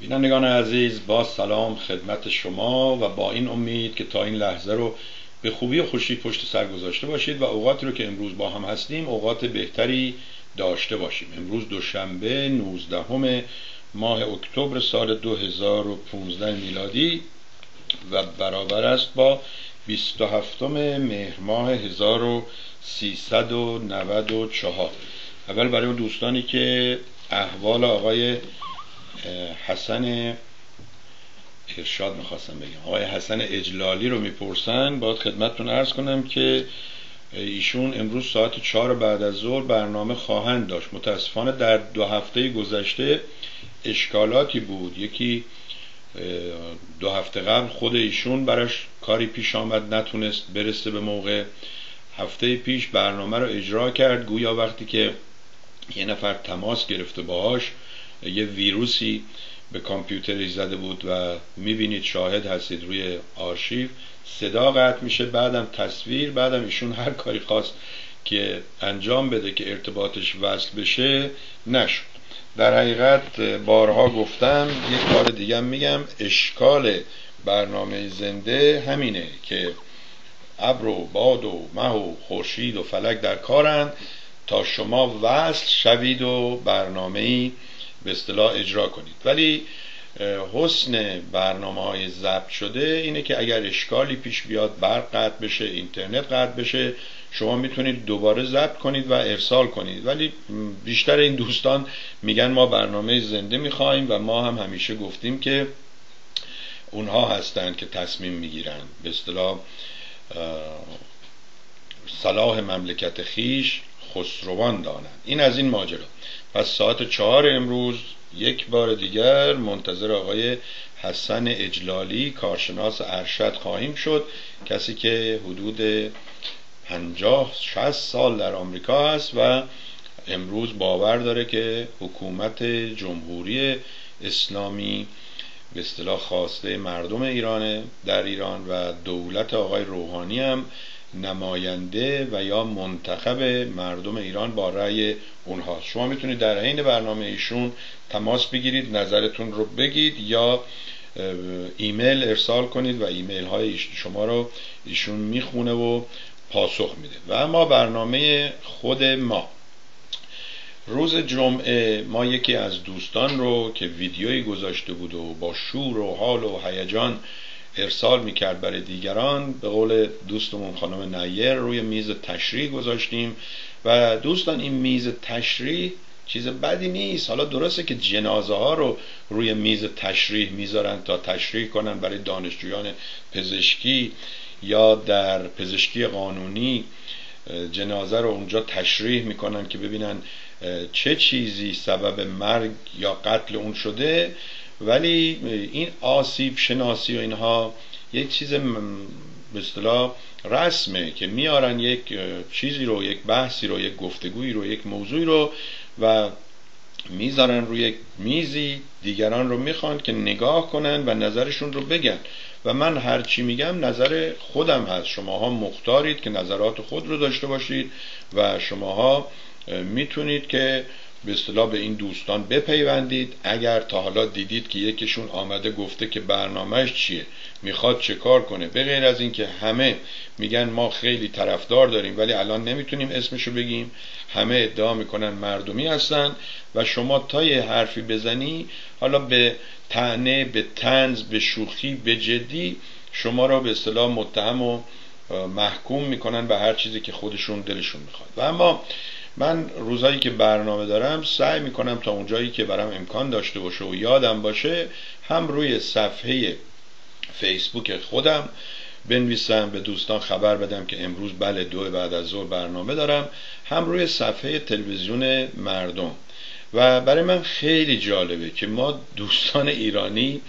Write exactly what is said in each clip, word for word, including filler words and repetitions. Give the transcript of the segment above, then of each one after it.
بینندگان عزیز، با سلام خدمت شما و با این امید که تا این لحظه رو به خوبی و خوشی پشت سر گذاشته باشید و اوقاتی رو که امروز با هم هستیم اوقات بهتری داشته باشیم. امروز دوشنبه نوزدهم ماه اکتبر سال دو هزار و پانزده میلادی و برابر است با بیست و هفتم مهر ماه هزار و سیصد و نود و چهار. اول برای اون دوستانی که احوال آقای حسن ارشاد میخواستم بگم آقای حسن اجلالی رو میپرسن، باید خدمتتون عرض کنم که ایشون امروز ساعت چهار بعد از ظهر برنامه خواهند داشت. متاسفانه در دو هفته گذشته اشکالاتی بود. یکی دو هفته قبل خود ایشون براش کاری پیش آمد، نتونست برسه به موقع. هفته پیش برنامه رو اجرا کرد، گویا وقتی که یه نفر تماس گرفته باهاش یه ویروسی به کامپیوترش زده بود و میبینید، شاهد هستید روی آرشیو، صدا قطع میشه، بعدم تصویر، بعدم ایشون هر کاری خواست که انجام بده که ارتباطش وصل بشه نشد. در حقیقت بارها گفتم، یک بار دیگه میگم، اشکال برنامه زنده همینه که ابر و باد و مه و خورشید و فلک در کارن تا شما وصل شوید و برنامه‌ای به اصطلاح اجرا کنید. ولی حسن برنامه‌های ضبط شده اینه که اگر اشکالی پیش بیاد، برق قطع بشه، اینترنت قطع بشه، شما میتونید دوباره ضبط کنید و ارسال کنید. ولی بیشتر این دوستان میگن ما برنامه زنده میخوایم و ما هم همیشه گفتیم که اونها هستند که تصمیم میگیرن، به اصطلاح صلاح مملکت خیش خسروان دانند. این از این ماجرا. پس ساعت چهار امروز یک بار دیگر منتظر آقای حسن اجلالی، کارشناس ارشد خواهیم شد، کسی که حدود پنجاه شصت سال در آمریکا هست و امروز باور داره که حکومت جمهوری اسلامی به اصطلاح خواسته مردم ایران در ایران و دولت آقای روحانی هم نماینده و یا منتخب مردم ایران با رأی اونها. شما میتونید در حین برنامه ایشون تماس بگیرید، نظرتون رو بگید یا ایمیل ارسال کنید و ایمیل های شما رو ایشون میخونه و پاسخ میده. و اما برنامه خود ما، روز جمعه ما یکی از دوستان رو که ویدیویی گذاشته بود و با شور و حال و هیجان ارسال میکرد برای دیگران، به قول دوستمون خانم نیر، روی میز تشریح گذاشتیم. و دوستان، این میز تشریح چیز بدی نیست. حالا درسته که جنازه ها رو روی میز تشریح میذارن تا تشریح کنن برای دانشجویان پزشکی یا در پزشکی قانونی، جنازه رو اونجا تشریح میکنن که ببینن چه چیزی سبب مرگ یا قتل اون شده. ولی این آسیب شناسی و اینها یک چیز به اصطلاح رسمه که میارن یک چیزی رو، یک بحثی رو، یک گفتگویی رو، یک موضوعی رو و میذارن روی یک میزی، دیگران رو میخوان که نگاه کنن و نظرشون رو بگن. و من هر چی میگم نظر خودم هست، شماها مختارید که نظرات خود رو داشته باشید و شماها میتونید که به اصطلاح به این دوستان بپیوندید. اگر تا حالا دیدید که یکیشون آمده گفته که برنامهش چیه، میخواد چه کار کنه، به غیر از این که همه میگن ما خیلی طرفدار داریم ولی الان نمیتونیم اسمشو بگیم، همه ادعا میکنن مردمی هستن و شما تا یه حرفی بزنی، حالا به طعنه، به طنز، به شوخی، به جدی، شما را به اصطلاح متهم و محکوم میکنن به هر چیزی که خودشون دلشون میخواد. و اما من روزایی که برنامه دارم سعی میکنم تا اونجایی که برام امکان داشته باشه و یادم باشه، هم روی صفحه فیسبوک خودم بنویسم، به دوستان خبر بدم که امروز بله دو بعد از ظهر برنامه دارم، هم روی صفحه تلویزیون مردم. و برای من خیلی جالبه که ما دوستان ایرانی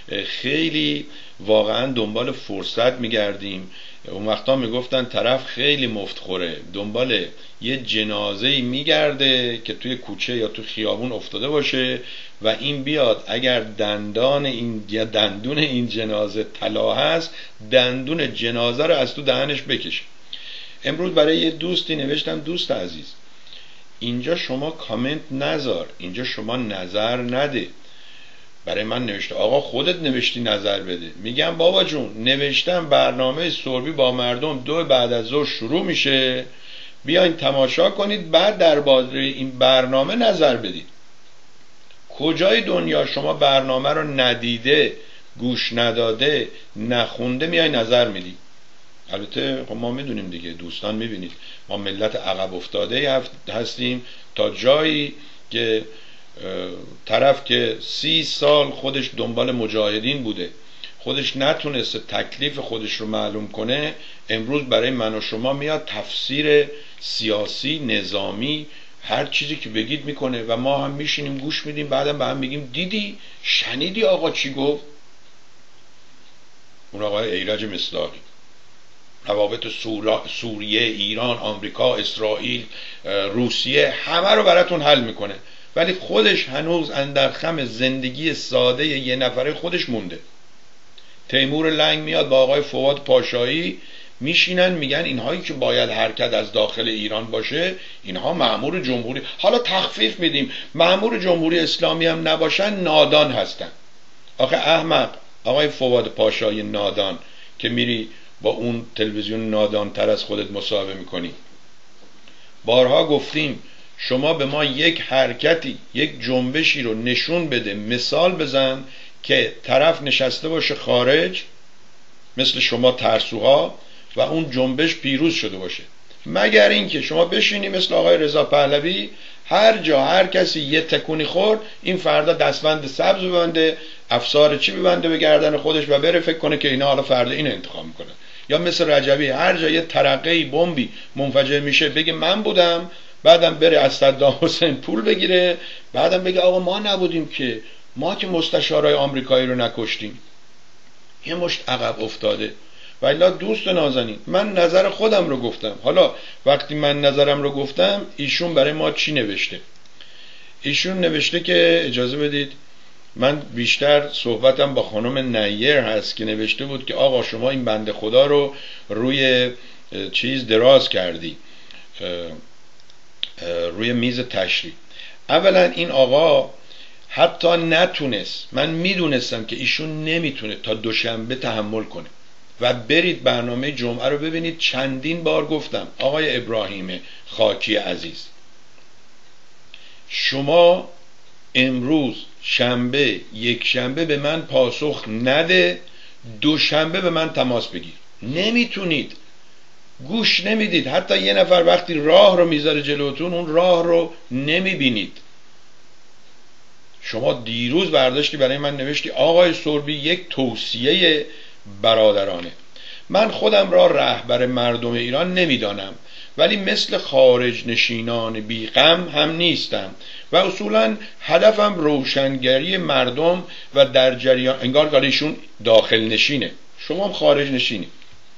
خیلی واقعا دنبال فرصت میگردیم. اون وقتا میگفتن طرف خیلی مفتخوره، دنبال یه جنازه‌ای میگرده که توی کوچه یا تو خیابون افتاده باشه و این بیاد، اگر دندان این یا دندون این جنازه طلا هست، دندون جنازه رو از تو دهنش بکشه. امروز برای یه دوستی نوشتم، دوست عزیز، اینجا شما کامنت نذار، اینجا شما نظر نده. برای من نوشته آقا خودت نوشتی نظر بده. میگم بابا جون نوشتم برنامه سوربی با مردم دو بعد از ظهر شروع میشه، بیاین تماشا کنید بعد درباره این برنامه نظر بدید. کجای دنیا شما برنامه رو ندیده، گوش نداده، نخونده میای نظر میدی؟ البته خب ما میدونیم دیگه، دوستان میبینید ما ملت عقب افتاده هستیم تا جایی که طرف که سی سال خودش دنبال مجاهدین بوده، خودش نتونسته تکلیف خودش رو معلوم کنه، امروز برای من و شما میاد تفسیر سیاسی، نظامی، هر چیزی که بگید میکنه و ما هم میشینیم گوش میدیم، بعدم به هم میگیم دیدی شنیدی آقا چی گفت؟ اون آقای ایرج مصداقی روابط سوریه، ایران، آمریکا، اسرائیل، روسیه همه رو براتون حل میکنه، ولی خودش هنوز اندر خم زندگی ساده یه نفره خودش مونده. تیمور لنگ میاد با آقای فواد پاشایی میشینن میگن اینهایی که باید حرکت از داخل ایران باشه اینها مأمور جمهوری، حالا تخفیف میدیم مأمور جمهوری اسلامی هم نباشن نادان هستن. آخه احمق آقای فواد پاشایی نادان که میری با اون تلویزیون نادان تر از خودت مصاحبه میکنی. بارها گفتیم شما به ما یک حرکتی، یک جنبشی رو نشون بده، مثال بزن که طرف نشسته باشه خارج مثل شما ترسوها و اون جنبش پیروز شده باشه، مگر اینکه شما بشینی مثل آقای رضا پهلوی هر جا هر کسی یه تکونی خورد این فردا دستبند سبز ببنده، افسار چی ببنده به گردن خودش و بره فکر کنه که اینا حالا فردا اینو انتخاب میکنه. یا مثل رجبی هر جا یه ترقه بمبی منفجر میشه بگه من بودم، بعدم بره از صدام حسین پول بگیره، بعدم بگه آقا ما نبودیم که، ما که مستشارای آمریکایی رو نکشتیم. یه مشت عقب افتاده. والا دوست نازنین من نظر خودم رو گفتم. حالا وقتی من نظرم رو گفتم ایشون برای ما چی نوشته؟ ایشون نوشته که اجازه بدید من بیشتر صحبتم با خانم نیر هست که نوشته بود که آقا شما این بنده خدا رو روی چیز دراز کردی، روی میز تشریح. اولا این آقا حتی نتونست، من میدونستم که ایشون نمیتونه تا دوشنبه تحمل کنه و برید برنامه جمعه رو ببینید. چندین بار گفتم آقای ابراهیم خاکی عزیز شما امروز شنبه یک شنبه به من پاسخ نده، دوشنبه به من تماس بگیر. نمیتونید، گوش نمیدید. حتی یه نفر وقتی راه رو میذاره جلوتون اون راه رو نمیبینید. شما دیروز برداشتی برای من نوشتی آقای سوربی یک توصیه برادرانه. من خودم را رهبر مردم ایران نمیدانم، ولی مثل خارج نشینان بی غم هم نیستم و اصولا هدفم روشنگری مردم و در جریان، انگار گاریشون داخل نشینه شما هم خارج نشینی،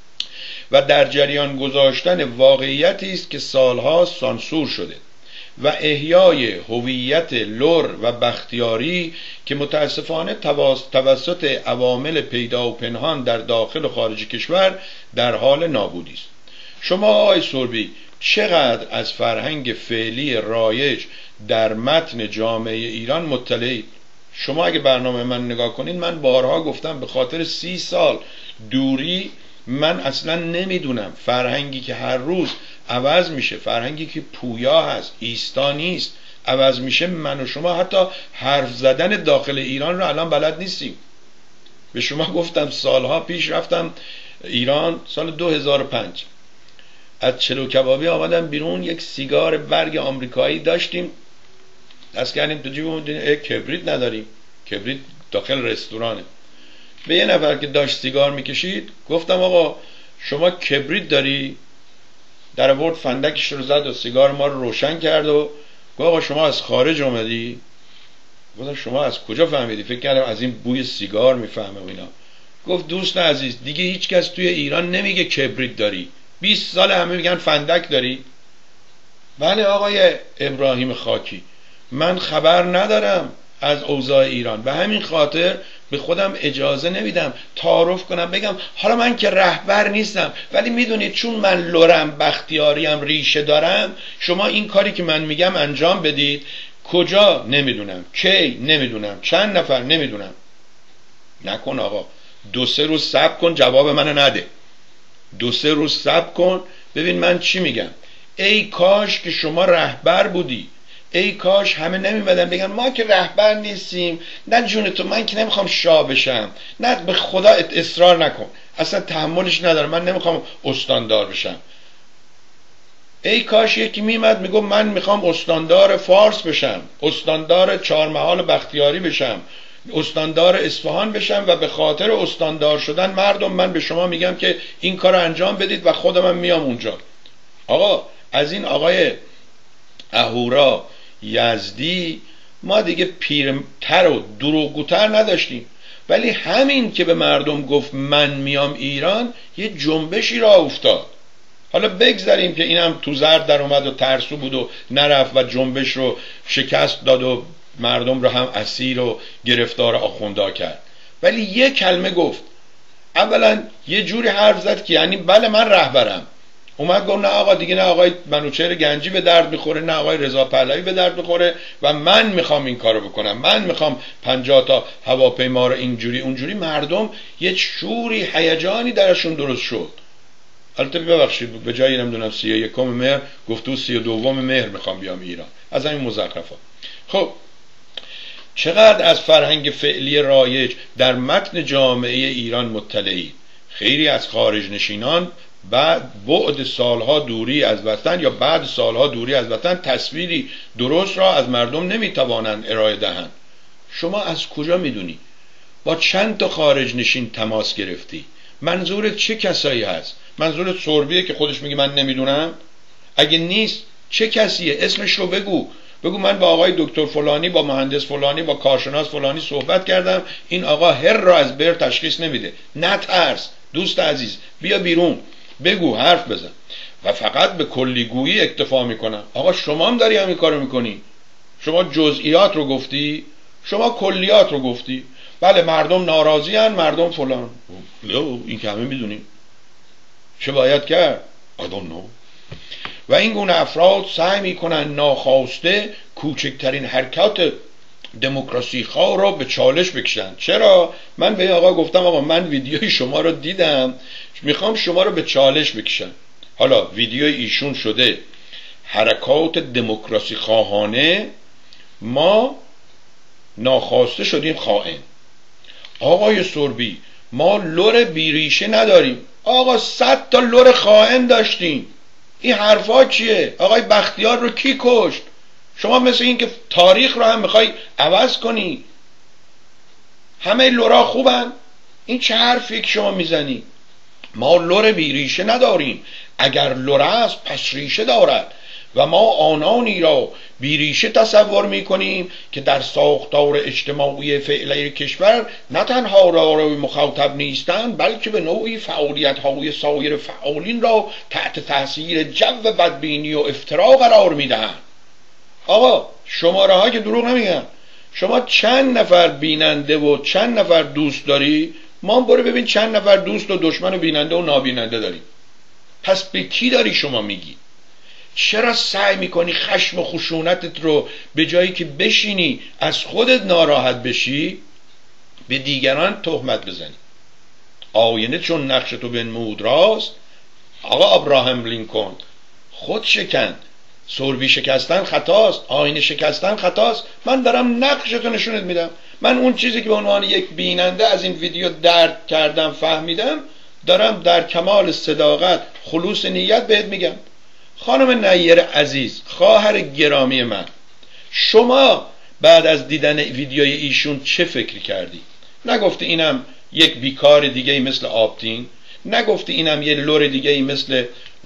و در جریان گذاشتن واقعیتی است که سالها سانسور شده و احیای هویت لر و بختیاری که متاسفانه توسط عوامل پیدا و پنهان در داخل و خارج کشور در حال نابودی است. شما آقای سوربی چقدر از فرهنگ فعلی رایج در متن جامعه ایران مطلعید؟ شما اگه برنامه من نگاه کنید، من بارها گفتم به خاطر سی سال دوری من اصلا نمیدونم فرهنگی که هر روز عوض میشه، فرهنگی که پویا هست ایستا نیست عوض میشه. من و شما حتی حرف زدن داخل ایران رو الان بلد نیستیم. به شما گفتم سالها پیش رفتم ایران، سال دو هزار و پنج از چلو کبابی آمدم بیرون، یک سیگار برگ آمریکایی داشتیم، دست کردیم تو جیبمون دیدیم کبریت نداریم، کبریت داخل رستورانه. به یه نفر که داشت سیگار میکشید گفتم آقا شما کبریت داری؟ در آورد فندکش رو زد و سیگار ما رو روشن کرد و گفت آقا شما از خارج اومدی؟ گفتم شما از کجا فهمیدی؟ فکر کردم از این بوی سیگار میفهمه و اینا. گفت دوست عزیز دیگه هیچ کس توی ایران نمیگه کبریت داری، بیست سال همه میگن فندک داری. بله آقای ابراهیم خاکی من خبر ندارم از اوضاع ایران، به همین خاطر به خودم اجازه نمیدم تعارف کنم بگم حالا من که رهبر نیستم، ولی میدونید چون من لرم بختیاریم ریشه دارم، شما این کاری که من میگم انجام بدید. کجا نمیدونم، کی نمیدونم، چند نفر نمیدونم. نکن آقا، دو سه روز صبر کن جواب منو نده، دو سه روز صبر کن ببین من چی میگم. ای کاش که شما رهبر بودی، ای کاش همه نمیمدن بگن ما که رهبر نیستیم. نه جون تو، من که نمیخوام شاه بشم، نه به خدا اصرار نکن، اصلا تحملش ندارم، من نمیخوام استاندار بشم. ای کاش یکی میمد میگم من میخوام استاندار فارس بشم، استاندار چهارمحال بختیاری بشم، استاندار اصفهان بشم و به خاطر استاندار شدن مردم من به شما میگم که این کار رو انجام بدید و خودم میام اونجا. آقا از این آقای اهورا یزدی ما دیگه پیرتر و دروغگوتر نداشتیم، ولی همین که به مردم گفت من میام ایران یه جنبشی را افتاد. حالا بگذاریم که اینم تو زرد در اومد و ترسو بود و نرفت و جنبش رو شکست داد و مردم رو هم اسیر و گرفتار آخوندا کرد، ولی یه کلمه گفت. اولا یه جوری حرف زد که یعنی بله من رهبرم. اومد گفت نه آقا دیگه، نه آقای منوچهر گنجی به درد میخوره، نه آقای رضا پهلوی به درد میخوره و من میخوام این کارو بکنم، من میخوام پنجاه تا هواپیما رو اینجوری اونجوری. مردم یه شوری هیجانی درشون درست شد. البته ببخشید به جایی نمیدونم سی و یکم مهر گفت تو سی و دوم مهر میخوام بیام ایران، از همین مزخرفا. خب چقدر از فرهنگ فعلی رایج در متن جامعه ایران مطلعی؟ خیلی از خارج نشینان بعد بعد سالها دوری از وطن یا بعد سالها دوری از وطن تصویری درست را از مردم نمیتوانند ارائه دهند. شما از کجا میدونی؟ با چند تا خارج نشین تماس گرفتی؟ منظورت چه کسایی هست؟ منظورت سوربیه که خودش میگه من نمیدونم؟ اگه نیست چه کسیه؟ اسمش رو بگو. بگو من با آقای دکتر فلانی، با مهندس فلانی، با کارشناس فلانی صحبت کردم، این آقا هر را از بر تشخیص نمیده. نترس دوست عزیز، بیا بیرون بگو، حرف بزن. و فقط به کلیگویی اکتفا میکنن. آقا شما هم داری همین کارو میکنی. شما جزئیات رو گفتی، شما کلیات رو گفتی. بله مردم ناراضی هن، مردم فلان. این که همه میدونیم. چه باید کرد؟ I don't know. و این گونه افراد سعی میکنن ناخواسته کوچکترین حرکات دموکراسی خواه را به چالش بکشن. چرا؟ من به این آقا گفتم آقا من ویدیوی شما رو دیدم، میخوام شما رو به چالش بکشن. حالا ویدیوی ایشون شده حرکات دموکراسی خواهانه ما ناخواسته شدیم خائن. آقای سوربی ما لور بیریشه نداریم. آقا صد تا لور خائن داشتیم. این حرفا چیه؟ آقای بختیار رو کی کشت؟ شما مثل این که تاریخ رو هم میخوای عوض کنی. همه لورا خوبن؟ این چه حرفی که شما میزنی؟ ما لور بیریشه نداریم. اگر لور است پس ریشه دارد و ما آنانی را بیریشه تصور میکنیم که در ساختار اجتماعی فعلی کشور نه تنها را مخاطب نیستند بلکه به نوعی فعالیت های سایر فعالین را تحت تاثیر جو بدبینی و افترا قرار میدهند. آقا شماره ها که دروغ نمیگن. شما چند نفر بیننده و چند نفر دوست داری؟ ما برو ببین چند نفر دوست و دشمن و بیننده و نابیننده داریم. پس به کی داری شما میگی؟ چرا سعی میکنی خشم و خشونتت رو به جایی که بشینی از خودت ناراحت بشی به دیگران تهمت بزنی؟ آینه چون نقش تو بنمود راست. آقا ابراهام لینکلن خود شکند. سوربی شکستن خطاست، آینه شکستن خطاست. من دارم نقشتو نشونت میدم. من اون چیزی که به عنوان یک بیننده از این ویدیو درک کردم فهمیدم دارم در کمال صداقت خلوص نیت بهت میگم. خانم نیر عزیز، خواهر گرامی من، شما بعد از دیدن ویدیوی ایشون چه فکری کردی؟ نگفتی اینم یک بیکار دیگه مثل آبتین؟ نگفتی اینم یه لور دیگه مثل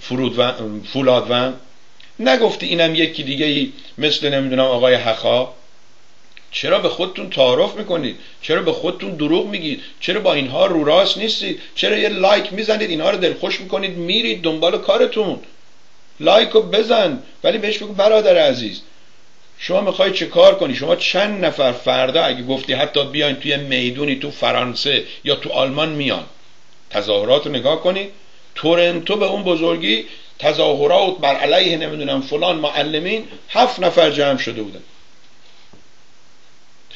فولادون؟ نگفتی اینم یکی دیگه مثل نمیدونم آقای حخا؟ چرا به خودتون تعارف میکنید؟ چرا به خودتون دروغ میگید؟ چرا با اینها رو راست نیستید؟ چرا یه لایک میزنید اینها رو دلخوش میکنید میرید دنبال کارتون؟ لایکو بزن ولی بهش بگو برادر عزیز شما میخوای چه کار کنی؟ شما چند نفر فردا اگه گفتی حتی بیاین توی میدونی تو فرانسه یا تو آلمان میان تظاهرات رو نگاه کنی؟ تورنتو به اون بزرگی تظاهرات بر علیه نمیدونم فلان معلمین هفت نفر جمع شده بودن.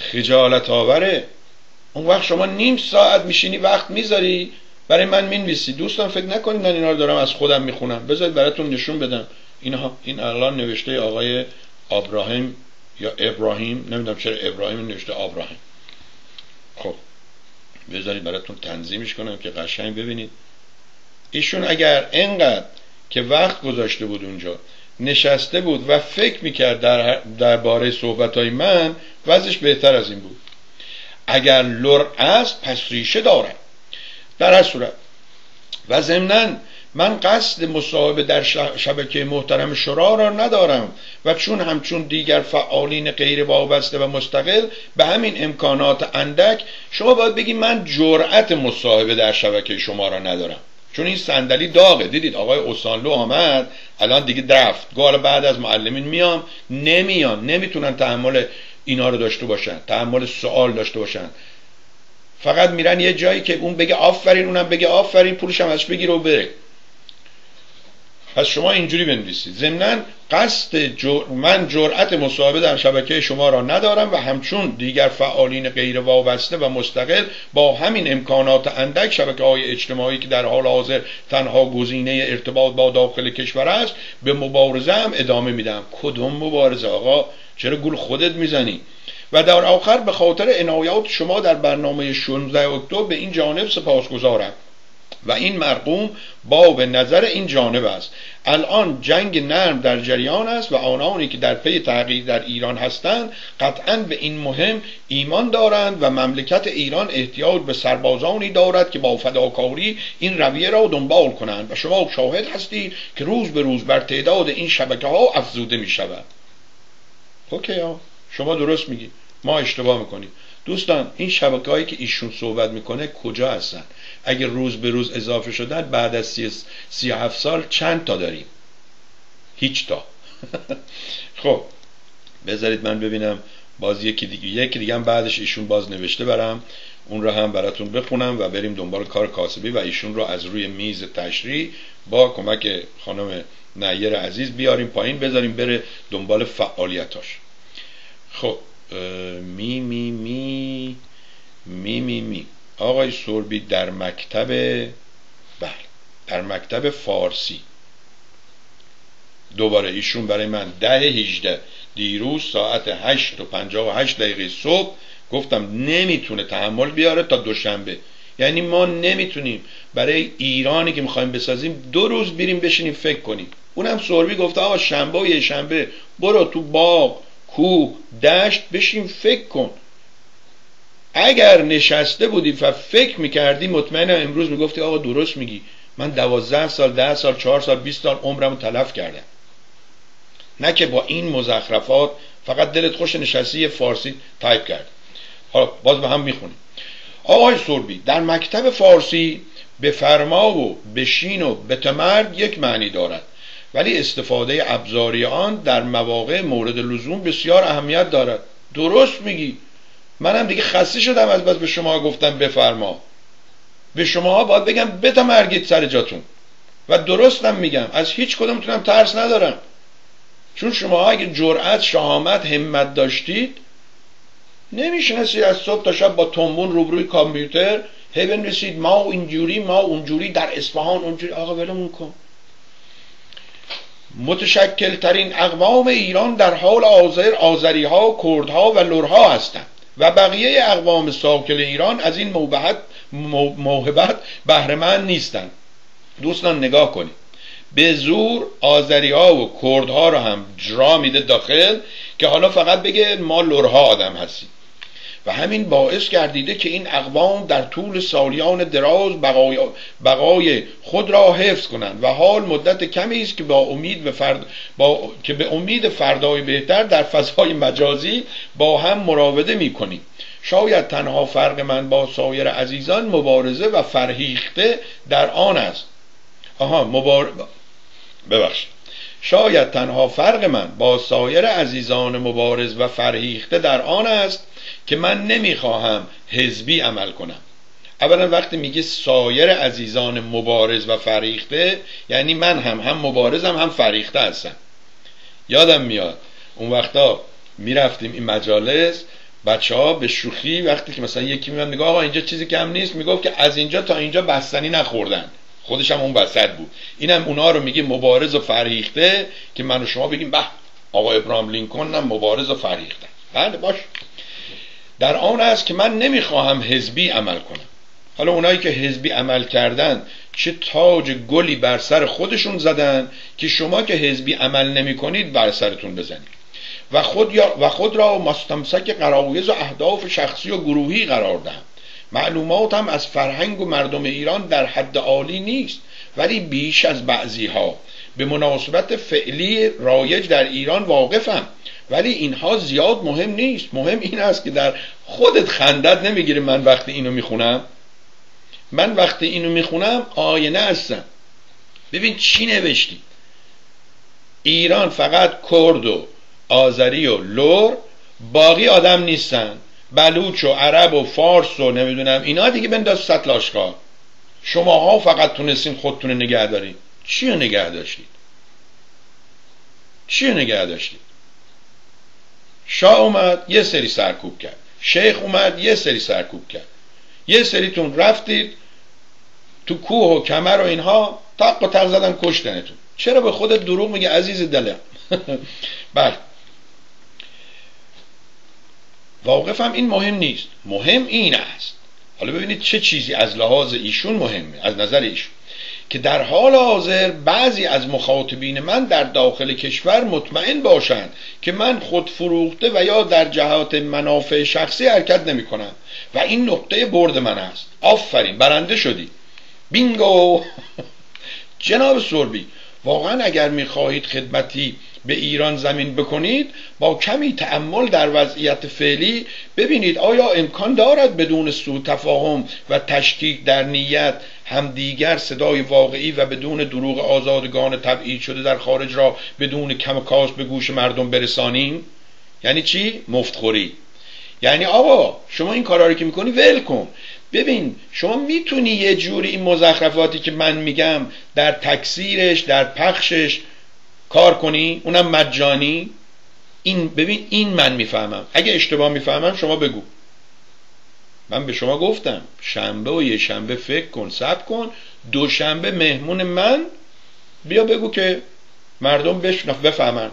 خجالت آوره. اون وقت شما نیم ساعت میشینی وقت میذاری برای من مینویسی. دوستان فکر نکنید من اینا رو دارم از خودم میخونم، بذارید براتون نشون بدم. اینها این الان نوشته آقای ابراهیم یا ابراهیم، نمیدونم چرا ابراهیم نوشته ابراهیم. خب بذارید براتون تنظیمش کنم که قشنگ ببینید. ایشون اگر انقدر که وقت گذاشته بود اونجا، نشسته بود و فکر میکرد در درباره صحبتهای من، وضعش بهتر از این بود. اگر لر است پس ریشه دارد. در هر صورت و ضمناً من قصد مصاحبه در شبکه محترم شورا را ندارم و چون همچون دیگر فعالین غیر وابسته و مستقل به همین امکانات اندک، شما باید بگی من جرأت مصاحبه در شبکه شما را ندارم، چون این صندلی داغه. دیدید آقای اوسانلو آمد الان دیگه درفت، گویا بعد از معلمین میام نمیان، نمیتونن تحمل اینا رو داشته باشن، تحمل سوال داشته باشن، فقط میرن یه جایی که اون بگه آفرین اونم بگه آفرین، پولش هم ازش بگیره و بره. پس شما اینجوری بنویسید: ضمناً قصد جر... من جرأت مصاحبه در شبکه شما را ندارم و همچون دیگر فعالین غیر وابسته و مستقل با همین امکانات اندک شبکه‌های اجتماعی که در حال حاضر تنها گزینه ارتباط با داخل کشور است به مبارزه هم ادامه میدم. کدوم مبارزه آقا؟ چرا گول خودت میزنی؟ و در آخر به خاطر عنایات شما در برنامه شانزده اکتبر به این جانب سپاسگزارم و این مرقوم باب نظر این جانب است. الان جنگ نرم در جریان است و آنانی که در پی تغییر در ایران هستند قطعاً به این مهم ایمان دارند و مملکت ایران احتیاج به سربازانی دارد که با فداکاری این رویه را دنبال کنند و شما شاهد هستید که روز به روز بر تعداد این شبکه ها افزوده می شود. اوکی ها، شما درست میگی، ما اشتباه میکنیم. دوستان این شبکه هایی که ایشون صحبت میکنه کجا هستن؟ اگر روز به روز اضافه شدن بعد از سی, سی هفت سال چند تا داریم؟ هیچ تا. خب بذارید من ببینم باز یکی دیگه یکی دیگه هم بعدش ایشون باز نوشته برم، اون رو هم براتون بخونم و بریم دنبال کار کاسبی و ایشون رو از روی میز تشریح با کمک خانم نیر عزیز بیاریم پایین، بذاریم بره دنبال فعالیتاش. خب می می می می می می آقای سوربی در مکتب، بله در مکتب فارسی، دوباره ایشون برای من ده هجده دیروز ساعت هشت و پنجاه و هشت دقیقه صبح گفتم نمیتونه تحمل بیاره تا دوشنبه. یعنی ما نمیتونیم برای ایرانی که میخوایم بسازیم دو روز بریم بشینیم فکر کنیم. اونم سوربی گفته آقا شنبه و یه شنبه برو تو باغ کوه دشت بشین فکر کن. اگر نشسته بودی و فکر میکردی مطمئنم امروز میگفتی آقا درست میگی، من دوازده سال ده سال چهار سال بیست سال عمرمو تلف کردم. نه که با این مزخرفات فقط دلت خوش نشستی فارسی تایپ کرد. حالا باز به هم میخونیم. آقای سوربی در مکتب فارسی به فرما و بشین و بتمرد یک معنی دارد، ولی استفاده ابزاری آن در مواقع مورد لزوم بسیار اهمیت دارد. درست میگی، منم دیگه خسته شدم از بس به شما گفتم بفرما. به شما باید بگم بتمرگید سر جاتون و درستم میگم، از هیچ کدومتونم ترس ندارم، چون شما اگه جرأت شهامت همت داشتید نمیشناسید از صبح تا شب با تنبون روبروی کامپیوتر هی بنویسید ما اینجوری ما اونجوری در اصفهان اونجوری. آقا ولمون کن. متشکل ترین اقوام ایران در حال حاضر آذری ها، کرد ها و لرها هستند و بقیه اقوام ساکن ایران از این موهبت موهبت بهره مند نیستند. دوستان نگاه کنید، به زور آذری ها و کرد ها رو هم جرا میده داخل که حالا فقط بگه ما لرها آدم هستیم و همین باعث گردیده که این اقوام در طول سالیان دراز بقای, بقای خود را حفظ کنند و حال مدت کمی است که با امید به فرد با که به امید فردای بهتر در فضای مجازی با هم مراوده می‌کنیم. شاید تنها فرق من با سایر عزیزان مبارزه و فرهیخته در آن است. آها مبار... ببخشید شاید تنها فرق من با سایر عزیزان مبارز و فرهیخته در آن است که من نمیخواهم حزبی عمل کنم. اولا وقتی میگه سایر عزیزان مبارز و فریخته یعنی من هم هم مبارزم هم فریخته هستم. یادم میاد اون وقتا میرفتیم این مجالس، بچه ها به شوخی وقتی که مثلا یکی میاد میگه آقا اینجا چیزی کم نیست، میگفت که از اینجا تا اینجا بستنی نخوردن، خودش هم اون وسط بود. اینم اونا رو میگه مبارز و فرهیخته، که من و شما بگیم به آقا ابراهام لینکلن هم مبارز و فرهیخته. بله باش. در آن است که من نمیخواهم حزبی عمل کنم. حالا اونایی که حزبی عمل کردن چه تاج گلی بر سر خودشون زدن که شما که حزبی عمل نمی کنید بر سرتون بزنید و خود, یا و خود را مستمسک غرایز و اهداف شخصی و گروهی قرار دهم. معلوماتم از فرهنگ و مردم ایران در حد عالی نیست، ولی بیش از بعضی ها به مناسبت فعلی رایج در ایران واقفم، ولی اینها زیاد مهم نیست. مهم این است که در خودت خندت نمیگیره من وقتی اینو میخونم. من وقتی اینو میخونم آینه هستم. ببین چی نوشتی. ایران فقط کرد و آذری و لور، باقی آدم نیستن. بلوچ و عرب و فارس و نمیدونم اینا دیگه بنداز سطل آشغال. شماها فقط تونستین خودتون نگه دارید. چی رو نگه داشتید؟ چی رو نگه داشتید؟ شاه اومد یه سری سرکوب کرد، شیخ اومد یه سری سرکوب کرد، یه سریتون رفتید تو کوه و کمر و اینها تق و تق زدن کشتنتون. چرا به خودت دروغ میگه عزیز دلم؟ بله واقفم این مهم نیست، مهم این است. حالا ببینید چه چیزی از لحاظ ایشون مهمه، از نظر ایشون، که در حال حاضر بعضی از مخاطبین من در داخل کشور مطمئن باشند که من خود فروخته و یا در جهات منافع شخصی حرکت نمی کنم و این نقطه برد من است. آفرین، برنده شدی. بینگو. جناب سوربی، واقعا اگر میخواهید خدمتی به ایران زمین بکنید، با کمی تأمل در وضعیت فعلی ببینید آیا امکان دارد بدون سوء تفاهم و تشکیک در نیت همدیگر صدای واقعی و بدون دروغ آزادگان تبعید شده در خارج را بدون کم و کاست به گوش مردم برسانیم؟ یعنی چی؟ مفتخوری. یعنی آقا شما این کارا رو که میکنی ول کن. ببین شما میتونی یه جوری این مزخرفاتی که من میگم در تکثیرش، در پخشش کار کنی، اونم مجانی. این ببین این من میفهمم، اگه اشتباه میفهمم شما بگو. من به شما گفتم شنبه و یه شنبه فکر کن، صبر کن، دوشنبه مهمون من بیا بگو که مردم بشنف بفهمن.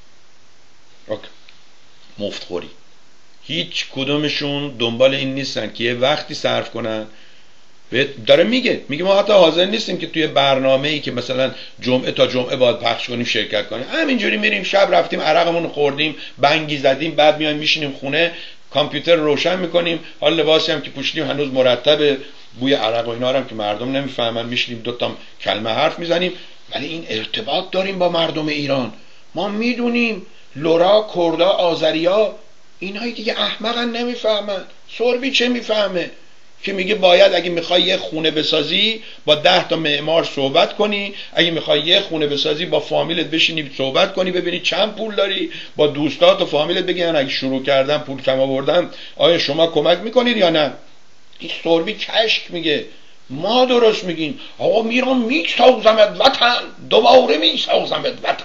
اوکی. مفتخوری. هیچ کدومشون دنبال این نیستن که یه وقتی صرف کنن. داره میگه میگه ما حتی حاضر نیستیم که توی برنامه‌ای که مثلا جمعه تا جمعه باید پخش کنیم شرکت کنیم. همینجوری میریم شب رفتیم عرقمون خوردیم، بنگی زدیم، بعد میایم میشینیم خونه، کامپیوتر روشن میکنیم، حالا لباسی هم که پوشیدیم هنوز مرتبه، بوی عرق و اینا هم که مردم نمیفهمن، میشینیم دو تا کلمه حرف میزنیم، ولی این ارتباط داریم با مردم ایران. ما میدونیم لورا، کردا، آذریا اینایی دیگه احمقن، نمیفهمن. سوربی چه میفهمه که میگه باید اگه میخوای یه خونه بسازی با ده تا معمار صحبت کنی، اگه میخوای یه خونه بسازی با فامیلت بشینی صحبت کنی ببینی چند پول داری، با دوستات و فامیلت بگن اگه شروع کردن پول کم آوردن آیا شما کمک میکنید یا نه. این سوربی کشک میگه ما درست میگیم. آقا میرم میسازمت وطن، دوباره میسازمت وطن.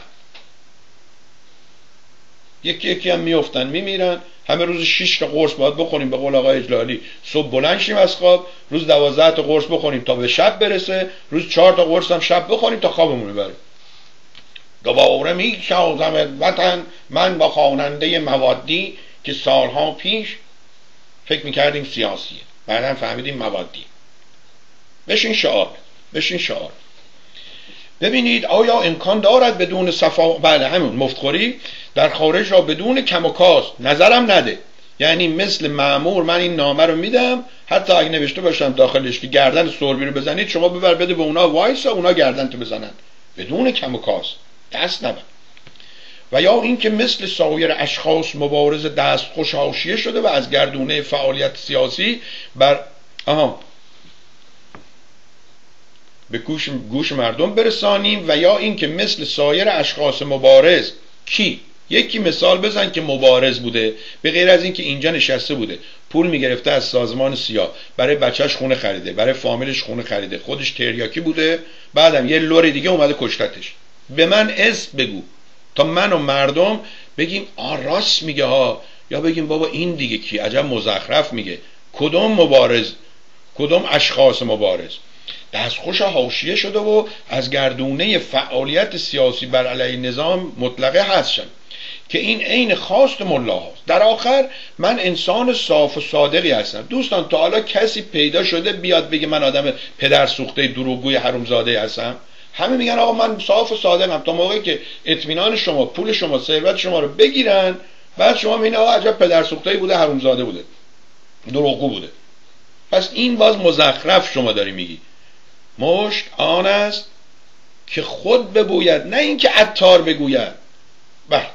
یکی یکی هم میافتن میمیرن. همه روز شش تا قرص باید بخوریم به قول آقای اجلالی. صبح بلند شیم از خواب، روز دوازده تا قرص بخوریم تا به شب برسه، روز چهار تا قرص هم شب بخوریم تا خوابمون ببره. دوباره میسازمت وطن. من با خواننده موادی که سالها پیش فکر میکردیم سیاسیه، بعدم فهمیدیم موادی. بشین شعار، بشین شعار. ببینید آیا امکان دارد بدون صفا، بله همون مفتخوری، در خارج را بدون کم و کاست نظرم نده. یعنی مثل مأمور من این نامه رو میدم، حتی اگه نوشته باشم داخلش که گردن سوربی رو بزنید، شما ببر بده به اونا وایسا، اونا گردن تو بزنن بدون کم و کاست، دست نبر. و یا اینکه مثل سایر اشخاص مبارز دستخوش حاشیه شده و از گردونه فعالیت سیاسی بر آها به گوش, گوش مردم برسانیم، و یا اینکه مثل سایر اشخاص مبارز کی یکی مثال بزن که مبارز بوده، به غیر از اینکه اینجا نشسته بوده پول میگرفته از سازمان سیاه، برای بچهش خونه خریده، برای فامیلش خونه خریده، خودش تریاکی بوده، بعدم یه لور دیگه اومده کشتتش. به من اسم بگو تا من و مردم بگیم آ راست میگه ها، یا بگیم بابا این دیگه کی، عجب مزخرف میگه. کدوم مبارز، کدوم اشخاص مبارز؟ دستخوش حاشیه شده و از گردونه فعالیت سیاسی بر علیه نظام مطلقه هستن که این عین خواست ملا هاست. در آخر من انسان صاف و صادقی هستم. دوستان تا حالا کسی پیدا شده بیاد بگه من آدم پدر سوخته دروغگوی حرومزاده هستم؟ همه میگن آقا من صاف و صادقم، تا موقعی که اطمینان شما، پول شما، ثروت شما رو بگیرن، بعد شما میگین آقا عجب پدر سوخته بوده، حرومزاده بوده، دروغگو بوده. پس این باز مزخرف شما داری میگی. مشت آن است که خود ببوید، نه اینکه عطار بگوید. بله،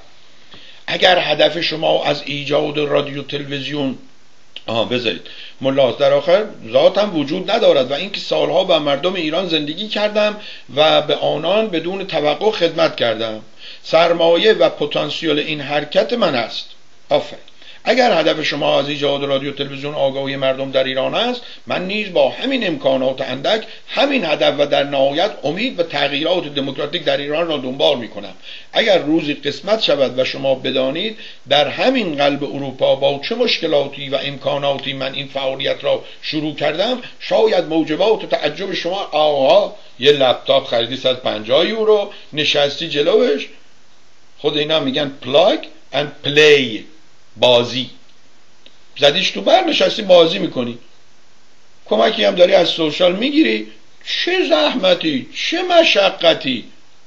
اگر هدف شما از ایجاد رادیو تلویزیون آها بذارید ملاحظ، در آخر ذاتم وجود ندارد و اینکه سالها با مردم ایران زندگی کردم و به آنان بدون توقع خدمت کردم. سرمایه و پتانسیل این حرکت من است. آفرین. اگر هدف شما از ایجاد رادیو تلویزیون آگاهی مردم در ایران است، من نیز با همین امکانات اندک همین هدف و در نهایت امید و تغییرات دموکراتیک در ایران را دنبال می کنم. اگر روزی قسمت شود و شما بدانید در همین قلب اروپا با چه مشکلاتی و امکاناتی من این فعالیت را شروع کردم، شاید موجبات و تعجب شما آها یه لپتاپ خریدی صد و پنجاه یورو نشستی جلوش، خود اینا میگن پلاگ اند پلی، بازی زدیش تو بر نشستی بازی میکنی، کمکی هم داری از سوشال میگیری. چه زحمتی، چه مشقتی.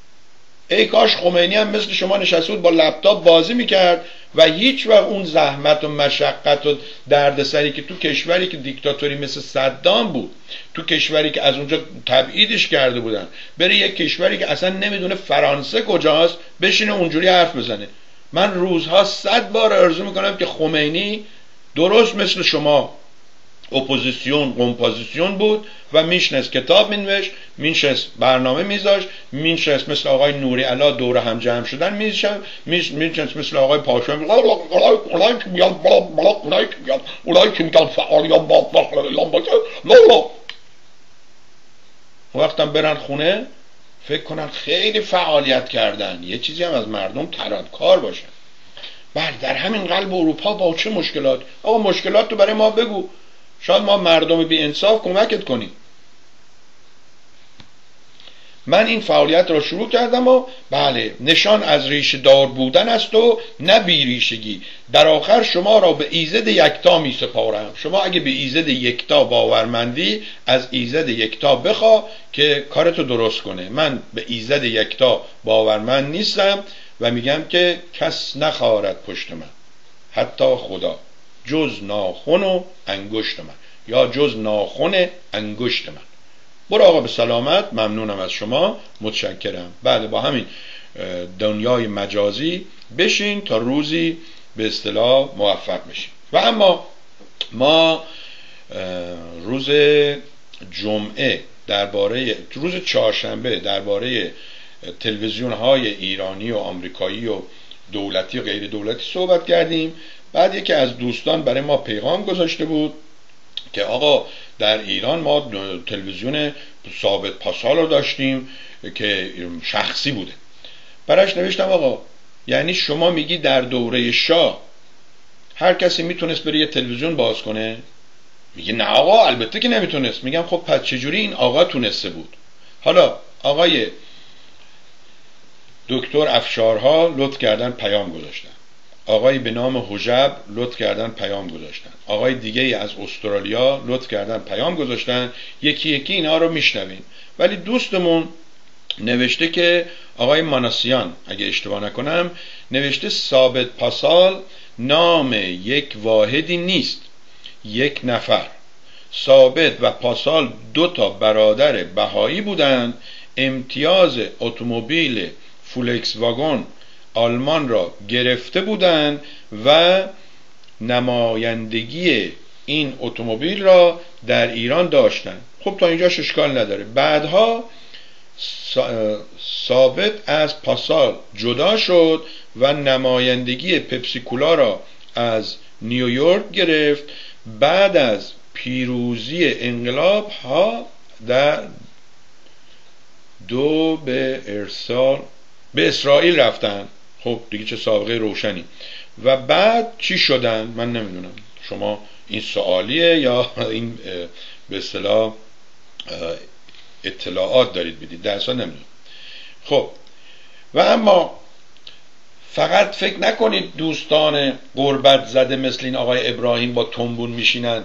ای کاش خمینی هم مثل شما نشسته بود با لپتاپ بازی میکرد و هیچ وقت اون زحمت و مشقت و دردسری که تو کشوری که دیکتاتوری مثل صدام بود، تو کشوری که از اونجا تبعیدش کرده بودن، بره یک کشوری که اصلا نمیدونه فرانسه کجاست بشینه اونجوری حرف بزنه. من روزها صد بار آرزو میکنم که خمینی درست مثل شما اپوزیسیون قمپوزیسیون بود و میشنست کتاب مینوشت، میشنست برنامه میذاشت، میشنست مثل آقای نوری علا دور هم جمع شدن میشن، میشنست مثل آقای پاشا اولای که میاد بالا بالا اولای که میاد اولای که میاد فعالیان با لالا وقتم برن خونه فکر کنن خیلی فعالیت کردن، یه چیزی هم از مردم طلبکار باشن. بله، در همین قلب اروپا با چه مشکلات؟ آقا مشکلات تو برای ما بگو، شاید ما مردم بی انصاف کمکت کنیم. من این فعالیت را شروع کردم و بله، نشان از ریشه دار بودن است و نه بی ریشگی. در آخر شما را به ایزد یکتا می سپارم. شما اگه به ایزد یکتا باورمندی، از ایزد یکتا بخوا که کارتو درست کنه. من به ایزد یکتا باورمند نیستم و میگم که کس نخارد پشت من، حتی خدا، جز ناخن و انگشت من، یا جز ناخن انگشت من. برو آقا به سلامت، ممنونم از شما، متشکرم. بله، با همین دنیای مجازی بشین تا روزی به اصطلاح موفق بشین. و اما ما روز جمعه درباره روز چهارشنبه درباره تلویزیون های ایرانی و آمریکایی و دولتی و غیر دولتی صحبت کردیم. بعد یکی از دوستان برای ما پیغام گذاشته بود که آقا در ایران ما تلویزیون ثابت پاسال رو داشتیم که شخصی بوده. براش نوشتم آقا یعنی شما میگی در دوره شاه هر کسی میتونست بره یه تلویزیون باز کنه؟ میگه نه آقا البته که نمیتونست. میگم خب پس چجوری این آقا تونسته بود؟ حالا آقای دکتر افشارها لطف کردن پیام گذاشتن، آقای به نام حجب لطف کردن پیام گذاشتن، آقای دیگه از استرالیا لطف کردن پیام گذاشتن. یکی یکی اینا رو میشنویم. ولی دوستمون نوشته که آقای ماناسیان اگه اشتباه نکنم نوشته ثابت پاسال نام یک واحدی نیست، یک نفر. ثابت و پاسال دو تا برادر بهایی بودند، امتیاز اتومبیل فولکس واگن آلمان را گرفته بودند و نمایندگی این اتومبیل را در ایران داشتند. خب تا اینجاش اشکال نداره. بعدها ثابت از پاسال جدا شد و نمایندگی پپسیکولا را از نیویورک گرفت. بعد از پیروزی انقلاب ها در دو به ارسال به اسرائیل رفتن. خب دیگه چه سابقه روشنی. و بعد چی شدن من نمیدونم، شما این سوالیه یا این به اصطلاح اطلاعات دارید بدید، در اصلا نمیدونم. خب و اما فقط فکر نکنید دوستان غربت زده مثل این آقای ابراهیم با تنبون میشینن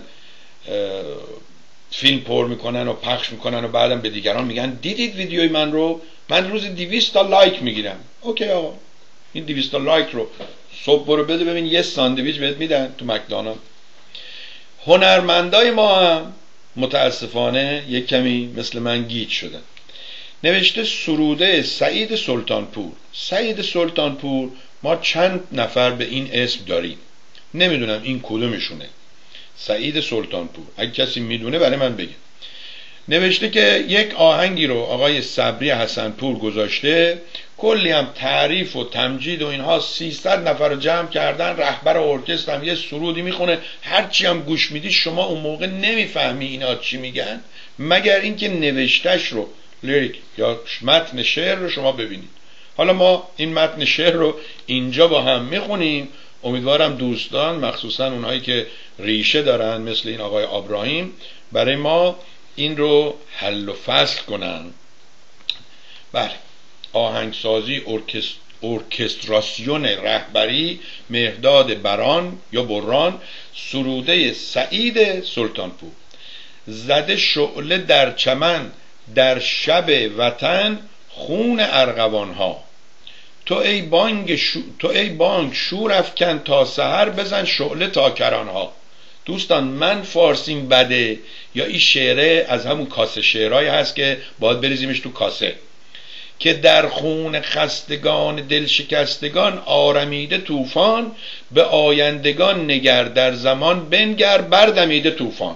فیلم پر میکنن و پخش میکنن و بعدم به دیگران میگن دیدید ویدیوی من رو، من روزی دویست تا لایک میگیرم. اوکی آقا، این دویست تا لایک رو صبح برو بده ببین یه ساندویچ بهت میدن تو مکدونالد. هنرمندای ما هم متاسفانه یک کمی مثل من گیج شدن. نوشته سروده سعید سلطانپور. سعید سلطانپور ما چند نفر به این اسم داریم، نمیدونم این کدومشونه. سعید سلطانپور اگه کسی میدونه برای من بگه. نوشته که یک آهنگی رو آقای صبری حسنپور گذاشته، کلی هم تعریف و تمجید و اینها، سیصد نفر رو جمع کردن، رهبر ارکستر هم یه سرودی میخونه، هرچی هم گوش میدی شما اون موقع نمیفهمی اینا چی میگن مگر اینکه نوشتش رو، لیریک یا متن شعر رو شما ببینید. حالا ما این متن شعر رو اینجا با هم میخونیم، امیدوارم دوستان مخصوصا اونهایی که ریشه دارن مثل این آقای ابراهیم برای ما این رو حل و فصل کنن. بله، آهنگسازی، ارکست... ارکستراسیون رهبری مهداد بران یا بران، سروده سعید سلطانپور. زده شعله در چمن در شب وطن خون ارغوان ها، تو ای بانگ شو... تو ای بانگ شور افکن تا سحر بزن شعله تا کران ها. دوستان من فارسیم بده یا این شعره از همون کاسه شعرهایی هست که باید بریزیمش تو کاسه، که در خون خستگان دل شکستگان آرمیده طوفان، به آیندگان نگر در زمان بنگر بردمیده طوفان.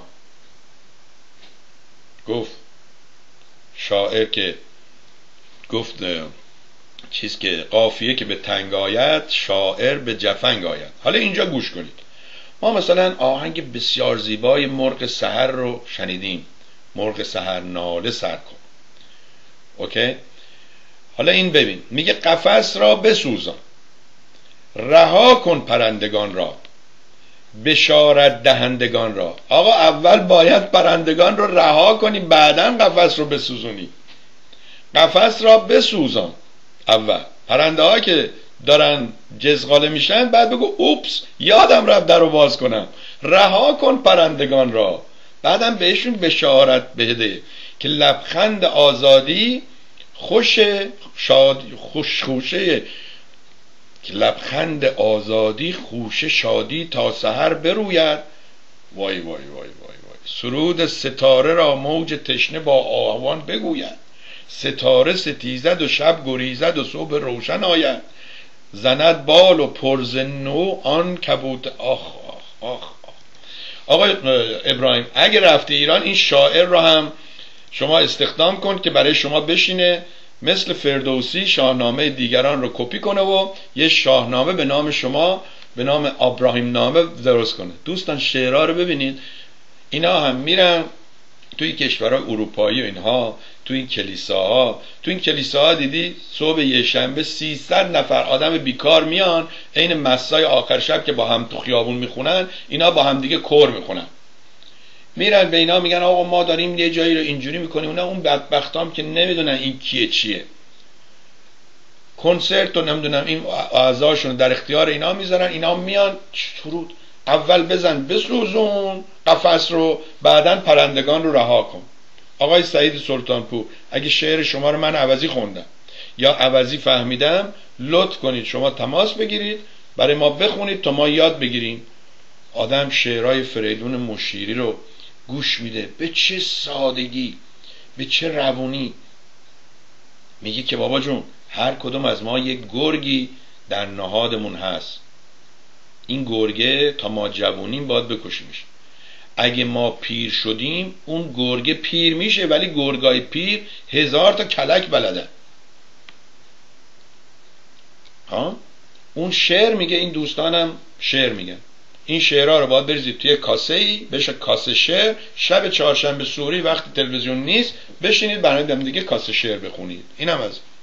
گفت شاعر که گفت چیز که قافیه که به تنگ آید شاعر به جفنگ آید. حالا اینجا گوش کنید. ما مثلا آهنگ بسیار زیبای مرغ سحر رو شنیدیم، مرغ سحر ناله سر کن. اوکی؟ حالا این ببین، میگه قفس را بسوزان، رها کن پرندگان را، بشارت دهندگان را. آقا اول باید پرندگان رو رها کنی بعداً قفس رو بسوزونی. قفس را بسوزان اول، پرنده ها که دارن جزغاله میشن بعد بگو اوپس یادم رفت در رو باز کنم. رها کن پرندگان را، بعدم بهشون بشارت بده که لبخند آزادی خوش شاد خوش خوشه، که لبخند آزادی خوش شادی تا سحر بروید. وای وای وای وای وای. سرود ستاره را موج تشنه با آهوان بگوید، ستاره ستیزد و شب گریزد و صبح روشن آید، زند بال و پرز نو آن کبوت. آخ آخ آخ. آقای ابراهیم اگه رفتی ایران این شاعر را هم شما استخدام کن که برای شما بشینه مثل فردوسی شاهنامه دیگران رو کپی کنه و یه شاهنامه به نام شما به نام ابراهیم نامه درست کنه. دوستان شعرها رو ببینید، اینا هم میرن توی کشورهای اروپایی و اینها، تو این کلیساها، تو این کلیساها دیدی صبح یه شنبه سیصد نفر آدم بیکار میان عین مسای آخر شب که با هم تو خیابون میخونن، اینا با هم دیگه کور میخونن، میرن به اینا میگن آقا ما داریم یه جایی رو اینجوری میکنیم. اونا اون بدبختام که نمیدونن این کیه چیه، کنسرت رو نمیدونم این اعضاشون در اختیار اینا میذارن، اینا میان سرود اول بزن بسوزون قفس رو، بعدن پرندگان رو رها کن. آقای سعید سلطانپور اگه شعر شما رو من عوضی خوندم یا عوضی فهمیدم لطف کنید شما تماس بگیرید برای ما بخونید تا ما یاد بگیریم. آدم شعرهای فریدون مشیری رو گوش میده، به چه سادگی، به چه روونی. میگه که بابا جون هر کدوم از ما یک گرگی در نهادمون هست، این گرگه تا ما جوونیم باید بکشیمش. اگه ما پیر شدیم اون گرگه پیر میشه، ولی گرگای پیر هزار تا کلک بلدن. ها اون شعر میگه، این دوستانم شعر میگن، این شعرها رو باید بریزید توی کاسه ای بشه کاسه شعر، شب چهارشنبه سوری وقتی تلویزیون نیست بشینید برای دم دیگه کاسه شعر بخونید. اینم از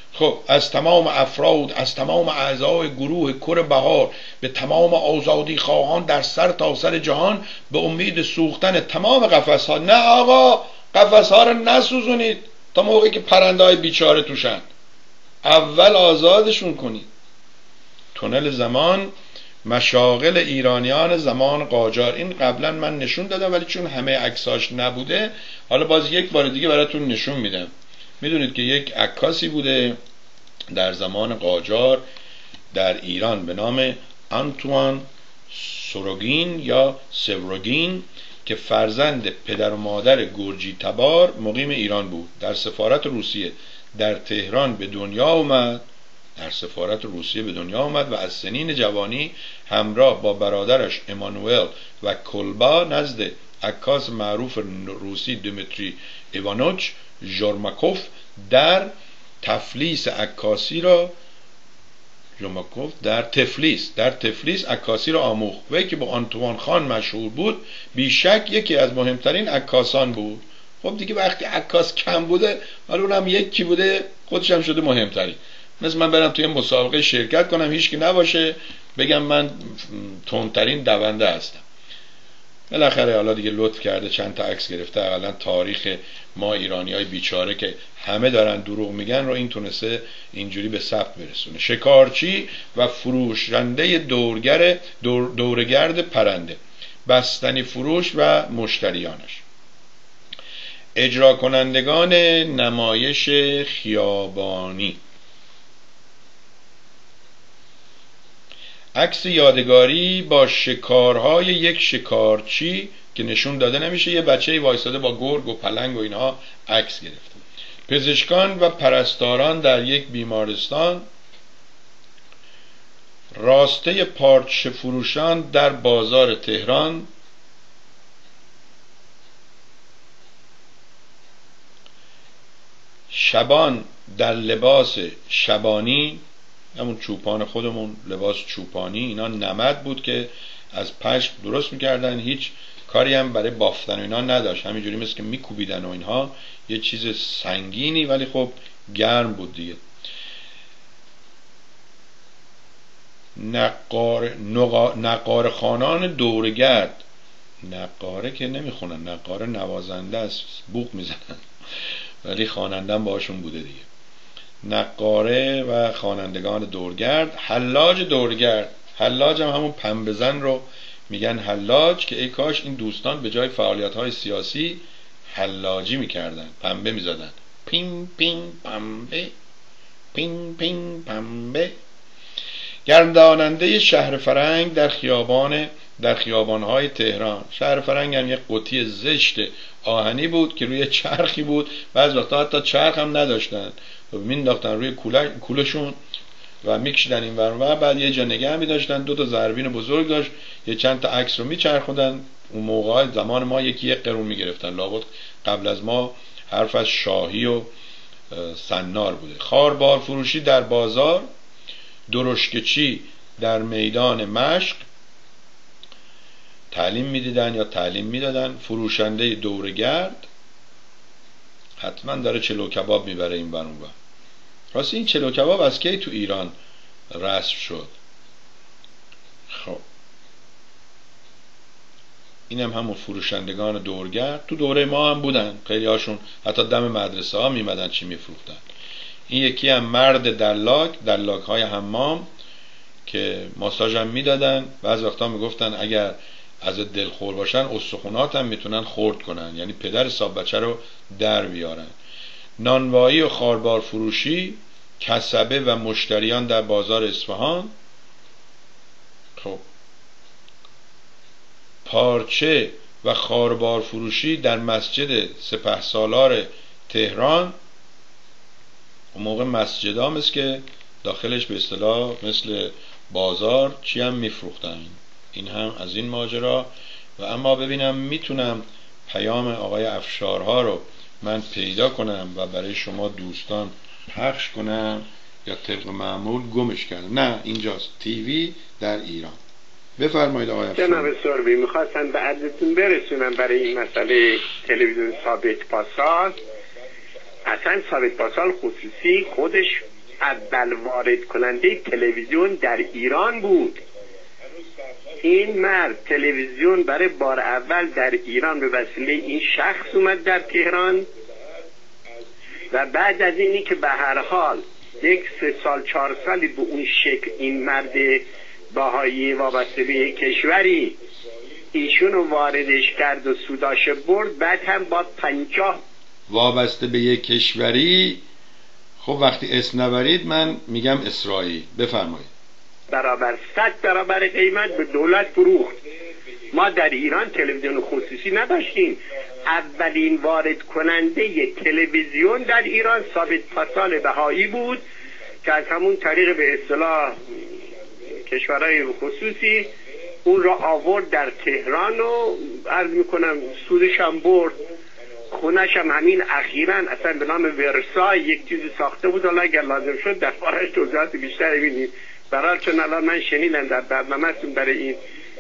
خب از تمام افراد، از تمام اعضای گروه کر بهار، به تمام آزادی خواهان در سر تا سر جهان، به امید سوختن تمام قفس ها. نه آقا، قفس ها رو نسوزونید تا موقعی که پرنده های بیچاره توشن، اول آزادشون کنید. تونل زمان، مشاغل ایرانیان زمان قاجار. این قبلا من نشون دادم ولی چون همه عکساش نبوده حالا باز یک بار دیگه براتون نشون میدم. میدونید که یک عکاسی بوده در زمان قاجار در ایران به نام آنتوان سوروگین یا سوروگین که فرزند پدر و مادر گرجی تبار مقیم ایران بود. در سفارت روسیه در تهران به دنیا اومد در سفارت روسیه به دنیا آمد و از سنین جوانی همراه با برادرش امانوئل و کلبا نزد عکاس معروف روسی دمیتری ایوانوچ ژورماکوف در تفلیس عکاسی را ژورماکوف در تفلیس در تفلیس عکاسی را آموخت. وی که با آنتوان خان مشهور بود بیشک یکی از مهمترین عکاسان بود. خب دیگه وقتی عکاس کم بوده حالا اونم یکی بوده خودش هم شده مهمترین. مثل من برم توی مسابقه شرکت کنم هیچکی نباشه بگم من تندترین دونده هستم. بالاخره حالا دیگه لطف کرده چند تا عکس گرفته، اولا تاریخ ما ایرانیای بیچاره که همه دارن دروغ میگن رو این تونسته اینجوری به ثبت برسونه. شکارچی و فروشنده دورگر دور دورگرد پرنده، بستنی فروش و مشتریانش، اجرا کنندگان نمایش خیابانی. عکس یادگاری با شکارهای یک شکارچی که نشون داده نمیشه، یه بچه وایساده با گرگ و پلنگ و اینها عکس گرفته. پزشکان و پرستاران در یک بیمارستان، راسته پارچه فروشان در بازار تهران، شبان در لباس شبانی، همون چوپان خودمون لباس چوپانی، اینا نمد بود که از پشم درست میکردن، هیچ کاری هم برای بافتن و اینا نداشت، همینجوری مثل که میکوبیدن و اینها، یه چیز سنگینی ولی خب گرم بود دیگه. نقار نقار خانان دورگرد، نقاره که نمیخونن، نقاره نوازنده است، بوق میزنن ولی خواننده‌ام باشون بوده دیگه. نقاره و خوانندگان دورگرد، حلاج دورگرد، حلاج هم همون پنبه زن رو میگن حلاج، که ای کاش این دوستان به جای فعالیت‌های سیاسی حلاجی میکردن، پنبه میزدن، پین پین پنبه، پین پین پنبه. گرداننده شهر فرنگ در خیابان در خیابان‌های تهران. شهر فرنگ هم یک قوطی زشت آهنی بود که روی چرخی بود، بعضی وقتا حتی چرخ هم نداشتن، مینداختن روی کولشون و میکشیدن این ور و بعد یه جا نگه می‌داشتن، دو تا ضربین بزرگ داشت، یه چند تا عکس رو میچرخوندن. اون موقع زمان ما یکی یک قرون میگرفتن، لابد قبل از ما حرف از شاهی و سنار بوده. خاربار فروشی در بازار، درشکچی در میدان مشق، تعلیم میدیدن یا تعلیم میدادن. فروشنده دورگرد حتما داره چلو کباب میبره این بر اون بر. راستی این چلو کباب از کی تو ایران رسم شد؟ خب اینم همون فروشندگان دورگرد تو دوره ما هم بودن، خیلی هاشون حتی دم مدرسه ها میمدن چی میفروختن. این یکی هم مرد دلاک، دلاک های حمام که ماساژ هم میدادن، بعضی وقتا میگفتن اگر از دلخور باشن استخونات هم میتونن خرد کنن، یعنی پدر حساب بچه رو در بیارن. نانوایی و خاربار فروشی، کسبه و مشتریان در بازار اصفهان. خب پارچه و خاربار فروشی در مسجد سپهسالار تهران. اون موقع مسجد هم است که داخلش به اصطلاح مثل بازار چی هم میفروختن. این هم از این ماجرا. و اما ببینم میتونم پیام آقای افشارها رو من پیدا کنم و برای شما دوستان پخش کنم یا طبق معمول گمش کردم. نه اینجاست، تیوی در ایران. بفرمایید آقای افشار. جناب سروی، میخواستن به عدتون برسونم برای این مسئله تلویزیون ثابت پاسال. اصلا ثابت پاسال خصوصی خودش اول وارد کننده تلویزیون در ایران بود. این مرد تلویزیون برای بار اول در ایران به وسیله این شخص اومد در تهران و بعد از اینی که به هر حال یک سه سال چهار سالی به اون شکل این مرد بهایی وابسته به یک کشوری ایشون رو واردش کرد و سوداش برد، بعد هم با پنجاه وابسته به یک کشوری. خب وقتی اسم نبرید من میگم اسرائیل. بفرمایید. برابر صد برابر قیمت به دولت فروخت. ما در ایران تلویزیون خصوصی نداشتیم. اولین وارد کننده تلویزیون در ایران ثابت پاسال بهایی بود که از همون طریق به اصطلاح کشورهای خصوصی اون را آورد در تهران و عرض میکنم سودش هم برد. خونش هم همین اخیراً اصلا به نام ورسای یک چیزی ساخته بود، حالا اگر لازم شد در بارش توضیحات بیشتر ببینید. برای چون الان من شنیدم در برنامه‌تون برای این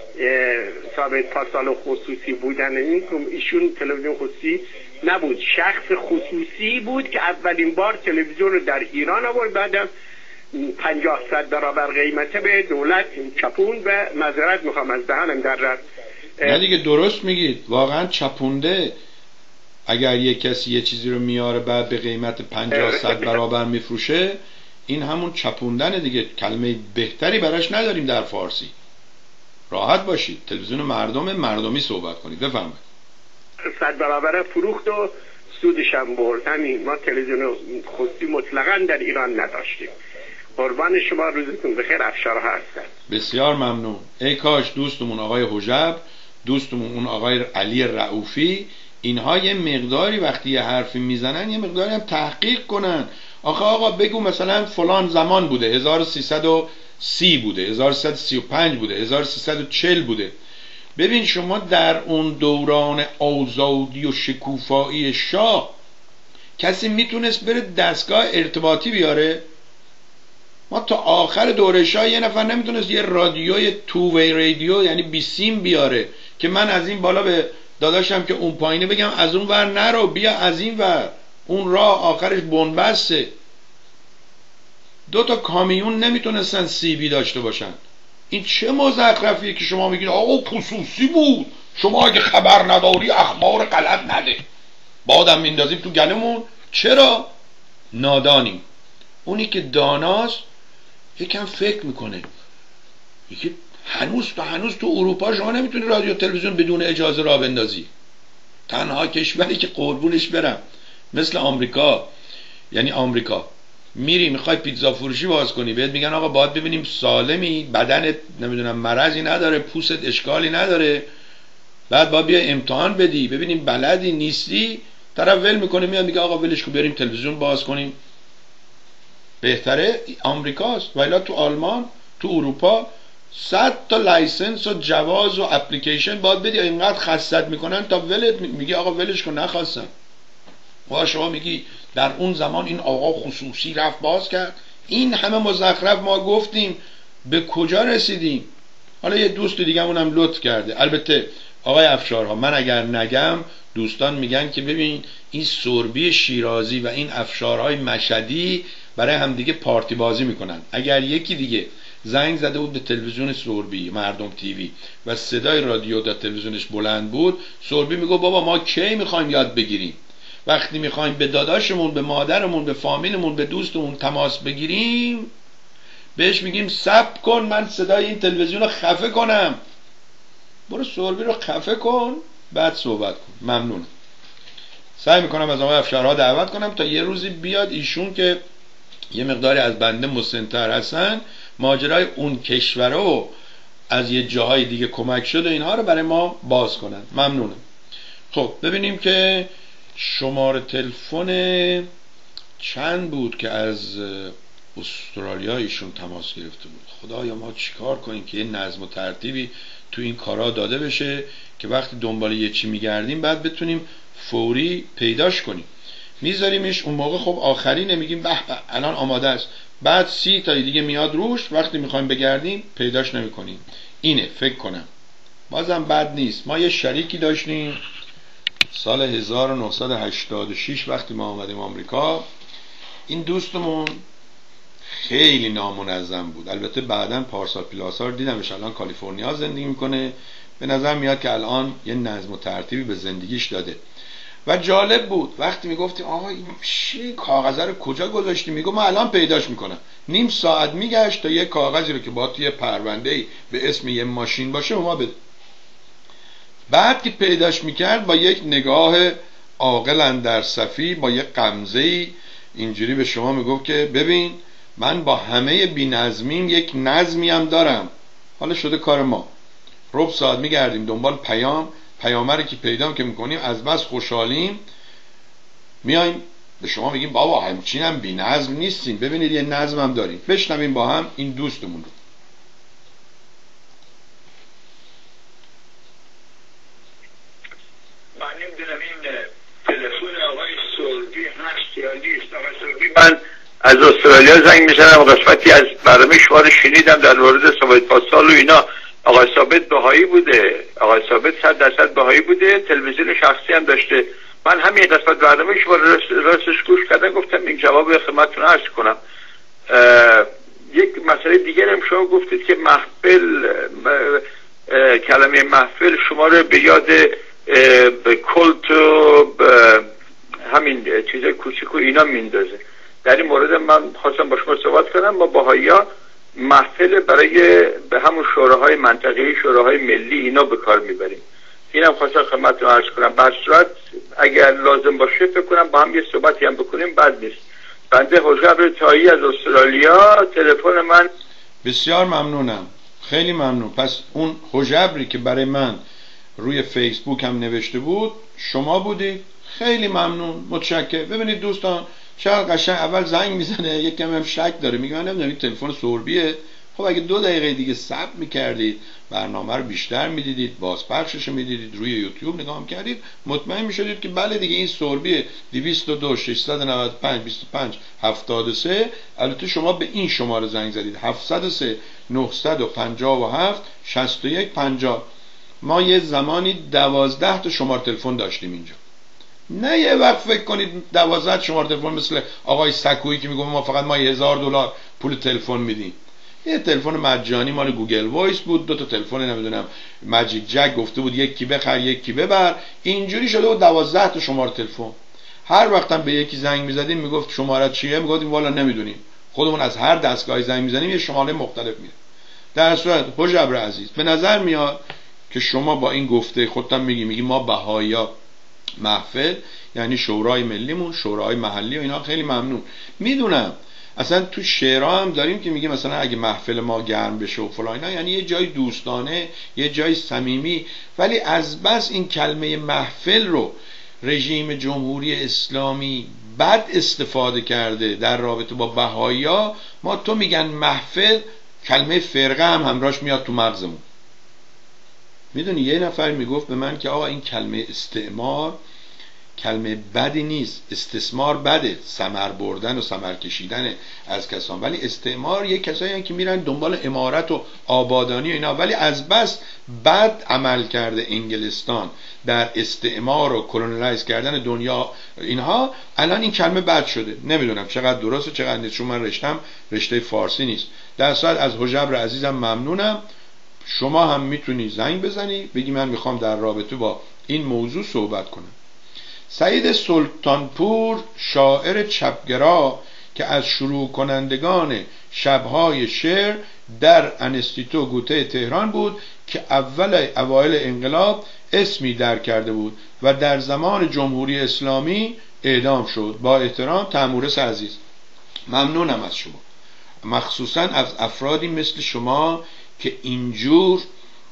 ثابت پاسال خصوصی بودن این ایشون تلویزیون خصوصی نبود، شخص خصوصی بود که اولین بار تلویزیون رو در ایران آورد، بعدم پنجاه صد برابر قیمته به دولت چپون و معذرت میخوام از دهنم در رفت. نه دیگه درست میگید، واقعا چپونده. اگر یک کسی یه چیزی رو میاره بعد به قیمت پنجاه صد برابر میفروشه، این همون چپوندن دیگه. کلمه بهتری براش نداریم در فارسی. راحت باشید، تلویزیون مردم مردمی صحبت کنید. بفرمایید. صد برابر فروخت و سودش هم برد. همین. ما تلویزیون خصوصی مطلقاً در ایران نداشتیم. قربان شما، روزتون بخیر. افشارها هستن. بسیار ممنون. ای کاش دوستمون آقای حجب، دوستمون اون آقای علی رؤوفی، اینها یه مقداری وقتی یه حرفی میزنن یه مقداری هم تحقیق کنن. آخه آقا بگو مثلا فلان زمان بوده، هزار و سیصد و سی بوده، هزار و سیصد و سی و پنج بوده، هزار و سیصد و چهل بوده. ببین شما در اون دوران آزادی و شکوفایی شاه کسی میتونست بره دستگاه ارتباطی بیاره؟ ما تا آخر دوره شاه یه نفر نمیتونست یه رادیوی تو وی رادیو یعنی بی سیم بیاره که من از این بالا به داداشم که اون پایینه بگم از اون ور نرو، بیا از این ور، اون راه آخرش بنبسته. دو تا کامیون نمیتونستن سی بی داشته باشن. این چه مزخرفیه که شما میگید آقا خصوصی بود، شما اگه خبر نداری اخبار غلط نده، بادم میندازیم تو گلمون. چرا؟ نادانیم. اونی که داناست یکم فکر میکنه. یکی هنوز تا هنوز تو اروپا شما نمیتونی رادیو تلویزیون بدون اجازه راه بندازی. تنها کشوری که قربونش برم مثل آمریکا، یعنی آمریکا میری میخوای پیتزا فروشی باز کنی، بهت میگن آقا باید ببینیم سالمی، بدنت نمیدونم مرضی نداره، پوست اشکالی نداره، بعد باید بیا امتحان بدی ببینیم بلدی نیستی. طرف ول میکنه میاد میگه آقا ولش کن بریم تلویزیون باز کنیم. بهتره آمریکاست. ولی تو آلمان، تو اروپا صد تا لایسنس و جواز و اپلیکیشن باید بدی، اینقدر خستت میکنن تا ولت میگی آقا ولش کن نخواستم. و شما میگی در اون زمان این آقا خصوصی رفت باز کرد. این همه مزخرف ما گفتیم، به کجا رسیدیم؟ حالا یه دوست دیگه اونم لطف کرده. البته آقای افشارها، من اگر نگم دوستان میگن که ببین این سربی شیرازی و این افشارهای مشهدی برای همدیگه پارتی بازی میکنن. اگر یکی دیگه زنگ زده بود به تلویزیون سربی مردم تیوی و صدای رادیو در تلویزیونش بلند بود، سربی میگه بابا ما کی میخوایم یاد بگیریم؟ وقتی میخوایم به داداشمون، به مادرمون، به فامیلمون، به دوستمون تماس بگیریم بهش میگیم صبر کن من صدای این تلویزیون رو خفه کنم. برو سربی رو خفه کن بعد صحبت کن. ممنونم. سعی میکنم از آقای افشارها دعوت کنم تا یه روزی بیاد ایشون که یه مقداری از بنده مسن‌تر هستن، ماجرای اون کشور رو از یه جاهای دیگه کمک شد و اینها رو برای ما باز کنن. ممنونم. خب ببینیم که شماره تلفن چند بود که از استرالیا ایشون تماس گرفته بود. خدایا ما چیکار کنیم که یه نظم و ترتیبی تو این کارا داده بشه که وقتی دنبال یه چی میگردیم بعد بتونیم فوری پیداش کنیم. میذاریمش اون موقع خب آخرینه میگیم به به الان آماده است، بعد سی تا دیگه میاد روش، وقتی میخوایم بگردیم پیداش نمیکنیم. اینه فکر کنم بازم بد نیست. ما یه شریکی داشتیم سال هزار و نهصد و هشتاد و شش وقتی ما آمدیم آمریکا. این دوستمون خیلی نامنظم بود. البته بعداً پارسال پیلاسار دیدمش، الان کالیفرنیا زندگی میکنه، به نظر میاد که الان یه نظم و ترتیبی به زندگیش داده. و جالب بود وقتی میگفتیم آقا این چی کاغذ رو کجا گذاشتی، میگم من الان پیداش میکنم. نیم ساعت میگشت تا یه کاغذی رو که با توی پرونده‌ای به اسم یه ماشین باشه ما بده. بعد که پیداش میکرد با یک نگاه عاقل اندر صفی، با یک غمزه‌ای اینجوری به شما میگفت که ببین من با همه بی‌نظمیم یک نظمی هم دارم. حالا شده کار ما ربع ساعت میگردیم دنبال پیام، پیامه رو که پیدا که میکنیم از بس خوشحالیم میایم به شما میگیم بابا همچین هم بی‌نظم نیستین، ببینید یه نظم هم داریم. بشنویم با هم این دوستمون رو. من نمیدونم این تلفن آقای سولبی هست یا نیست. آقای سولبی، من از استرالیا زنگ میزنم، قسمتی از برنامه شما رو شنیدم در مورد ثابت پاسال و اینا. آقای ثابت بهایی بوده، آقای ثابت صد درصد بهایی بوده، تلویزیون شخصی هم داشته. من همین قسمت برنامه شما راستش گوش کردم، گفتم این جواب خدمتتون عرض کنم. یک مسئله دیگر هم شما گفتید که محفل، کلمه محفل شما رو به یاد کلت و همین چیزای کوچیک و اینا میندازه. در این مورد من خواستم با شما صحبت کنم. ما بهایی‌ها محفل برای به همون شوراهای منطقه‌ای، شوراهای ملی اینا به کار میبریم. اینم خواستم خدمتتون عرض کنم. به هر صورت اگر لازم باشه فکر کنم با هم یه صحبتی هم بکنیم، بد نیست. بنده حجب تایی از استرالیا، تلفن من. بسیار ممنونم، خیلی ممنون. پس اون حجبری که برای من روی فیسبوک هم نوشته بود شما بودید. خیلی ممنون، متشکرم. ببینید دوستان چقدر قشنگ اول زنگ میزنه، یک کم هم شک داره، میگه من نمیدونم این تلفن سوربیه. خب اگه دو دقیقه دیگه صبر میکردید، برنامه رو بیشتر میدیدید، بازپخشش رو میدیدید، روی یوتیوب نگاه میکردید، مطمئن میشدید که بله دیگه این سوربیه دویست و دو ششصد و نود و پنج بیست و پنج هفتاد و سه. البته شما به این شماره زنگ زدید هفتصد و سه نهصد و پنجاه و هفت شصت و یک پنجاه. ما یه زمانی دوازده تا شماره تلفن داشتیم اینجا. نه یه وقت فکر کنید دوازده شماره تلفن مثل آقای سکویی که میگه ما فقط ما هزار دلار پول تلفن میدیم. یه تلفن مجانی مال گوگل وایس بود، دو تا تلفن نمیدونم ماجیک جک گفته بود یکی بخر یکی ببر، اینجوری شده بود دوازده تا شماره تلفن. هر وقتم به یکی زنگ میزدیم میگفت شماره چیه، میگفتیم والا نمیدونیم، خودمون از هر دستگاهی زنگ میزنیم یه شماره مختلف میده. در صورت حجبر عزیز به نظر میاد که شما با این گفته خودتون میگی میگی ما بهایی‌ها محفل یعنی شورای ملیمون، شورای محلی و اینا. خیلی ممنون. میدونم اصلا تو شعرها هم داریم که میگه مثلا اگه محفل ما گرم بشه و فلان اینا، یعنی یه جای دوستانه، یه جای صمیمی. ولی از بس این کلمه محفل رو رژیم جمهوری اسلامی بد استفاده کرده در رابطه با بهایی‌ها، ما تو میگن محفل، کلمه فرقه هم همراهش میاد تو مغزمون. میدونی یه نفر میگفت به من که آقا این کلمه استعمار کلمه بدی نیست، استثمار بده، ثمر بردن و ثمر کشیدن از کسان، ولی استعمار یه کسایی هستن که میرن دنبال امارت و آبادانی و اینا. ولی از بس بد عمل کرده انگلستان در استعمار و کلونیلایز کردن دنیا اینها، الان این کلمه بد شده. نمیدونم چقدر درسته چقدر نیست، چون من رشتم رشته فارسی نیست. در صورت از حجبر عزیزم ممنونم. شما هم میتونی زنگ بزنی بگی من میخوام در رابطه با این موضوع صحبت کنم. سعید سلطانپور شاعر چپگرا که از شروع کنندگان شبهای شعر در انستیتو گوته تهران بود که اول اوایل انقلاب اسمی در کرده بود و در زمان جمهوری اسلامی اعدام شد. با احترام تیمورس عزیز. ممنونم از شما، مخصوصا از افرادی مثل شما که اینجور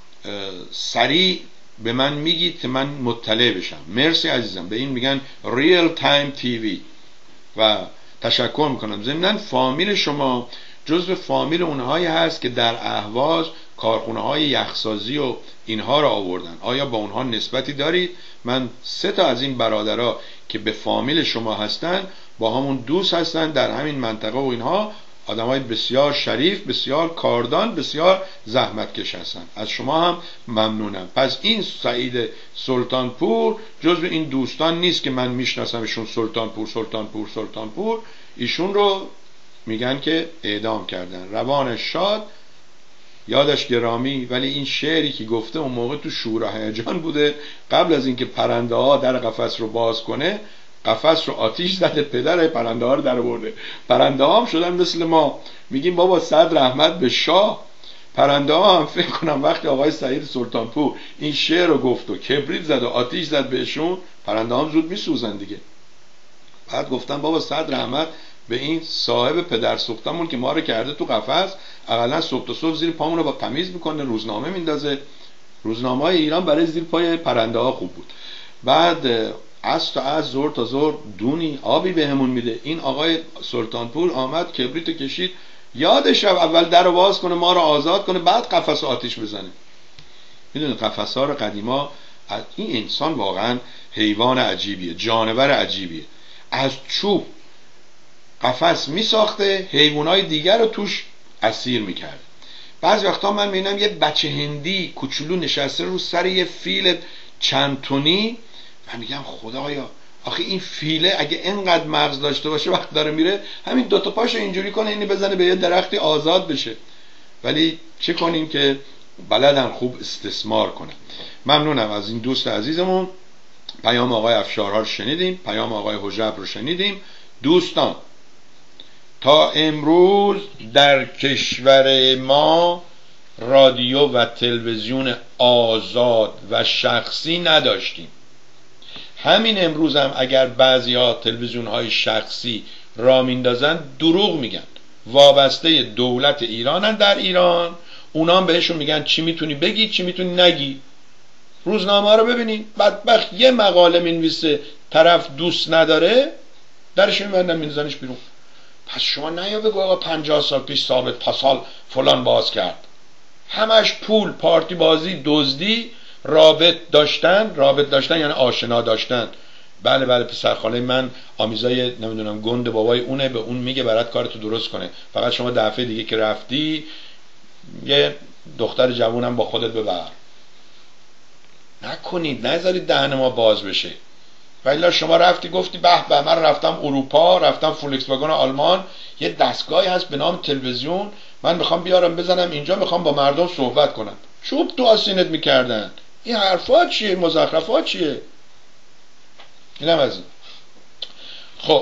سریع به من میگید که من مطلع بشم. مرسی عزیزم. به این میگن ریل تایم تیوی و تشکر میکنم. ضمناً فامیل شما جزو فامیل اونهایی هست که در اهواز کارخونه های یخسازی و اینها را آوردن. آیا با اونها نسبتی دارید؟ من سه تا از این برادرها که به فامیل شما هستن با همون دوست هستن در همین منطقه و اینها، آدمای بسیار شریف، بسیار کاردان، بسیار زحمتکش هستن. از شما هم ممنونم. پس این سعید سلطانپور جزو این دوستان نیست که من میشناسمشون، سلطانپور سلطانپور سلطانپور. ایشون رو میگن که اعدام کردن. روانش شاد، یادش گرامی. ولی این شعری که گفته اون موقع تو شور و هیجان بوده. قبل از اینکه پرنده ها در قفس رو باز کنه، قفس رو آتیش زده، پدر پرنده ها رو در برده. پرنده ها هم شدن مثل ما، میگیم بابا صد رحمت به شاه. پرنده ها هم فکر کنم وقتی آقای سعید سلطانپور این شعر رو گفت و کبریت زد و آتیش زد بهشون، پرنده ها هم زود میسوزن دیگه. بعد گفتن بابا صد رحمت به این صاحب پدر سوختمون که ما رو کرده تو قفس، اقلا صبح تا صبح زیر پامون رو با تمیز میکنه، روزنامه میندازه. روزنامه های ایران برای زیر پای پرنده ها خوب بود. بعد از تا از زور تا زور دونی آبی بهمون میده. این آقای سلطانپور آمد کبریت کشید، یادش اول در رو باز کنه، ما رو آزاد کنه، بعد قفس آتیش بزنه. میدونید قفس ها رو قدیما، این انسان واقعا حیوان عجیبیه، جانور عجیبیه. از چوب قفس میساخته، حیوانای دیگر رو توش اسیر میکرد. بعضی وقتا من میبینم یه بچه هندی کوچولو نشسته رو سر یه فیل چند تونی و میگم خدایا آخه این فیله اگه اینقدر مغز داشته باشه وقت داره میره همین دوتا پاشو اینجوری کنه، اینی بزنه به یه درختی آزاد بشه. ولی چه کنیم که بلدن خوب استثمار کنن. ممنونم از این دوست عزیزمون. پیام آقای افشارها رو شنیدیم، پیام آقای حجب رو شنیدیم. دوستان تا امروز در کشور ما رادیو و تلویزیون آزاد و شخصی نداشتیم. همین امروز هم اگر بعضی ها تلویزیون های شخصی را میندازن دروغ میگن، وابسته دولت ایرانن در ایران. اونام بهشون میگن چی میتونی بگی چی میتونی نگی. روزنامه رو ببینید، بدبخت یه مقاله مینویسه طرف دوست نداره درش میبندن میزنش بیرون. پس شما نیا بگو آقا پنجاه سال پیش ثابت پاسال فلان باز کرد. همش پول، پارتی بازی، دزدی، رابط داشتن. رابط داشتن یعنی آشنا داشتن. بله بله پسرخاله من آمیزای نمیدونم گند بابای اونه، به اون میگه برات کارتو درست کنه. فقط شما دفعه دیگه که رفتی یه دختر جوونم با خودت ببر. نکنید، نذارید دهن ما باز بشه. ولی شما رفتی گفتی به به من رفتم اروپا، رفتم فولکس واگن آلمان، یه دستگاهی هست به نام تلویزیون، من میخوام بیارم بزنم اینجا، میخوام با مردم صحبت کنم. چوب تو آسینت میکردن. این حرفات چیه؟ مزخرفات چیه؟ اینم از این. خب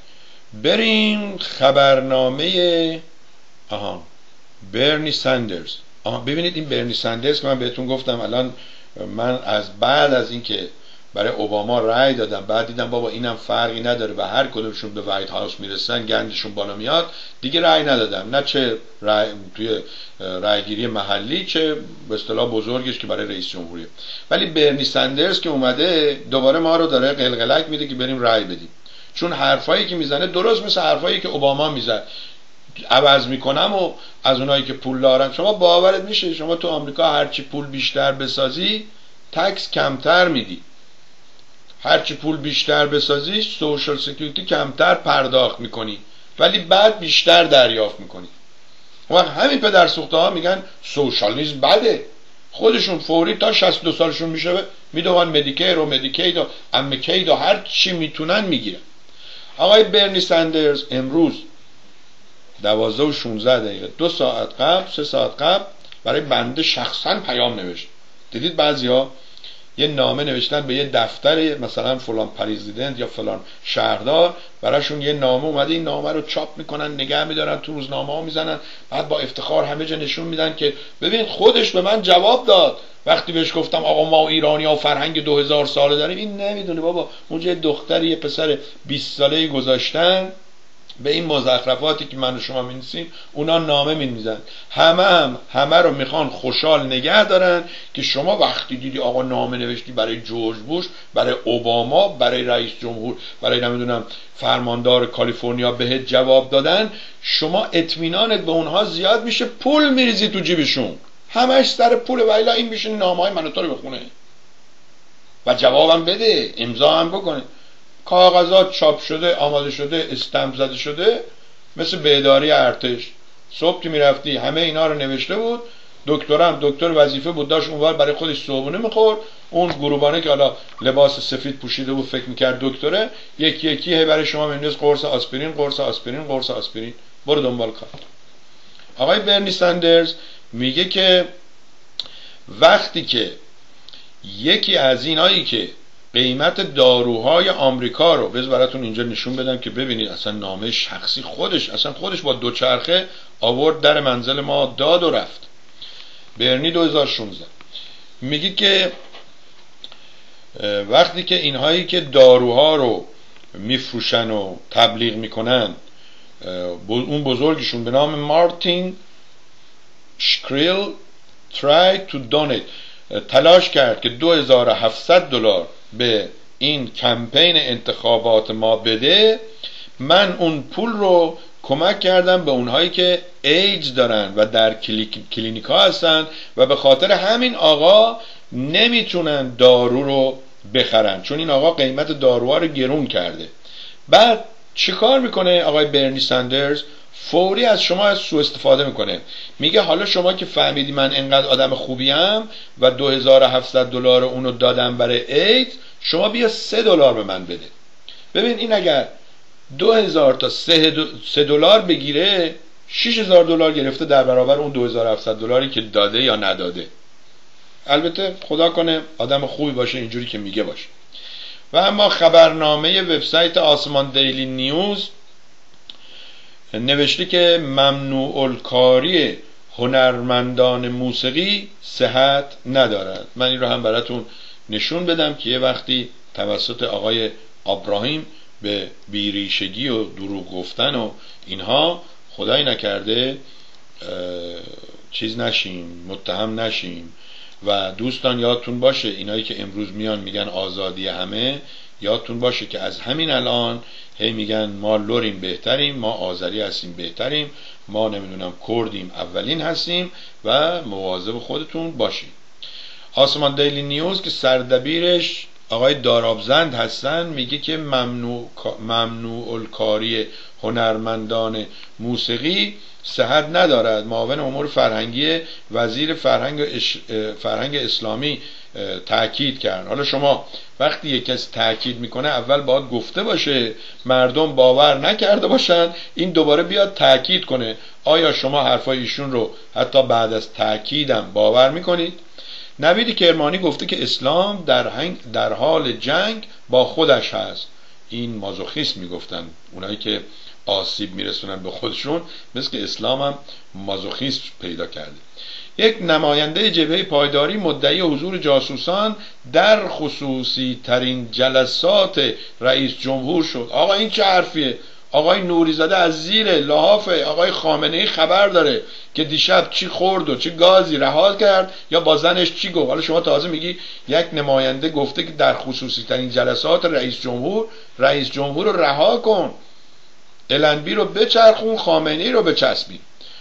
بریم خبرنامه آها برنی ساندرز. آها ببینید این برنی ساندرز که من بهتون گفتم الان من از بعد از اینکه برای اوباما رأی دادم، بعد دیدم بابا اینم فرقی نداره و هر کدومشون به وایت هاوس میرسن گندشون بالا میاد، دیگه رأی ندادم. نه چه رأی توی رأیگیری محلی، چه به اصطلاح بزرگش که برای رئیس جمهوریه. ولی برنی ساندرز که اومده دوباره ما رو داره قلقلک میده که بریم رأی بدیم، چون حرفایی که میزنه درست مثل حرفایی که اوباما میزد. عوض میکنم و از اونایی که پول دارن. شما باورت میشه شما تو آمریکا هرچی پول بیشتر بسازی تکس کمتر میدی، هرچی پول بیشتر بسازی سوشال سکیوریتی کمتر پرداخت میکنی ولی بعد بیشتر دریافت میکنی. و همین پدر سوخته ها میگن سوشالیسم بده، خودشون فوری تا شصت و دو سالشون میشه میدونن مدیکیر و مدیکید و امکید و هر چی میتونن میگیرن. آقای برنی ساندرز امروز دوازده و شونزده دقیقه دو ساعت قبل سه ساعت قبل برای بنده شخصا پیام نوشت. دیدید بعضی ها یه نامه نوشتن به یه دفتر مثلا فلان پرزیدنت یا فلان شهردار، براشون یه نامه اومده، این نامه رو چاپ میکنن نگه میدارن تو روزنامه ها میزنن، بعد با افتخار همه جا نشون میدن که ببین خودش به من جواب داد وقتی بهش گفتم آقا ما ایرانی ها فرهنگ دو هزار ساله داریم. این نمیدونه بابا اونجا یه دختری یه پسر بیست ساله‌ای گذاشتن به این مزخرفاتی که من و شما می‌نویسیم اونا نامه می‌نویسن. همه هم همه رو میخوان خوشحال نگه دارن که شما وقتی دیدی آقا نامه نوشتی برای جورج بوش، برای اوباما، برای رئیس جمهور، برای نمیدونم فرماندار کالیفرنیا بهت جواب دادن، شما اطمینانت به اونها زیاد میشه، پول میریزی تو جیبشون، همش سر پول. و الا این میشه نامه‌های من و تو رو بخونه و جوابم بده، امضا هم بکنه. کاغذات چاپ شده، آماده شده، استمپ زده شده، مثل بیداری ارتش. صبح که میرفتی همه اینا رو نوشته بود. دکترم دکتر وظیفه بود داشت اونور برای خودش صبحونه میخورد. اون گروبانه که حالا لباس سفید پوشیده بود فکر میکرد دکتره، یکی یکی هی برای شما مینداز قرص آسپرین قرص آسپرین قرص آسپرین. برو دنبال کار. آقای برنی سندرز میگه که وقتی که یکی از اینایی که قیمت داروهای آمریکا رو، بذار براتون اینجا نشون بدم که ببینید اصلا نامه شخصی خودش، اصلا خودش با دوچرخه آورد در منزل ما داد و رفت. برنی دو هزار و شانزده میگه که وقتی که اینهایی که داروها رو میفروشن و تبلیغ میکنن، اون بزرگشون به نام مارتین شکریل tried to donate تلاش کرد که دو هزار و هفتصد دلار به این کمپین انتخابات ما بده، من اون پول رو کمک کردم به اونهایی که ایدز دارن و در کلینیک ها هستن و به خاطر همین آقا نمیتونن دارو رو بخرن، چون این آقا قیمت داروها رو گرون کرده. بعد چیکار میکنه آقای برنی سندرز؟ فوری از شما سوء استفاده میکنه. میگه حالا شما که فهمیدی من انقدر آدم خوبیم و دو هزار و هفتصد دلار اونو دادم برای ایدز، شما بیا سه دلار به من بده. ببین این اگر دو هزار تا سه دلار بگیره، شش هزار دلار گرفته در برابر اون دو هزار و هفتصد دلاری که داده یا نداده. البته خدا کنه آدم خوبی باشه اینجوری که میگه باشه. و اما خبرنامه وبسایت آسمان دیلی نیوز نوشته که ممنوع الکاری هنرمندان موسیقی صحت ندارد. من این رو هم براتون نشون بدم که یه وقتی توسط آقای ابراهیم به بیریشگی و دروغ گفتن و اینها خدای نکرده چیز نشیم، متهم نشیم. و دوستان یادتون باشه اینایی که امروز میان میگن آزادی همه، یادتون باشه که از همین الان هی میگن ما لوریم بهتریم، ما آذری هستیم بهتریم، ما نمیدونم کردیم اولین هستیم و مواظب خودتون باشید. آسمان دیلی نیوز که سردبیرش آقای دارابزند هستن میگه که ممنوع ممنوع الکاری هنرمندان موسیقی صحت ندارد. معاون امور فرهنگی وزیر فرهنگ فرهنگ اسلامی تاکید کرد. حالا شما وقتی یک کس تاکید میکنه اول باید گفته باشه، مردم باور نکرده باشن، این دوباره بیاد تاکید کنه. آیا شما حرفای ایشون رو حتی بعد از تاکیدم باور میکنید؟ نوید کرمانی گفته که اسلام در, هنگ در حال جنگ با خودش هست. این مازوخیسم میگفتن اونایی که آسیب میرسونن به خودشون، مثل که اسلام هم مازوخیسم پیدا کرده. یک نماینده جبهه پایداری مدعی حضور جاسوسان در خصوصی ترین جلسات رئیس جمهور شد. آقا این چه حرفیه؟ آقای نوریزاده از زیر لحاف آقای خامنه‌ای خبر داره که دیشب چی خورد و چه گازی رها کرد یا با زنش چی گفت. حالا شما تازه میگی یک نماینده گفته که در خصوصی ترین جلسات رئیس جمهور رئیس جمهور رو رها کن، النبی رو بچرخون، خامنه‌ای رو بچسبی.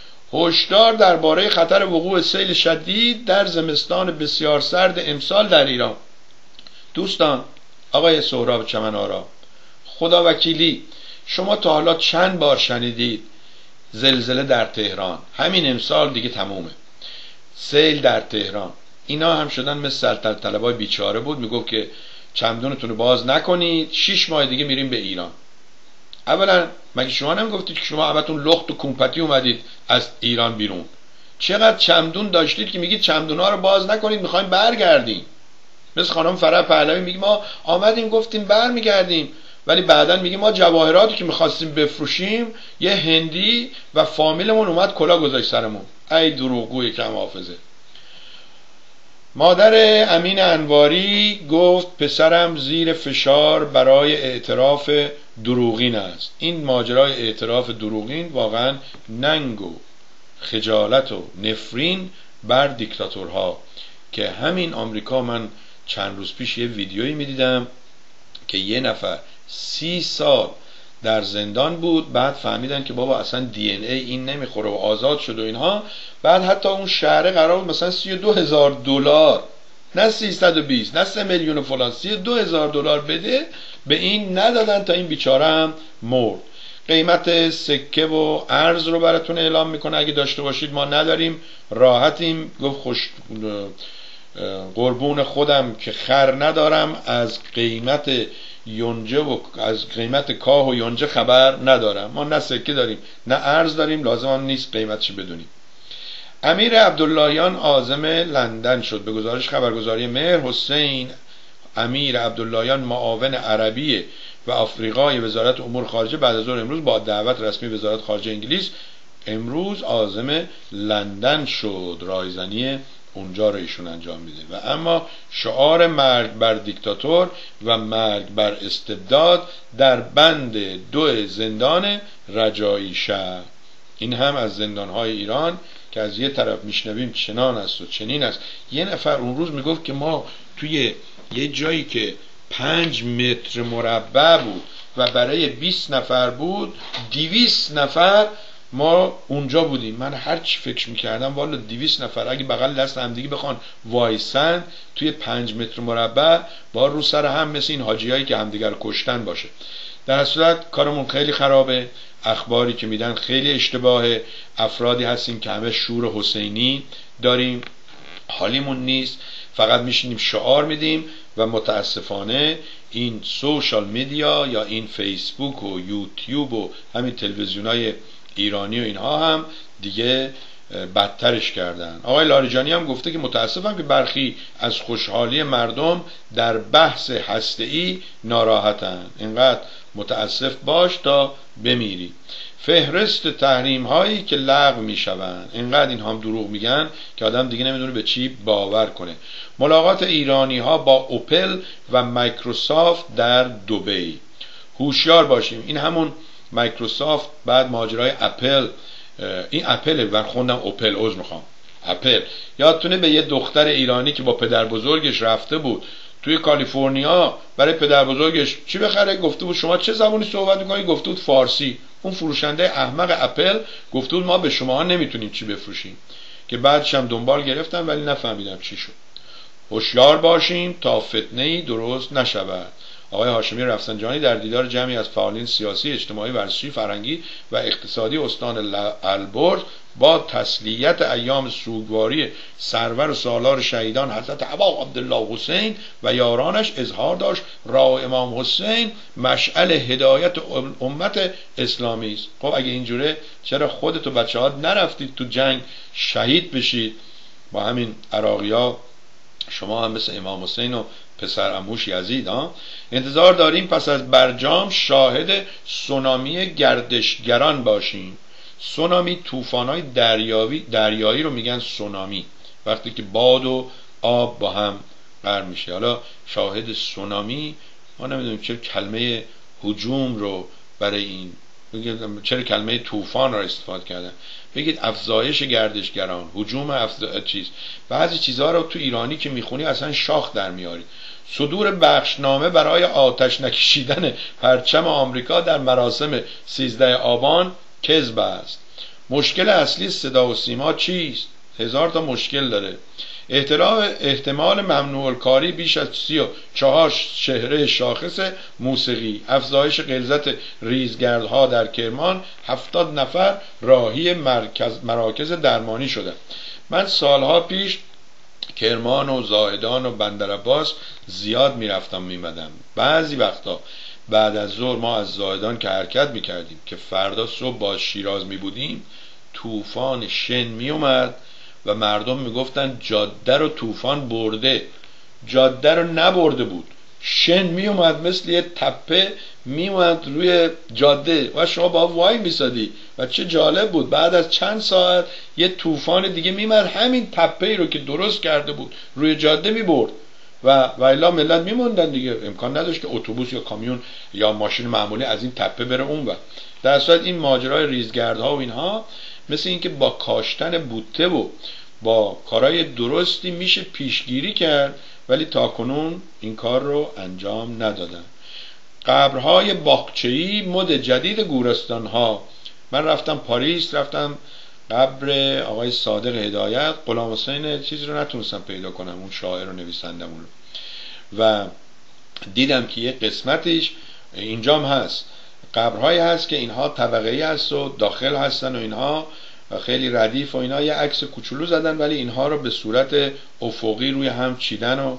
هشدار درباره خطر وقوع سیل شدید در زمستان بسیار سرد امسال در ایران. دوستان، آقای سهراب چمن‌آرا، خدا وکیلی شما تا حالا چند بار شنیدید زلزله در تهران؟ همین امسال دیگه تمومه. سیل در تهران، اینا هم شدن مثل سلطنت طلبای بیچاره بود، میگفت که چمدونتون رو باز نکنید، شش ماه دیگه میریم به ایران. اولا مگه شما نمیگفتید که شما همتون لخت و کومپتی اومدید از ایران بیرون؟ چقدر چمدون داشتید که میگید چمدونا رو باز نکنید، میخوایم برگردیم؟ مثل خانم فرح پهلوی میگه ما آمدیم گفتیم برمیگردیم، ولی بعداً میگه ما جواهراتی که میخواستیم بفروشیم یه هندی و فامیلمون اومد کلا گذاشت سرمون. ای دروغگوی کم حافظه. مادر امین انواری گفت پسرم زیر فشار برای اعتراف دروغین است. این ماجرای اعتراف دروغین واقعا ننگ و خجالت و نفرین بر دیکتاتورها که همین آمریکا، من چند روز پیش یه ویدیویی میدیدم که یه نفر سی سال در زندان بود، بعد فهمیدن که بابا اصلا دی ان ای این نمیخوره و آزاد شد و اینها. بعد حتی اون شهر قرار بود مثلا سی و دو هزار دلار، نه سیصد و بیست، نه سه میلیون و فلان، سی و دو هزار دلار بده، به این ندادن تا این بیچاره هم مرد. قیمت سکه و ارز رو براتون اعلام میکنه، اگه داشته باشید. ما نداریم، راحتیم. گفت خوش قربون خودم که خر ندارم، از قیمت یونجه و از قیمت کاه و یونجه خبر ندارم. ما نه سکه داریم نه ارز داریم، لازم هم نیست قیمتش بدونیم. امیر عبداللهیان عازم لندن شد. به گزارش خبرگزاری مهر، حسین امیر عبداللهیان معاون عربی و آفریقای وزارت امور خارجه بعد از ظهر امروز با دعوت رسمی وزارت خارجه انگلیس امروز عازم لندن شد. رایزنی اونجا رو ایشون انجام میده. و اما شعار مرگ بر دیکتاتور و مرگ بر استبداد در بند دو زندان رجایی شهر. این هم از زندانهای ایران که از یه طرف میشنویم چنان است و چنین است. یه نفر اون روز میگفت که ما توی یه جایی که پنج متر مربع بود و برای بیست نفر بود، دویست نفر ما اونجا بودیم. من هر چی فکر میکردم والا دویست نفر اگه بغل دست همدیگه بخوان وایسن توی پنج متر مربع با رو سر هم مثل این حاجیایی که همدیگر کشتن باشه. در صورت کارمون خیلی خرابه، اخباری که میدن خیلی اشتباهه، افرادی هستیم که همه شور حسینی داریم، حالیمون نیست، فقط میشینیم شعار میدیم و متاسفانه این سوشال میدیا یا این فیسبوک و یوتیوب و همین تلویزیونای ایرانی و اینها هم دیگه بدترش کردن. آقای لاریجانی هم گفته که متاسفم که برخی از خوشحالی مردم در بحث هسته‌ای ناراحتن. اینقدر متاسف باش تا بمیری. فهرست تحریم هایی که لغو می شوند. اینقدر این هم دروغ میگن که آدم دیگه نمیدونه به چی باور کنه. ملاقات ایرانی ها با اوپل و مایکروسافت در دبی. هوشیار باشیم. این همون مایکروسافت بعد ماجرای اپل، این اپل و خوندم اوپل، عذر میخوام، اپل. یادتونه به یه دختر ایرانی که با پدر بزرگش رفته بود توی کالیفرنیا برای پدر بزرگش چی بخره، گفته بود شما چه زبانی صحبت میکنید؟ گفته بود فارسی. اون فروشنده احمق اپل گفته بود ما به شما نمیتونیم چی بفروشیم، که بعدش هم دنبال گرفتم ولی نفهمیدم چی شد. هوشیار باشیم تا فتنه‌ای درست نشود. آقای هاشمی رفسنجانی در دیدار جمعی از فعالین سیاسی، اجتماعی، ورزشی، فرهنگی و اقتصادی استان البرز با تسلیت ایام سوگواری سرور و سالار شهیدان حضرت ابا عبدالله حسین و یارانش اظهار داشت راه امام حسین مشعل هدایت امت اسلامی است. خب اگه اینجوره چرا خودت و بچه ها نرفتید تو جنگ شهید بشید با همین عراقی‌ها؟ شما هم مثل امام حسین و پسر عموش یزید ها. انتظار داریم پس از برجام شاهد سونامی گردشگران باشیم. سونامی طوفان‌های دریایی دریایی رو میگن سونامی، وقتی که باد و آب با هم قرار میشه. حالا شاهد سونامی، ما نمیدونیم چرا کلمه هجوم رو برای این، چرا کلمه طوفان رو استفاده کردن. بگید افزایش گردشگران، هجوم افزایش چیز. بعضی چیزها رو تو ایرانی که میخونی اصلا شاخ در میاری. صدور بخشنامه برای آتش نکشیدن پرچم آمریکا در مراسم سیزده آبان کذب است. مشکل اصلی صدا و سیما چیست؟ هزار تا مشکل داره. احتمال ممنوع الکاری بیش از سی و چهار شهره شاخص موسیقی. افزایش غلظت ریزگردها در کرمان. هفتاد نفر راهی مرکز مراکز درمانی شدند. من سالها پیش کرمان و زاهدان و بندرعباس زیاد میرفتم میمدم. بعضی وقتا بعد از ظهر ما از زاهدان که حرکت میکردیم که فردا صبح با شیراز میبودیم، طوفان شن میومد و مردم میگفتن جاده رو طوفان برده. جاده رو نبرده بود، شن میومد مثل یه تپه میومد روی جاده و شما با وای میسادی و چه جالب بود. بعد از چند ساعت یه طوفان دیگه میمد همین تپه رو که درست کرده بود روی جاده میبرد و وایلا ملت میموندن دیگه. امکان نداشت که اتوبوس یا کامیون یا ماشین معمولی از این تپه بره اون و در صورت این ماجرای ریزگردها و اینها مثل اینکه با کاشتن بوته و با کارهای درستی میشه پیشگیری کرد، ولی تاکنون این کار رو انجام ندادن. قبرهای باغچه‌ای مد جدید گورستانها. من رفتم پاریس، رفتم قبر آقای صادق هدایت، غلام حسین چیزی رو نتونستم پیدا کنم، اون شاعر و نویسندمون رو، و دیدم که یه قسمتش اینجام هست. قبرهایی هست که اینها طبقه‌ای هست و داخل هستن و اینها خیلی ردیف و اینا. یه عکس کوچولو زدن ولی اینها رو به صورت افقی روی هم چیدن و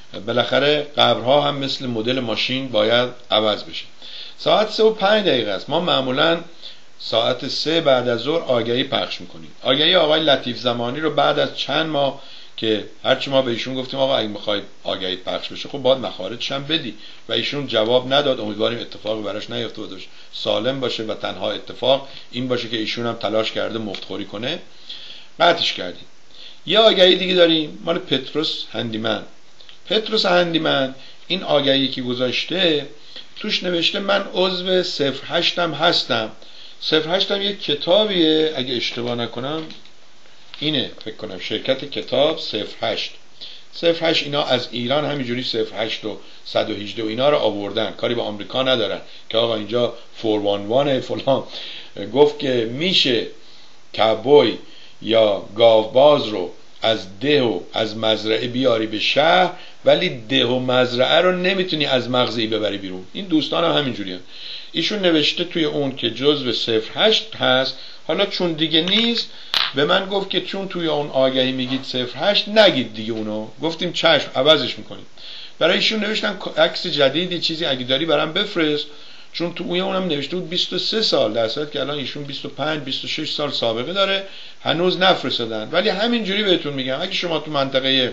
بالاخره قبرها هم مثل مدل ماشین باید عوض بشه. ساعت سه و پنج دقیقه است. ما معمولا ساعت سه بعد از ظهر آگهی پخش میکنیم. آگهی آقای لطیف زمانی رو بعد از چند ماه که هرچی ما به ایشون گفتیم آقا اگه میخواید آگهی پخش بشه خب باید مخارجش هم بدی و ایشون جواب نداد. امیدواریم اتفاقی براش نیفته و سالم باشه و تنها اتفاق این باشه که ایشون هم تلاش کرده مفتخوری کنه. قطعش کردیم. یه آگهی دیگه داریم مال پتروس هندیمن. پتروس هندیمن این آگهی که گذاشته توش نوشته من عضو صفر هشتم هستم. صفر هشتم یک کتابیه اگه اشتباه نکنم اینه فکر کنم، شرکت کتاب صفر هشت. صفر هشت اینا از ایران همینجوری صفر هشت و صد و هجده و اینا رو آوردن، کاری به آمریکا ندارن که آقا اینجا چهارصد و یازده فلان گفت که میشه کبوی یا گاوباز رو از ده و از مزرعه بیاری به شهر ولی ده و مزرعه رو نمیتونی از مغزی ببری بیرون. این دوستان هم همینجوری هم. ایشون نوشته توی اون که جزو صفر هشت هست. حالا چون دیگه نیست به من گفت که چون توی اون آگهی میگید صفر هشت نگید دیگه اونو. گفتیم چشم عوضش میکنیم. برای ایشون نوشتن عکس جدیدی چیزی اگه داری برام بفرست، چون تو اونم نوشته بود بیست و سه سال، در صورتی که الان ایشون بیست و پنج بیست و شش سال سابقه داره هنوز نفرستادن. ولی همینجوری بهتون میگم اگه شما تو منطقه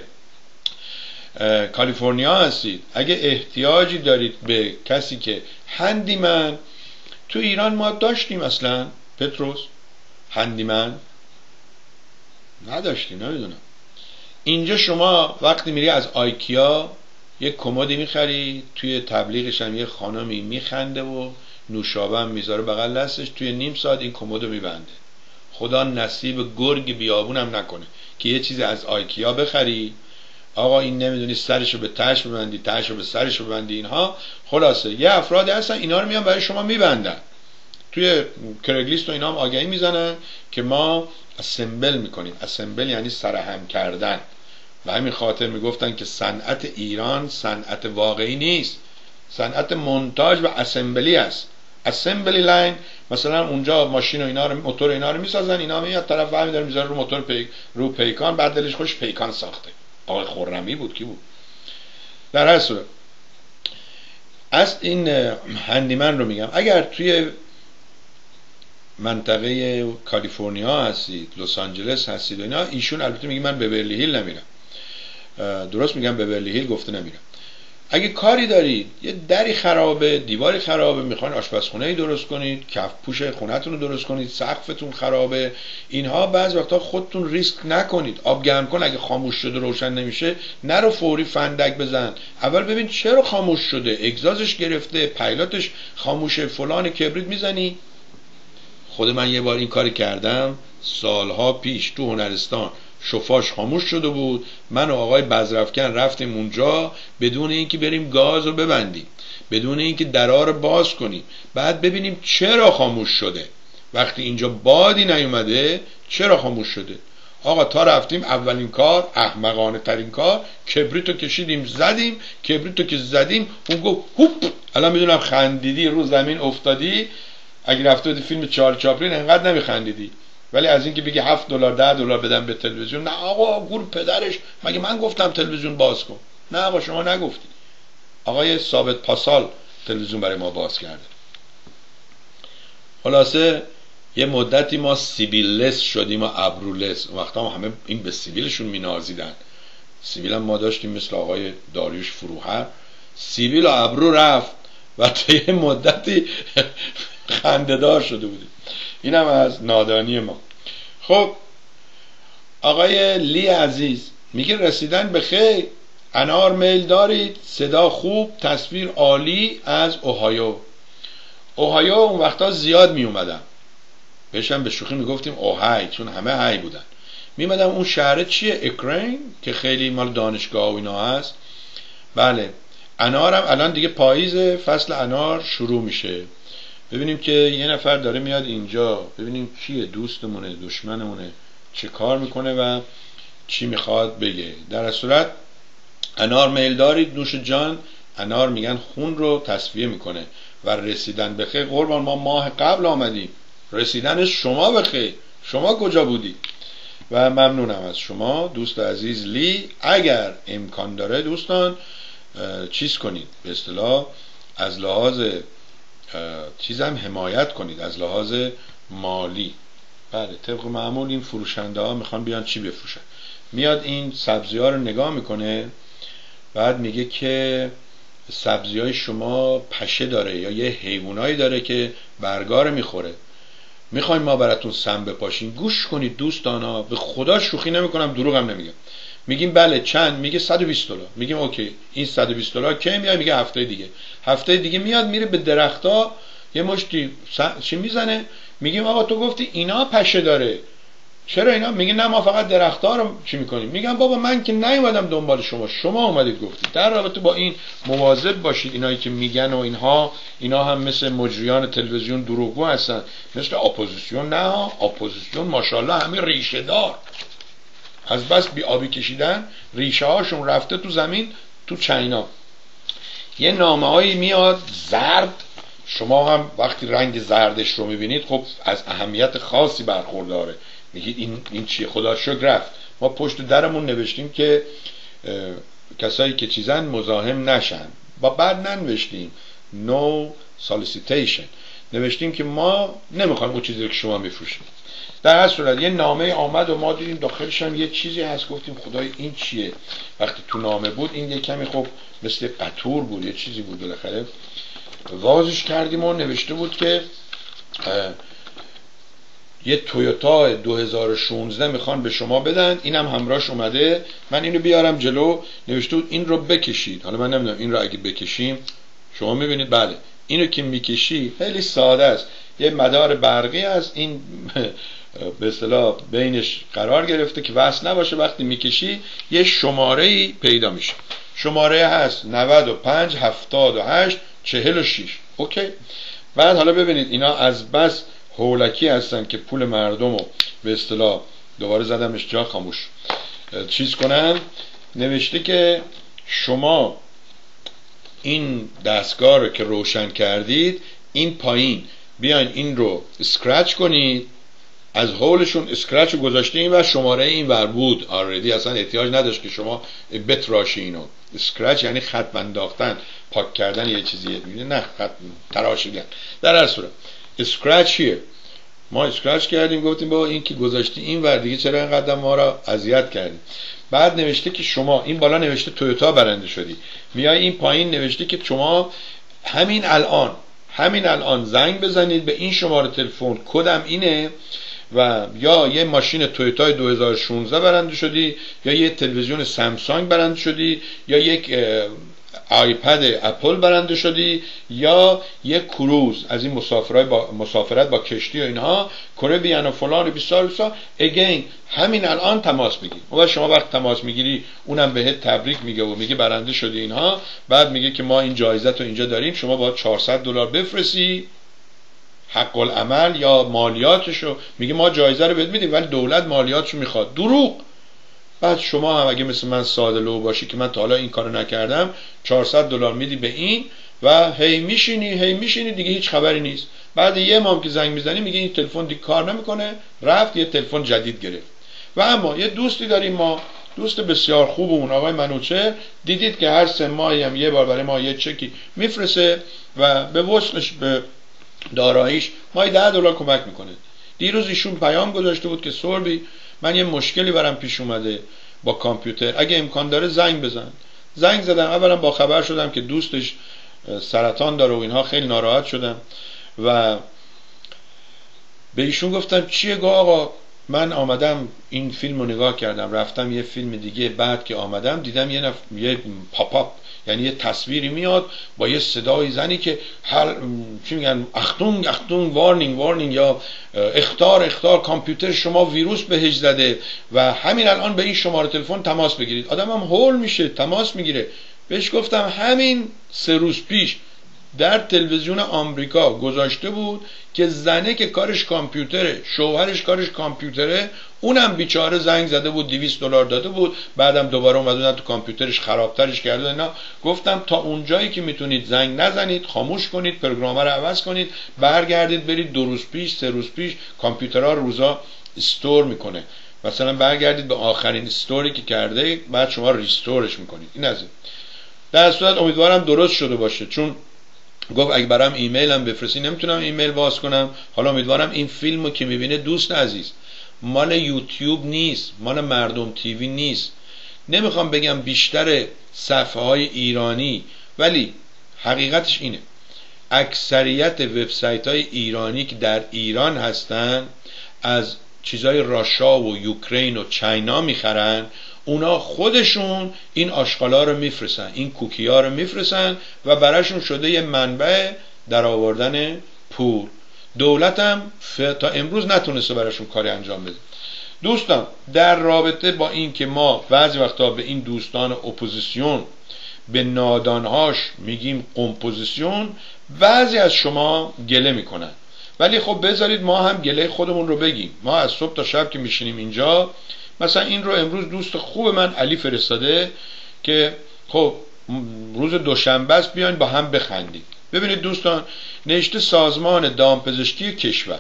کالیفرنیا هستید، اگه احتیاجی دارید به کسی که هندیمن، تو ایران ما داشتیم اصلا پتروس هندیمن نداشتیم، نمیدونم. اینجا شما وقتی میری از آیکیا یک کمدی میخری، توی تبلیغش هم یه خانمی میخنده و نوشابه هم میذاره بغل دستش، توی نیم ساعت این کمدو میبنده. خدا نصیب گرگ بیابون هم نکنه که یه چیزی از آیکیا بخری آقا این نمیدونی سرشو به تهش ببندی، تهشو به سرش ببندی. اینها خلاصه یه افرادی هستن اینا رو میان برای شما میبندن. توی کرگلیست و اینا هم آگهی میزنن که ما اسمبل میکنیم. اسمبل یعنی سرهم کردن. و همین خاطر میگفتن که صنعت ایران صنعت واقعی نیست، صنعت مونتاژ و اسمبلی است. اسمبلی لاین مثلا اونجا ماشین و اینا رو موتور اینا رو میسازن، اینا میاد طرف وای میذاره میذاره رو موتور پی... رو پیکان، بعد دلش خوش پیکان ساخته. آقای خرمی بود کی بود؟ در هر صورت از این هندیمن رو میگم اگر توی منطقه کالیفرنیا هستید، لس آنجلس هستید و اینا، ایشون البته میگه من به بیورلی هیل نمیرم، درست میگم به بیورلی هیل گفته نمیرم. اگه کاری دارید یه دری خرابه، دیواری خرابه، میخواین آشپزخونه‌ای درست کنید، کف پوش خونه‌تون رو درست کنید، سقفتون خرابه، اینها بعض وقتا خودتون ریسک نکنید. آب گرم کن اگه خاموش شده روشن نمیشه نرو فوری فندک بزن، اول ببین چرا خاموش شده، اگزازش گرفته، پیلاتش خاموشه، فلان کبریت میزنی. خود من یه بار این کاری کردم سالها پیش تو هنرستان، شفاش خاموش شده بود، من و آقای بزرفکن رفتیم اونجا بدون اینکه بریم گاز رو ببندیم، بدون اینکه درا رو باز کنیم، بعد ببینیم چرا خاموش شده. وقتی اینجا بادی نیومده چرا خاموش شده؟ آقا تا رفتیم اولین کار، احمقانه ترین کار، کبریتو کشیدیم زدیم. کبریتو که زدیم اون گفت هوپ، الان میدونم خندیدی رو زمین افتادی، اگه رفته بودی فیلم چارلی چاپلین انقدر نمیخندیدی. ولی از اینکه بگی هفت دلار ده دلار بدم به تلویزیون، نه آقا گور پدرش، مگه من گفتم تلویزیون باز کن؟ نه آقا شما نگفتی، آقای ثابت پاسال تلویزیون برای ما باز کرده. خلاصه یه مدتی ما سیبیللس شدیم و ابرولس. وقتا همه این به سیبیلشون مینازیدن. سیبیل هم ما داشتیم مثل آقای داریوش فروهر، سیبیل و ابرو رفت و تا یه مدتی خنده‌دار شده بودیم. اینم از نادانی ما. خب آقای لی عزیز میگه رسیدن به خیر، انار میل دارید، صدا خوب، تصویر عالی از اوهایو. اوهایو اون وقتا زیاد می اومدم بهشم به شوخی میگفتیم اوهای، چون همه های بودن. میمدم اون شهر چیه؟ اکرین که خیلی مال دانشگاه و اینا هست. بله انارم الان دیگه پاییز، فصل انار شروع میشه. ببینیم که یه نفر داره میاد اینجا، ببینیم کیه، دوستمونه دشمنمونه، چه کار میکنه و چی میخواد بگه. در صورت انار میل دارید نوش جان. انار میگن خون رو تصفیه میکنه و رسیدن به خیر. قربان ما ماه قبل آمدیم، رسیدن شما به خیر. شما کجا بودی؟ و ممنونم از شما دوست عزیز لی. اگر امکان داره دوستان چیز کنید، به اصطلاح از لحاظ چیزم حمایت کنید، از لحاظ مالی. بله طبق معمول این فروشنده ها میخوان بیان چی بفروشن، میاد این سبزی ها رو نگاه میکنه، بعد میگه که سبزی های شما پشه داره یا یه حیوانایی داره که برگار میخوره، میخوایم ما براتون سم بپاشیم. گوش کنید دوستانا، به خدا شوخی نمیکنم، دروغ هم نمیگم. میگیم بله چند؟ میگه صد و بیست دلار. میگیم اوکی این صد و بیست دلار کی میاد؟ میگه هفته دیگه. هفته دیگه میاد میره به درخت‌ها یه مشتی چی میزنه، میگیم آقا تو گفتی اینا پشه داره، چرا اینا؟ میگه نه ما فقط درخت‌ها رو چی میکنیم. میگم بابا من که نیومدم دنبال شما، شما اومدید گفتید. در رابطه با این مواظب باشید، اینایی که میگن و اینها اینا هم مثل مجریان تلویزیون دروغگو هستن، مثل اپوزیسیون. نه اپوزیسیون ماشاءالله همه ریشه دار، از بس بی آبی کشیدن ریشه هاشون رفته تو زمین، تو چینا. یه نامه هایی میاد زرد، شما هم وقتی رنگ زردش رو میبینید خب از اهمیت خاصی برخورداره. میگید این این چیه؟ خدا شکر رفت. ما پشت درمون نوشتیم که کسایی که چیزن مزاحم نشن، با بعد ننوشتیم no solicitation، نوشتیم که ما نمیخوایم اون چیزی که شما میفروشید. در هر صورت یه نامه آمد و ما دیدیم داخلش هم یه چیزی هست، گفتیم خدای این چیه؟ وقتی تو نامه بود این یه کمی خب مثل قطور بود، یه چیزی بود، بالاخره وازش کردیم و نوشته بود که یه تویوتا دو هزار و شانزده میخوان به شما بدن، اینم همراهش اومده، من اینو بیارم جلو. نوشته بود این رو بکشید. حالا من نمیدونم این رو اگه بکشیم شما میبینید بله اینو که میکشی خیلی ساده است، یه مدار برقی است، این به اصطلاح بینش قرار گرفته که وصل نباشه، وقتی میکشی یه شماره‌ای پیدا میشه، شماره هست نود و پنج هفتاد و هشت چهل و شش. اوکی. بعد حالا ببینید اینا از بس هولکی هستن که پول مردم رو به اصطلاح دوباره زدمش جا خاموش چیز کنن. نوشته که شما این دستگاه رو که روشن کردید این پایین بیاین این رو اسکرچ کنید، از هولشون اسکرچ رو گذاشته این و شماره این ور بود آردی، اصلا احتیاج نداشت که شما بتراشی اینو. اسکرچ یعنی خط انداختن، پاک کردن یه چیزیه، نه خط تراشیدن. در هر صورت اسکرچ هیر، ما اسکرچ کردیم، گفتیم با این که گذاشتی این ور دیگه چرا اینقدر ما را اذیت کردیم. بعد نوشته که شما این بالا نوشته تویوتا برنده شدی، میای این پایین نوشته که شما همین الان همین الان زنگ بزنید به این شماره تلفن، کدم اینه، و یا یه ماشین تویوتا دو هزار و شانزده برنده شدی، یا یه تلویزیون سامسونگ برنده شدی، یا یک آیپد اپل برنده شدی، یا یک کروز از این مسافرای با مسافرت با کشتی و اینها، کربیان و فلان بیسار بیسار. اگین همین الان تماس میگیری و شما وقت تماس میگیری اونم بهت تبریک میگه و میگه برنده شدی اینها، بعد میگه که ما این جایزه رو اینجا داریم، شما باید چهارصد دلار بفرستی حق العمل یا مالیاتشو. میگه ما جایزه رو بهت میدیم ولی دولت مالیاتشو میخواد. دروغ. بعد شما هم اگه مثل من ساده لو باشی که من تا حالا این کارو نکردم، چهارصد دلار میدی به این و هی میشینی هی میشینی دیگه هیچ خبری نیست. بعد یه ماه که زنگ میزنی میگه این تلفن دیگه کار نمیکنه، رفت یه تلفن جدید گرفت. و اما یه دوستی داریم ما، دوست بسیار خوبمون آقای منوچهر، دیدید که هر سه ماهی هم یه بار برای ما یه چکی میفرسه و به وصلش به داراییش ما ده دلار کمک میکنه. دیروز ایشون پیام گذاشته بود که سوربی من یه مشکلی برام پیش اومده با کامپیوتر، اگه امکان داره زنگ بزن. زنگ زدم، اولا با خبر شدم که دوستش سرطان داره و اینها، خیلی ناراحت شدم و به ایشون گفتم چیه گو آقا، من آمدم این فیلم رو نگاه کردم، رفتم یه فیلم دیگه، بعد که آمدم دیدم یه نف... یه پاپ اپ، یعنی یه تصویری میاد با یه صدای زنی که هر چی میگن اختونگ اختونگ وارنینگ وارنینگ یا اخطار اخطار کامپیوتر شما ویروس بهش زده و همین الان به این شماره تلفن تماس بگیرید. آدم هم هول میشه، تماس میگیره. بهش گفتم همین سه روز پیش در تلویزیون آمریکا گذاشته بود که زنه که کارش کامپیوتره، شوهرش کارش کامپیوتره، اونم بیچاره زنگ زده بود دویست دلار داده بود، بعدم دوباره اومدن تو کامپیوترش خرابترش کرده اینا. گفتم تا اونجایی که میتونید زنگ نزنید، خاموش کنید، پروگرام رو عوض کنید، برگردید برید دو روز پیش سه روز پیش. کامپیوترها روزا استور میکنه. مثلا برگردید به آخرین استوری که کرده، بعد شما ریستورش میکنید. این از این. در صورت امیدوارم درست شده باشه، چون گفت اگه برام ایمیل هم بفرستی نمیتونم ایمیل باز کنم. حالا امیدوارم این فیلمو که میبینه دوست عزیز مال یوتیوب نیست، مال مردم تیوی نیست. نمیخوام بگم بیشتر صفحه های ایرانی، ولی حقیقتش اینه اکثریت وبسایت های ایرانی که در ایران هستن از چیزای راشا و یوکرین و چاینا میخرن. اونا خودشون این آشغالا رو میفرستن، این کوکی ها رو میفرستن و براشون شده یه منبع در آوردن پول. دولت هم تا امروز نتونسته براشون کاری انجام بده. دوستان در رابطه با این که ما بعضی وقتا به این دوستان اپوزیسیون، به نادانهاش میگیم قمپوزیسیون، بعضی از شما گله میکنن، ولی خب بذارید ما هم گله خودمون رو بگیم. ما از صبح تا شب که میشینیم اینجا، مثلا این رو امروز دوست خوب من علی فرستاده که خب روز دوشنبه است بیاین با هم بخندیم. ببینید دوستان، نوشته سازمان دامپزشکی کشور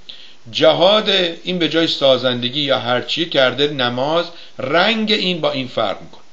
جهاد این به جای سازندگی یا هرچی کرده نماز، رنگ این با این فرق میکنه.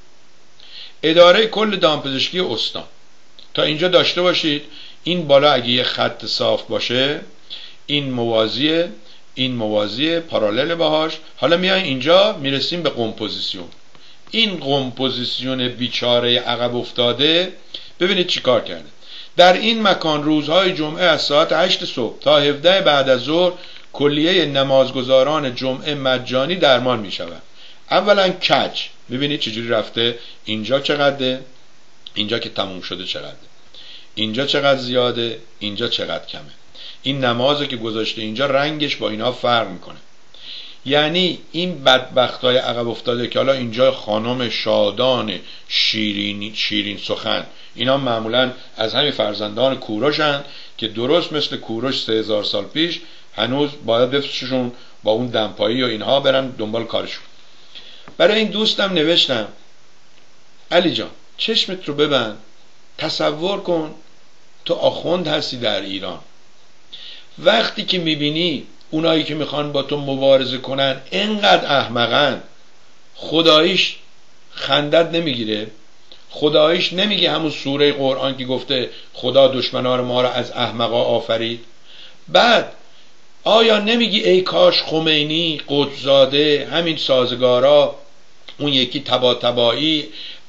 اداره کل دامپزشکی استان تا اینجا داشته باشید، این بالا اگه یه خط صاف باشه این موازیه، این موازیه پارالل باهاش. حالا میایم اینجا میرسیم به قمپوزیسیون. این قمپوزیسیون بیچاره عقب افتاده ببینید چی کار کرده. در این مکان روزهای جمعه از ساعت هشت صبح تا هفده بعد از ظهر کلیه نمازگزاران جمعه مجانی درمان می شود. اولا کج، ببینید چجوری رفته. اینجا چقدره، اینجا که تموم شده چقدره، اینجا چقدر زیاده، اینجا چقدر کمه. این نمازه که گذاشته اینجا رنگش با اینا فرق میکنه. یعنی این بدبختای عقب افتاده که حالا اینجا خانم شادان شیرین شیرین سخن، اینا معمولا از همین فرزندان کوروشن که درست مثل کوروش سه هزار سال پیش هنوز باید بفرستشون با اون دمپایی و اینها برن دنبال کارشون. برای این دوستم نوشتم علی جان چشمت رو ببند، تصور کن تو آخوند هستی در ایران، وقتی که میبینی اونایی که میخوان با تو مبارزه کنن انقدر احمقن، خداییش خندت نمیگیره؟ خداییش نمیگه همون سوره قرآن که گفته خدا دشمنان ما را از احمقا آفرید؟ بعد آیا نمیگی ای کاش خمینی، قطبزاده، همین سازگارا، اون یکی تبا تبایی،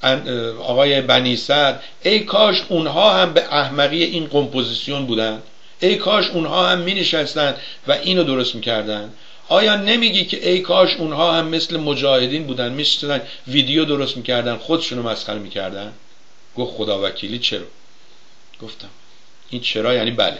آقای بنی صدر، ای کاش اونها هم به احمقی این قمپوزیسیون بودن؟ ای کاش اونها هم می نشستن و اینو درست میکردن؟ آیا نمیگی که ای کاش اونها هم مثل مجاهدین بودن، میشستن ویدیو درست میکردن، خودشونو مسخره میکردن؟ گفت خدا وکیلی چرا؟ گفتم این چرا یعنی بله.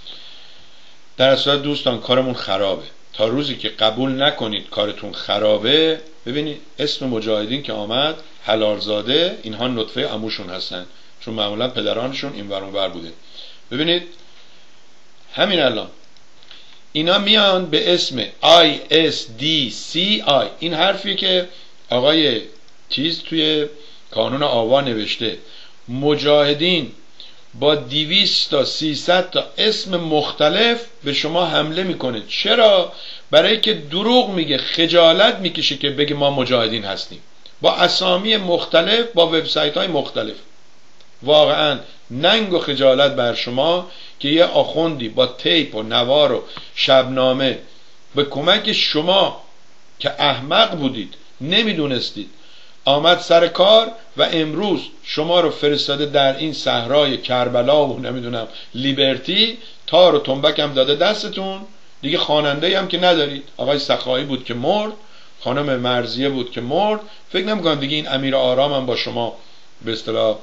در اصل دوستان کارمون خرابه. تا روزی که قبول نکنید کارتون خرابه، ببینید اسم مجاهدین که آمد، حلالزاده، اینها نطفه عموشون هستن، چون معمولا پدرانشون این ور اون ور بوده. ببینید همین الان اینا میان به اسم آی اس دی سی آی، این حرفی که آقای چیز توی کانون آوا نوشته، مجاهدین با دویست تا سیصد تا اسم مختلف به شما حمله میکنه. چرا؟ برای که دروغ میگه، خجالت میکشه که بگه ما مجاهدین هستیم، با اسامی مختلف، با وبسایت های مختلف. واقعا ننگ و خجالت بر شما که یه آخوندی با تیپ و نوار و شبنامه به کمک شما که احمق بودید، نمیدونستید، آمد سر کار و امروز شما رو فرستاده در این صحرای کربلا و نمیدونم لیبرتی، تار و تنبک هم داده دستتون. دیگه خواننده هم که ندارید. آقای سخایی بود که مرد، خانم مرزیه بود که مرد، فکر نمی‌کنم دیگه این امیر آرام هم با شما به اصطلاح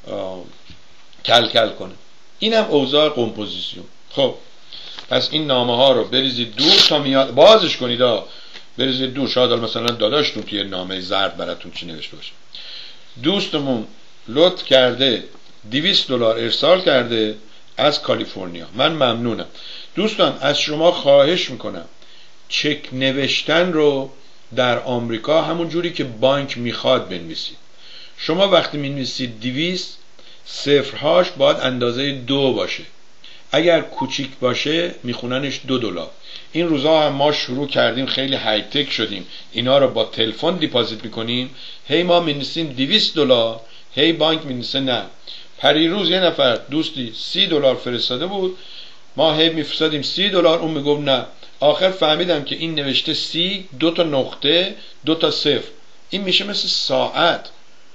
کل کل کنه. اینم اوضاع قمپوزیسیون. خب پس این نامه ها رو بریزید دور تا میاد بازش کنید ها. بریزید دور. شاید مثلا داداشتون توی نامه زرد براتون چی نوشته باشه. دوستمون لطف کرده دویست دلار ارسال کرده از کالیفرنیا. من ممنونم. دوستان از شما خواهش میکنم چک نوشتن رو در آمریکا همون جوری که بانک میخواد بنویسید. شما وقتی مینویسید دویست، صفرهاش باید اندازه دو باشه. اگر کوچیک باشه میخوننش دو دلار. این روزا هم ما شروع کردیم خیلی های تک شدیم، اینا رو با تلفن دیپازیت میکنیم. هی ما می‌نویسیم دویست دلار، هی بانک می‌نویسه نه. پریروز یه نفر دوستی سی دلار فرستاده بود، ما هی میفرستادیم سی دلار، اون میگفت نه. آخر فهمیدم که این نوشته سی دو تا نقطه دو تا صفر. این میشه مثل ساعت.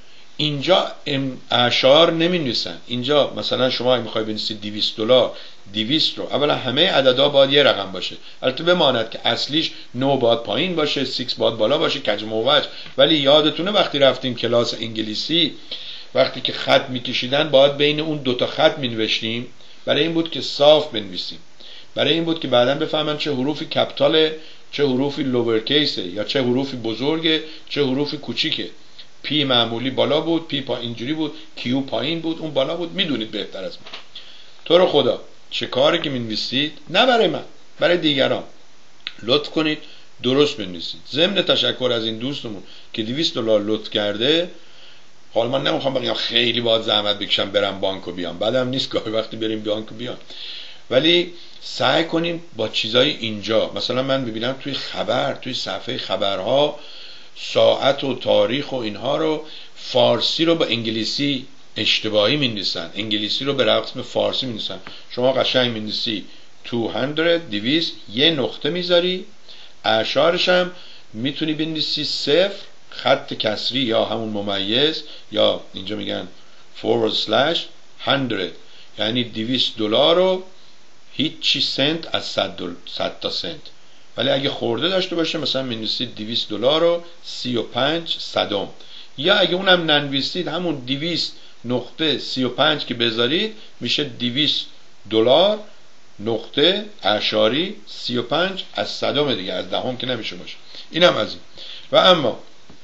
اینجا اعشار نمی نویسن. اینجا مثلا شما میخوای بنویسید دویست دلار، دویست رو اولا همه عددا باید یه رقم باشه، البته بماند که اصلیش نه باید پایین باشه، شش باید بالا باشه، کج موج. ولی یادتونه وقتی رفتیم کلاس انگلیسی، وقتی که خط میکشیدن باید بین اون دوتا خط مینوشتیم، برای این بود که صاف بنویسیم، برای این بود که بعداً بفهمن چه حروفی کپیتاله، چه حروفی لوور کیسه، یا چه حروفی بزرگه، چه حروفی کوچیکه. پی معمولی بالا بود، پی پا اینجوری بود، کیو پایین بود، اون بالا بود. میدونید بهتر از من. تو رو خدا چه کاری که می‌نویسید، نه برای من، برای دیگران، لطف کنید درست بنویسید. ضمن تشکر از این دوستمون که دویست دلار لطف کرده. حالا من نمیخوام بگم خیلی باید زحمت بکشم برم بانک و بیام، بعدم نیست گاهی وقتی بریم بانک و بیام، ولی سعی کنیم با چیزای اینجا، مثلا من ببینم توی خبر، توی صفحه خبرها ساعت و تاریخ و اینها رو فارسی رو با انگلیسی اشتباهی می‌نویسن، انگلیسی رو به رقم فارسی می‌نویسن. شما قشنگ می‌نویسی دویست دویست یه نقطه میذاری، اعشارش هم میتونی بنویسی صفر خط کسری یا همون ممیز، یا اینجا میگن فورورد سلش صد، یعنی دویست دلار رو هیچی سنت از صد تا سنت. ولی اگه خورده داشته باشه مثلا می‌نویسید دویست دلار رو سی و پنج صدم، یا اگه اونم ننویسید همون دویست نقطه سی و پنج که بذارید میشه دویست دلار نقطه اعشاری سی و پنج از صدم دیگه، از دهم که نمیشه باشه. اینم از این. و اما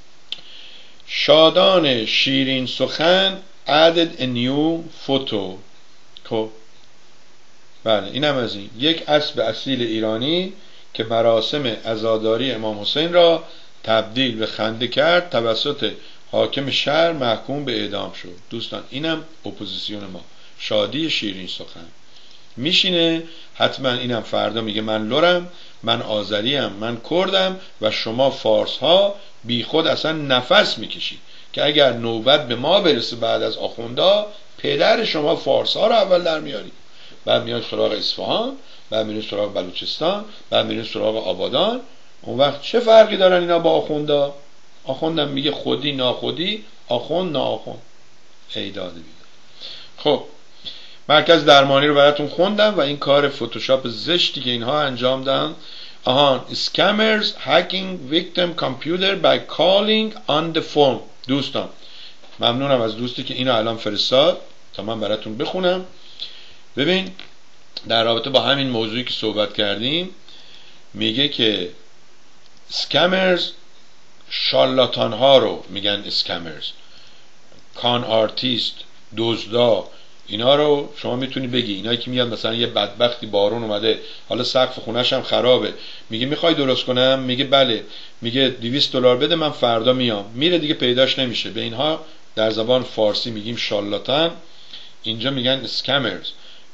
شادان شیرین سخن added a new photo. خب بله اینم از این. یک اسب اصیل ایرانی که مراسم عزاداری امام حسین را تبدیل به خنده کرد توسط حاکم شهر محکوم به اعدام شد. دوستان اینم اپوزیسیون ما، شادی شیرین سخن. میشینه حتما اینم فردا میگه من لرم، من آذریم، من کردم و شما فارس ها بی خود اصلا نفس میکشید که اگر نوبت به ما برسه بعد از آخوندا پدر شما فارس ها رو اول در میاری، بعد میاد سراغ اصفهان، بعد میرین سراغ بلوچستان، بعد میرین سراغ آبادان. اون وقت چه فرقی دارن اینا با آخوندا؟ آخوندم میگه خودی ناخودی، آخوند ناآخوند. ای داده بیده. خب مرکز درمانی رو براتون خوندم و این کار فتوشاپ زشتی که اینها انجام دادن. آهان scammers hacking victim computer by calling on the phone. دوستان ممنونم از دوستی که اینو الان فرستاد تا من براتون بخونم. ببین در رابطه با همین موضوعی که صحبت کردیم میگه که scammers شارلاتان ها رو میگن scammers، کان آرتیست، دزدا، اینا رو شما میتونی بگی. اینایی که میاد مثلا یه بدبختی بارون اومده حالا سقف خونش هم خرابه، میگه میخوای درست کنم، میگه بله، میگه دویست دلار بده من فردا میام، میره دیگه پیداش نمیشه. به اینها در زبان فارسی میگیم شارلاتان، اینجا میگن scammers.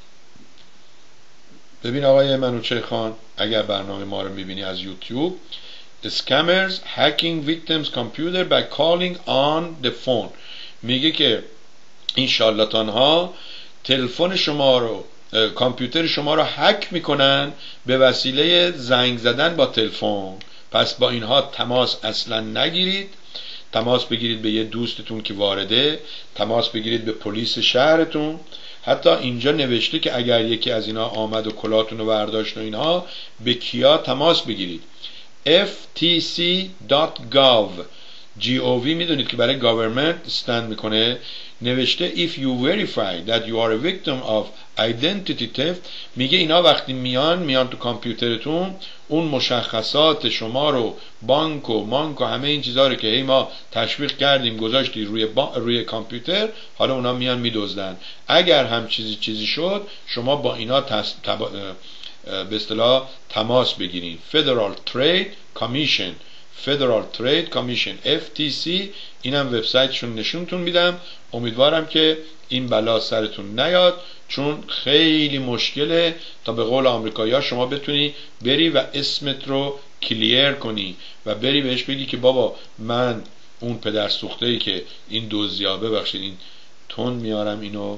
ببین آقای منوچهر خان اگر برنامه ما رو میبینی از یوتیوب، scammers hacking victims computer by calling on the phone، میگه که این شارلاتان ها تلفن شما رو، کامپیوتر شما رو هک میکنن به وسیله زنگ زدن با تلفن. پس با اینها تماس اصلا نگیرید، تماس بگیرید به یه دوستتون که وارده، تماس بگیرید به پلیس شهرتون. حتی اینجا نوشته که اگر یکی از اینا آمد و کلاتون رو برداشت و اینها، به کیا تماس بگیرید؟ اف تی سی دات گاو جی او وی میدونید که برای گاورمنت استند میکنه. نوشته if you verify that you are a victim of identity theft، میگه اینا وقتی میان میان تو کامپیوترتون اون مشخصات شما رو، بانک و مانک و همه این چیزا رو که هی ما تشویق کردیم گذاشتی روی با... روی کامپیوتر، حالا اونا میان میدزدن. اگر هم چیزی چیزی شد شما با اینا تس... تب... به اصطلاح تماس بگیرین. Federal Trade Commission، Federal Trade Commission اف تی سی، اینم وبسایتشون نشونتون میدم. امیدوارم که این بلا سرتون نیاد، چون خیلی مشکله تا به قول آمریکایی‌ها شما بتونی بری و اسمت رو کلیر کنی و بری بهش بگی که بابا من اون پدر سوخته‌ای که این دزدیا، ببخشید این تون میارم اینو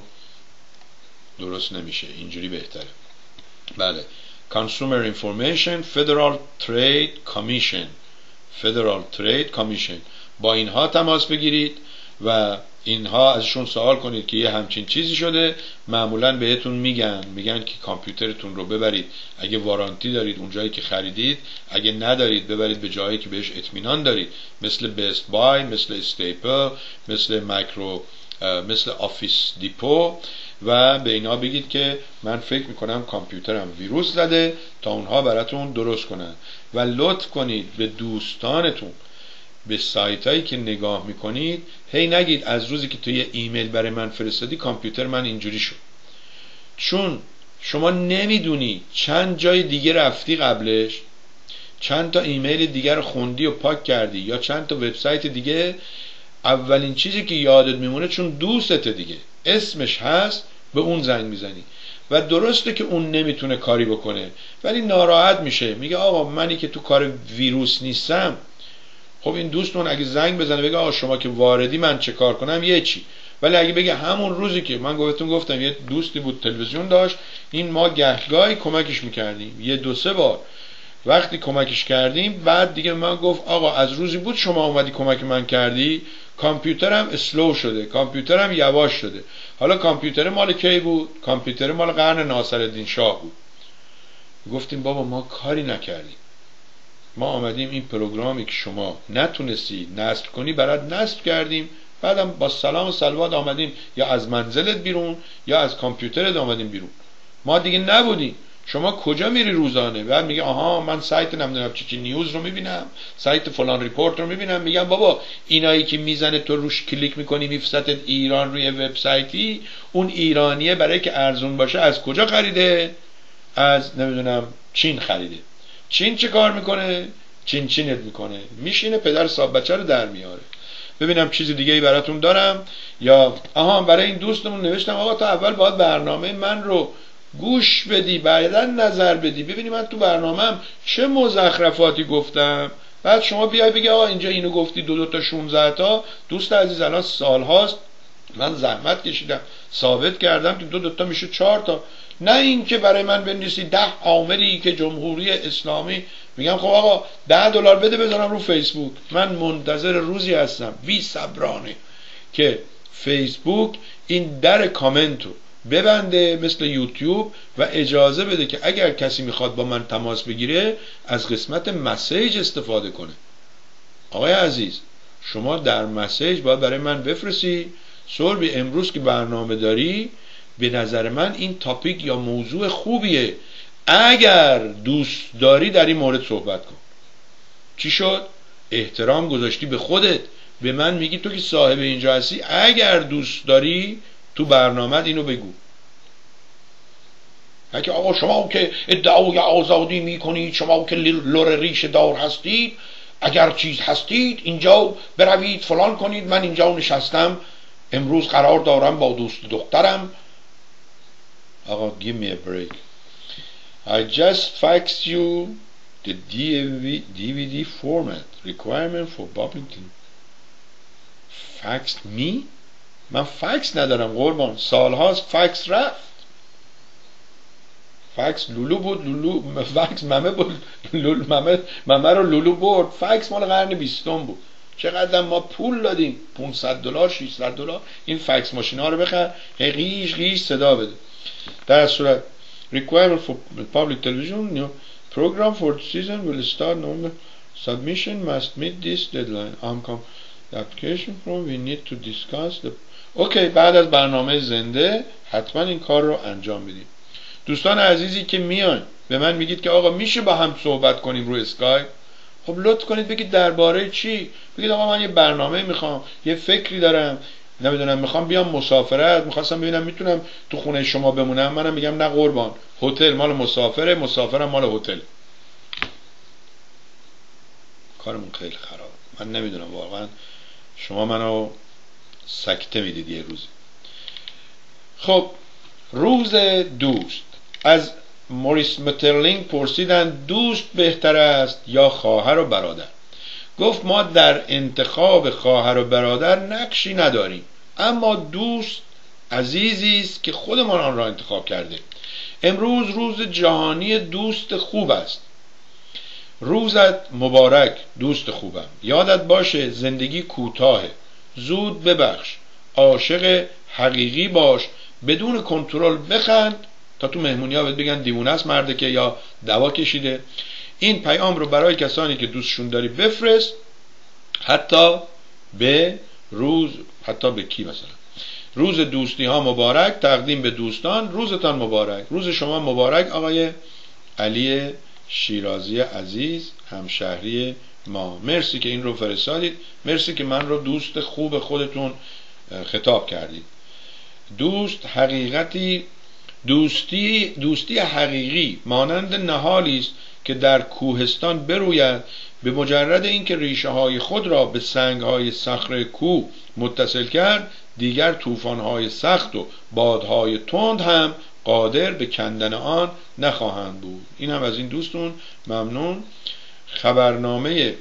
درست نمیشه، اینجوری بهتره. بله، Consumer Information Federal Trade Commission Federal Trade Commission، با اینها تماس بگیرید و اینها ازشون سوال کنید که یه همچین چیزی شده. معمولا بهتون میگن میگن که کامپیوترتون رو ببرید اگه وارانتی دارید اونجایی که خریدید، اگه ندارید ببرید به جایی که بهش اطمینان دارید، مثل بیست بای، مثل استیپل، مثل مایکرو، مثل آفیس دیپو، و به اینا بگید که من فکر میکنم کامپیوترم ویروس زده تا اونها براتون درست کنن. و لطف کنید به دوستانتون، به سایت هایی که نگاه میکنید هی نگید از روزی که تو یه ایمیل برای من فرستادی کامپیوتر من اینجوری شد، چون شما نمیدونی چند جای دیگه رفتی قبلش، چند تا ایمیل دیگه رو خوندی و پاک کردی، یا چند تا وبسایت دیگه. اولین چیزی که یادت میمونه چون دوستت دیگه اسمش هست، به اون زنگ میزنی و درسته که اون نمیتونه کاری بکنه ولی ناراحت میشه، میگه آقا منی که تو کار ویروس نیستم. خب این دوستمون اگه زنگ بزنه بگه آقا شما که واردی من چه کار کنم یه چی، ولی اگه بگه همون روزی که من گفتم گفتم یه دوستی بود تلویزیون داشت، این ما گهگاهی کمکش میکردیم، یه دو سه بار وقتی کمکش کردیم بعد دیگه من گفت آقا از روزی بود شما اومدی کمک من کردی کامپیوترم اسلو شده، کامپیوترم یواش شده. حالا کامپیوتر مال کی بود؟ کامپیوتر مال قرن ناصرالدین شاه بود. گفتیم بابا ما کاری نکردیم، ما آمدیم این پروگرامی که شما نتونستی نصب کنی برات نصب کردیم، بعدم با سلام و صلوات آمدیم یا از منزلت بیرون یا از کامپیوترت آمدیم بیرون. ما دیگه نبودیم. شما کجا میری روزانه؟ بعد میگه آها من سایت نمیدونم چی چی نیوز رو میبینم، سایت فلان ریپورت رو میبینم. میگم بابا اینایی که میزنه تو روش کلیک میکنی میفرستت ایران روی وبسایتی، اون ایرانیه برای که ارزون باشه از کجا خریده؟ از نمیدونم چین خریده. چین چه کار میکنه؟ چین چینت میکنه، میشینه پدر صاحب بچه رو در میاره. ببینم چیز دیگه ای براتون دارم. یا آها برای این دوستمون نوشتم آقا تا اول باید برنامه من رو گوش بدی بعدا نظر بدی، ببینی من تو برنامه‌ام چه مزخرفاتی گفتم، بعد شما بیای بگی آقا اینجا اینو گفتی دو دو تا شانزده تا. دوست عزیز الان سال هاست من زحمت کشیدم ثابت کردم که دو دو تا میشه چهار تا، نه این که برای من بنویسی ده عاملی که جمهوری اسلامی. میگم خب آقا ده دلار بده بذارم رو فیسبوک. من منتظر روزی هستم بی صبرانه که فیسبوک این در کامنتو ببنده مثل یوتیوب و اجازه بده که اگر کسی میخواد با من تماس بگیره از قسمت مسیج استفاده کنه. آقای عزیز شما در مسیج باید برای من بفرستی صلح امروز که برنامه داری به نظر من این تاپیک یا موضوع خوبیه، اگر دوست داری در این مورد صحبت کن. چی شد؟ احترام گذاشتی به خودت، به من میگی تو که صاحب اینجا هستی اگر دوست داری تو برنامه اینو بگو. اگه آقا شما که ادعای آزادی میکنید، شما که لور ریشه دار هستید، اگر چیز هستید اینجا بروید فلان کنید، من اینجا نشستم امروز قرار دارم با دوست دخترم. آقا give me a break. I just faxed you the دی وی دی format requirement for public. faxed me؟ من فکس ندارم قربان، سالهاست فکس رفت. فکس لولو بود، لولو فکس ممه بود، لولو ممه ممه رو لولو برد. فکس مال قرن بیستم بود. چقدر ما پول دادیم؟ پانصد دلار ششصد دلار این فکس ماشین ها رو بخر قیش قیش صدا بده. در صورت requirement for public television new program for the season will start November. Submission must meet this deadline. I'm com the application form we need to discuss the. اوکی بعد از برنامه زنده حتما این کار رو انجام بدیم. دوستان عزیزی که میان به من میگید که آقا میشه با هم صحبت کنیم روی اسکایپ، خب لطف کنید بگید درباره چی. بگید آقا من یه برنامه میخوام، یه فکری دارم، نمیدونم میخوام بیام مسافرت، میخواستم ببینم میتونم تو خونه شما بمونم. منم میگم نه قربان، هتل مال مسافره، مسافرم مال هتل. کارمون خیلی خراب. من نمیدونم واقعا شما منو سکته میدید یه روزی. خب روز دوست. از موریس مترلینگ پرسیدن دوست بهتر است یا خواهر و برادر؟ گفت ما در انتخاب خواهر و برادر نقشی نداریم، اما دوست عزیزی است که خودمان آن را انتخاب کرده. امروز روز جهانی دوست خوب است. روزت مبارک دوست خوبم. یادت باشه زندگی کوتاهه. زود ببخش. عاشق حقیقی باش. بدون کنترل بخند تا تو مهمونی‌ها بهت بگن دیوونه است مرده که یا دوا کشیده. این پیام رو برای کسانی که دوستشون داری بفرست، حتی به روز، حتی به کی مثلا روز دوستی ها مبارک، تقدیم به دوستان، روزتان مبارک. روز شما مبارک آقای علی شیرازی عزیز همشهری ما. مرسی که این رو فرستادید. مرسی که من رو دوست خوب خودتون خطاب کردید. دوست حقیقتی دوستی دوستی حقیقی مانند نهالی است که در کوهستان بروید. به مجرد اینکه ریشه های خود را به سنگ های صخره کوه متصل کرد، دیگر طوفان های سخت و بادهای تند هم قادر به کندن آن نخواهند بود. این هم از این دوستون ممنون. خبرنامه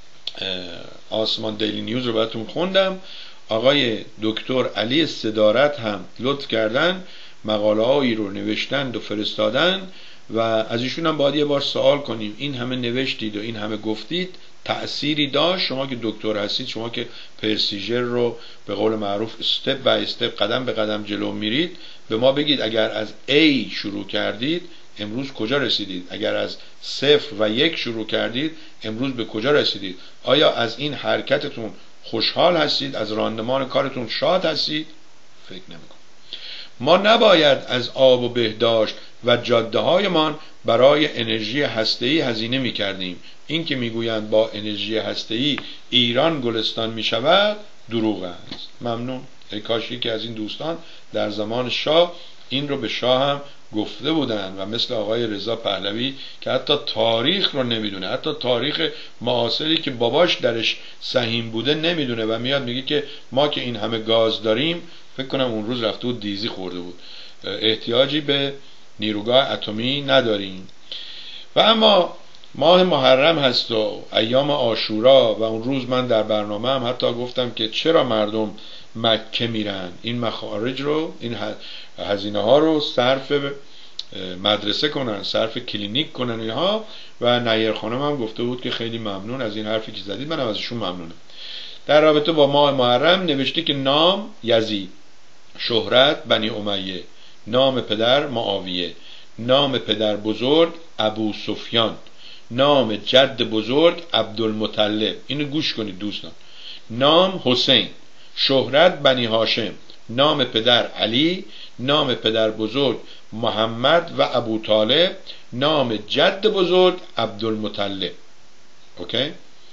آسمان دیلی نیوز رو براتون خوندم. آقای دکتر علی صدارت هم لطف کردن، مقاله هایی رو نوشتند و فرستادن و از ایشون هم باید یه بار سوال کنیم. این همه نوشتید و این همه گفتید، تأثیری داشت؟ شما که دکتر هستید، شما که پرسیژر رو به قول معروف استپ بای استپ قدم به قدم جلو میرید، به ما بگید اگر از A شروع کردید امروز کجا رسیدید؟ اگر از صفر و یک شروع کردید امروز به کجا رسیدید؟ آیا از این حرکتتون خوشحال هستید؟ از راندمان کارتون شاد هستید؟ فکر نمی‌کنم. ما نباید از آب و بهداشت و جاده هایمان برای انرژی هسته‌ای هزینه می کردیم. این که می گویند با انرژی هسته‌ای ایران گلستان می شود دروغ است. ممنون. ای کاشی که از این دوستان در زمان شاه این رو به شاه هم گفته بودن و مثل آقای رضا پهلوی که حتی تاریخ رو نمیدونه، حتی تاریخ معاصری که باباش درش سهیم بوده نمیدونه و میاد میگه که ما که این همه گاز داریم، فکر کنم اون روز رفته بود دیزی خورده بود، احتیاجی به نیروگاه اتمی نداریم. و اما ماه محرم هست و ایام عاشورا و اون روز من در برنامه هم حتی گفتم که چرا مردم مکه میرن، این مخارج رو، این هزینه ها رو صرف مدرسه کنن، صرف کلینیک کنن اینها. و نیر خانم هم گفته بود که خیلی ممنون از این حرفی که زدید، منم ازشون ممنونم. در رابطه با ماه محرم نوشته که نام یزید، شهرت بنی امیه، نام پدر معاویه، نام پدر بزرگ ابو سفیان، نام جد بزرگ عبدالمطلب. اینو گوش کنید دوستان. نام حسین، شهرت بنی هاشم، نام پدر علی، نام پدر بزرگ محمد و ابو طالب، نام جد بزرگ عبدالمطلب. اوکی؟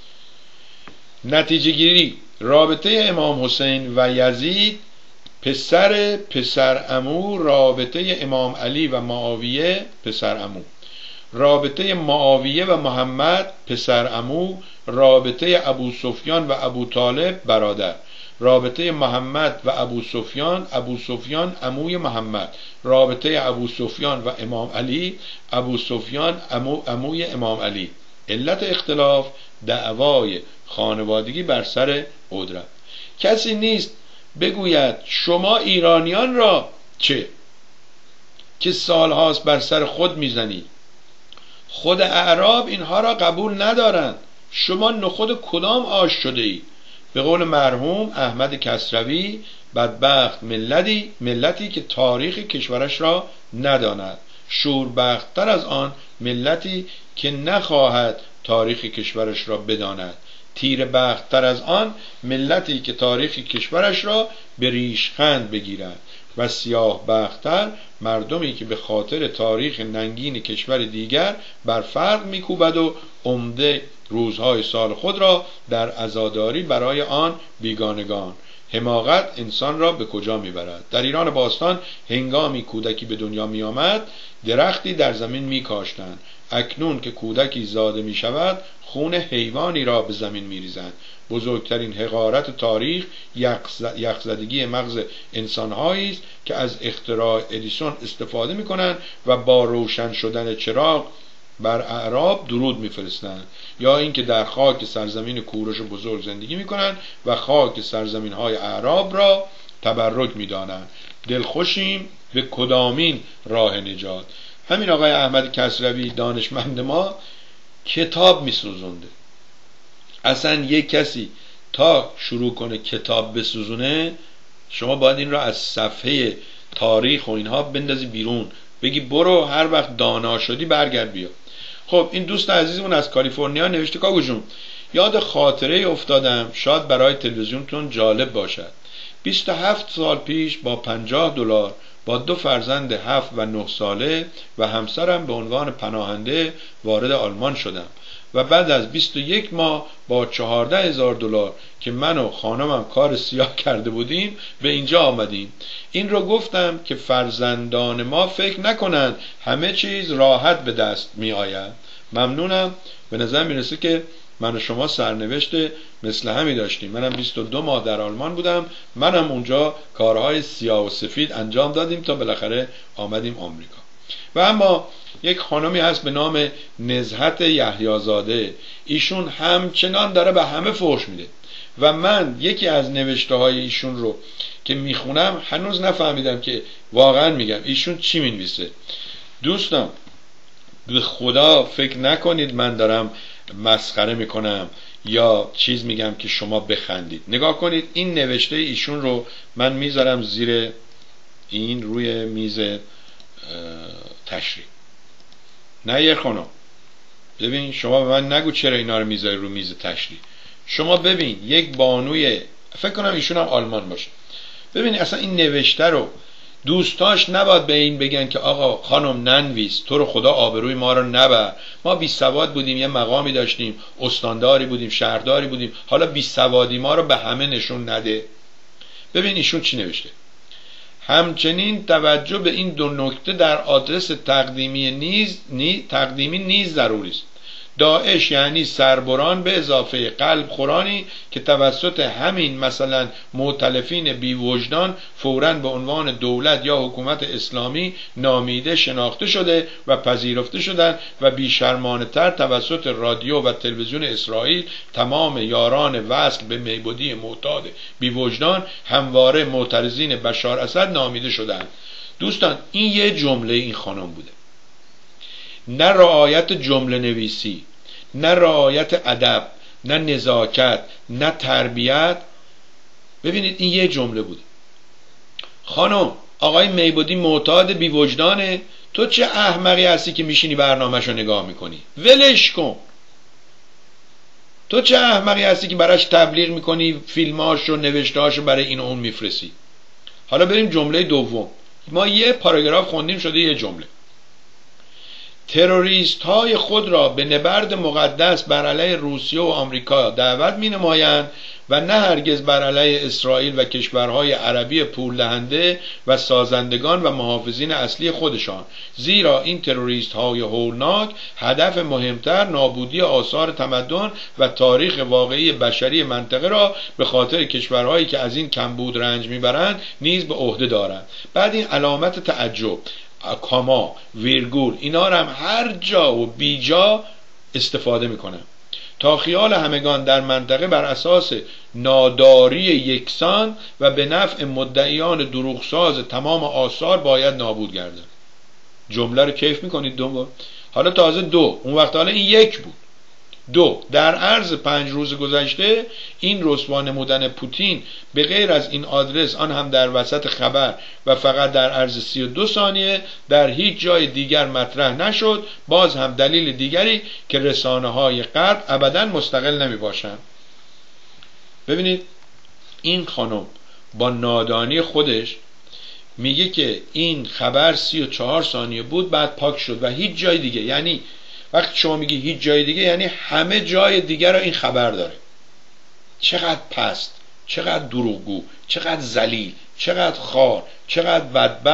نتیجه گیری: رابطه امام حسین و یزید پسر پسر عمو، رابطه امام علی و معاویه پسر عمو، رابطه معاویه و محمد پسر عمو، رابطه ابو سفیان و ابو طالب برادر، رابطه محمد و ابو سفیان، ابو سفیان عموی محمد، رابطه ابو سفیان و امام علی، ابو سفیان عمو عموی امام علی. علت اختلاف دعوای خانوادگی بر سر قدرت. کسی نیست بگوید شما ایرانیان را چه که سالهاست بر سر خود میزنید. خود اعراب اینها را قبول ندارند. شما نخود کدام آش شده ای؟ به قول مرحوم احمد کسروی، بدبخت ملتی ملتی که تاریخ کشورش را نداند، شوربخت‌تر از آن ملتی که نخواهد تاریخ کشورش را بداند، تیر بخت‌تر از آن ملتی که تاریخ کشورش را به ریشخند بگیرد، و سیاه بخت‌تر مردمی که به خاطر تاریخ ننگین کشور دیگر بر فرق میکوبد و عمده روزهای سال خود را در عزاداری برای آن بیگانگان. حماقت انسان را به کجا میبرد؟ در ایران باستان هنگامی کودکی به دنیا می آمد درختی در زمین می کاشتند. اکنون که کودکی زاده می شود خون حیوانی را به زمین می ریزند. بزرگترین حقارت تاریخ یخزدگی مغز انسانهایی است که از اختراع ادیسون استفاده میکنند و با روشن شدن چراغ بر اعراب درود میفرستند، یا اینکه در خاک سرزمین کوروش بزرگ زندگی میکنند و خاک سرزمین های اعراب را تبرک میدانند. دلخوشیم به کدامین راه نجات. همین آقای احمد کسروی دانشمند ما کتاب میسوزونده. اصلا یک کسی تا شروع کنه کتاب بسوزونه، شما باید این را از صفحه تاریخ و اینها بندازی بیرون، بگی برو هر وقت دانا شدی برگرد بیا. خب این دوست عزیزمون از کالیفرنیا نوشته کاگو جون یاد خاطره افتادم، شاید برای تلویزیونتون جالب باشد. بیست و هفت سال پیش با پنجاه دلار با دو فرزند هفت و نه ساله و همسرم به عنوان پناهنده وارد آلمان شدم و بعد از بیست و یک ماه با چهارده هزار دلار که من و خانمم کار سیاه کرده بودیم به اینجا آمدیم. این رو گفتم که فرزندان ما فکر نکنند همه چیز راحت به دست می آید. ممنونم. به نظر می رسه که من و شما سرنوشت مثل همی داشتیم. منم بیست و دو ماه در آلمان بودم، منم اونجا کارهای سیاه و سفید انجام دادیم تا بالاخره آمدیم آمریکا. و اما یک خانمی هست به نام نزهت یحیی‌زاده، ایشون همچنان داره به همه فحش میده و من یکی از نوشته های ایشون رو که میخونم هنوز نفهمیدم که واقعا میگم ایشون چی مینویسه. دوستان به خدا فکر نکنید من دارم مسخره میکنم یا چیز میگم که شما بخندید. نگاه کنید این نوشته ایشون رو من میذارم زیر این روی میز تشریح. نه یه خانم ببین، شما به من نگو چرا اینا رو میذاری رو میز تشریح. شما ببین یک بانوی، فکر کنم ایشون هم آلمان باشه، ببین اصلا این نوشته رو دوستاش نباید به این بگن که آقا خانم ننویس، تو رو خدا آبروی ما رو نبر، ما بی سواد بودیم، یه مقامی داشتیم، استانداری بودیم، شهرداری بودیم، حالا بی سوادی ما رو به همه نشون نده. ببین ایشون چی نوشته: همچنین توجه به این دو نکته در آدرس تقدیمی نیز نی تقدیمی نیز ضروری است. داعش یعنی سربران به اضافه قلب خورانی که توسط همین مثلا مؤتلفین بی وجدان فوراً به عنوان دولت یا حکومت اسلامی نامیده شناخته شده و پذیرفته شدند و بیشرمانه تر توسط رادیو و تلویزیون اسرائیل تمام یاران وصل به میبودی معتاد بی وجدان همواره معترضین بشار اسد نامیده شدند. دوستان این یه جمله این خانم بوده، نه رعایت جمله نویسی، نه رعایت ادب، نه نزاکت، نه تربیت. ببینید این یه جمله بود. خانم آقای میبودی معتاد بی وجدانه، تو چه احمقی هستی که میشینی برنامه‌شو نگاه میکنی؟ ولش کن. تو چه احمقی هستی که براش تبلیغ میکنی، فیلماشو نوشتهاشو برای این و اون میفرستی؟ حالا بریم جمله دوم. ما یه پاراگراف خوندیم شده یه جمله. تروریست های خود را به نبرد مقدس بر علیه روسیه و آمریکا دعوت می نمایند و نه هرگز بر علیه اسرائیل و کشورهای عربی پول دهنده و سازندگان و محافظین اصلی خودشان، زیرا این تروریست های هولناک هدف مهمتر نابودی آثار تمدن و تاریخ واقعی بشری منطقه را به خاطر کشورهایی که از این کمبود رنج میبرند نیز به عهده دارند. بعد این علامت تعجب، کاما، ویرگول، اینا رو هم هر جا و بی جا استفاده میکنن تا خیال همگان در منطقه بر اساس ناداری یکسان و به نفع مدعیان دروغساز تمام آثار باید نابود گردن. جمله رو کیف میکنید دوم؟ حالا تازه دو، اون وقت حالا این یک بود. دو، در عرض پنج روز گذشته این رسوا نمودن پوتین به غیر از این آدرس، آن هم در وسط خبر و فقط در عرض سی و دو ثانیه، در هیچ جای دیگر مطرح نشد. باز هم دلیل دیگری که رسانه های غرب ابداً مستقل نمی باشند. ببینید این خانم با نادانی خودش میگه که این خبر سی و چهار ثانیه بود بعد پاک شد و هیچ جای دیگه، یعنی وقتی شما میگی هیچ جای دیگه یعنی همه جای دیگه را این خبر داره. چقدر پست، چقدر دروغگو، چقدر ذلیل، چقدر خار، چقدر بدبخت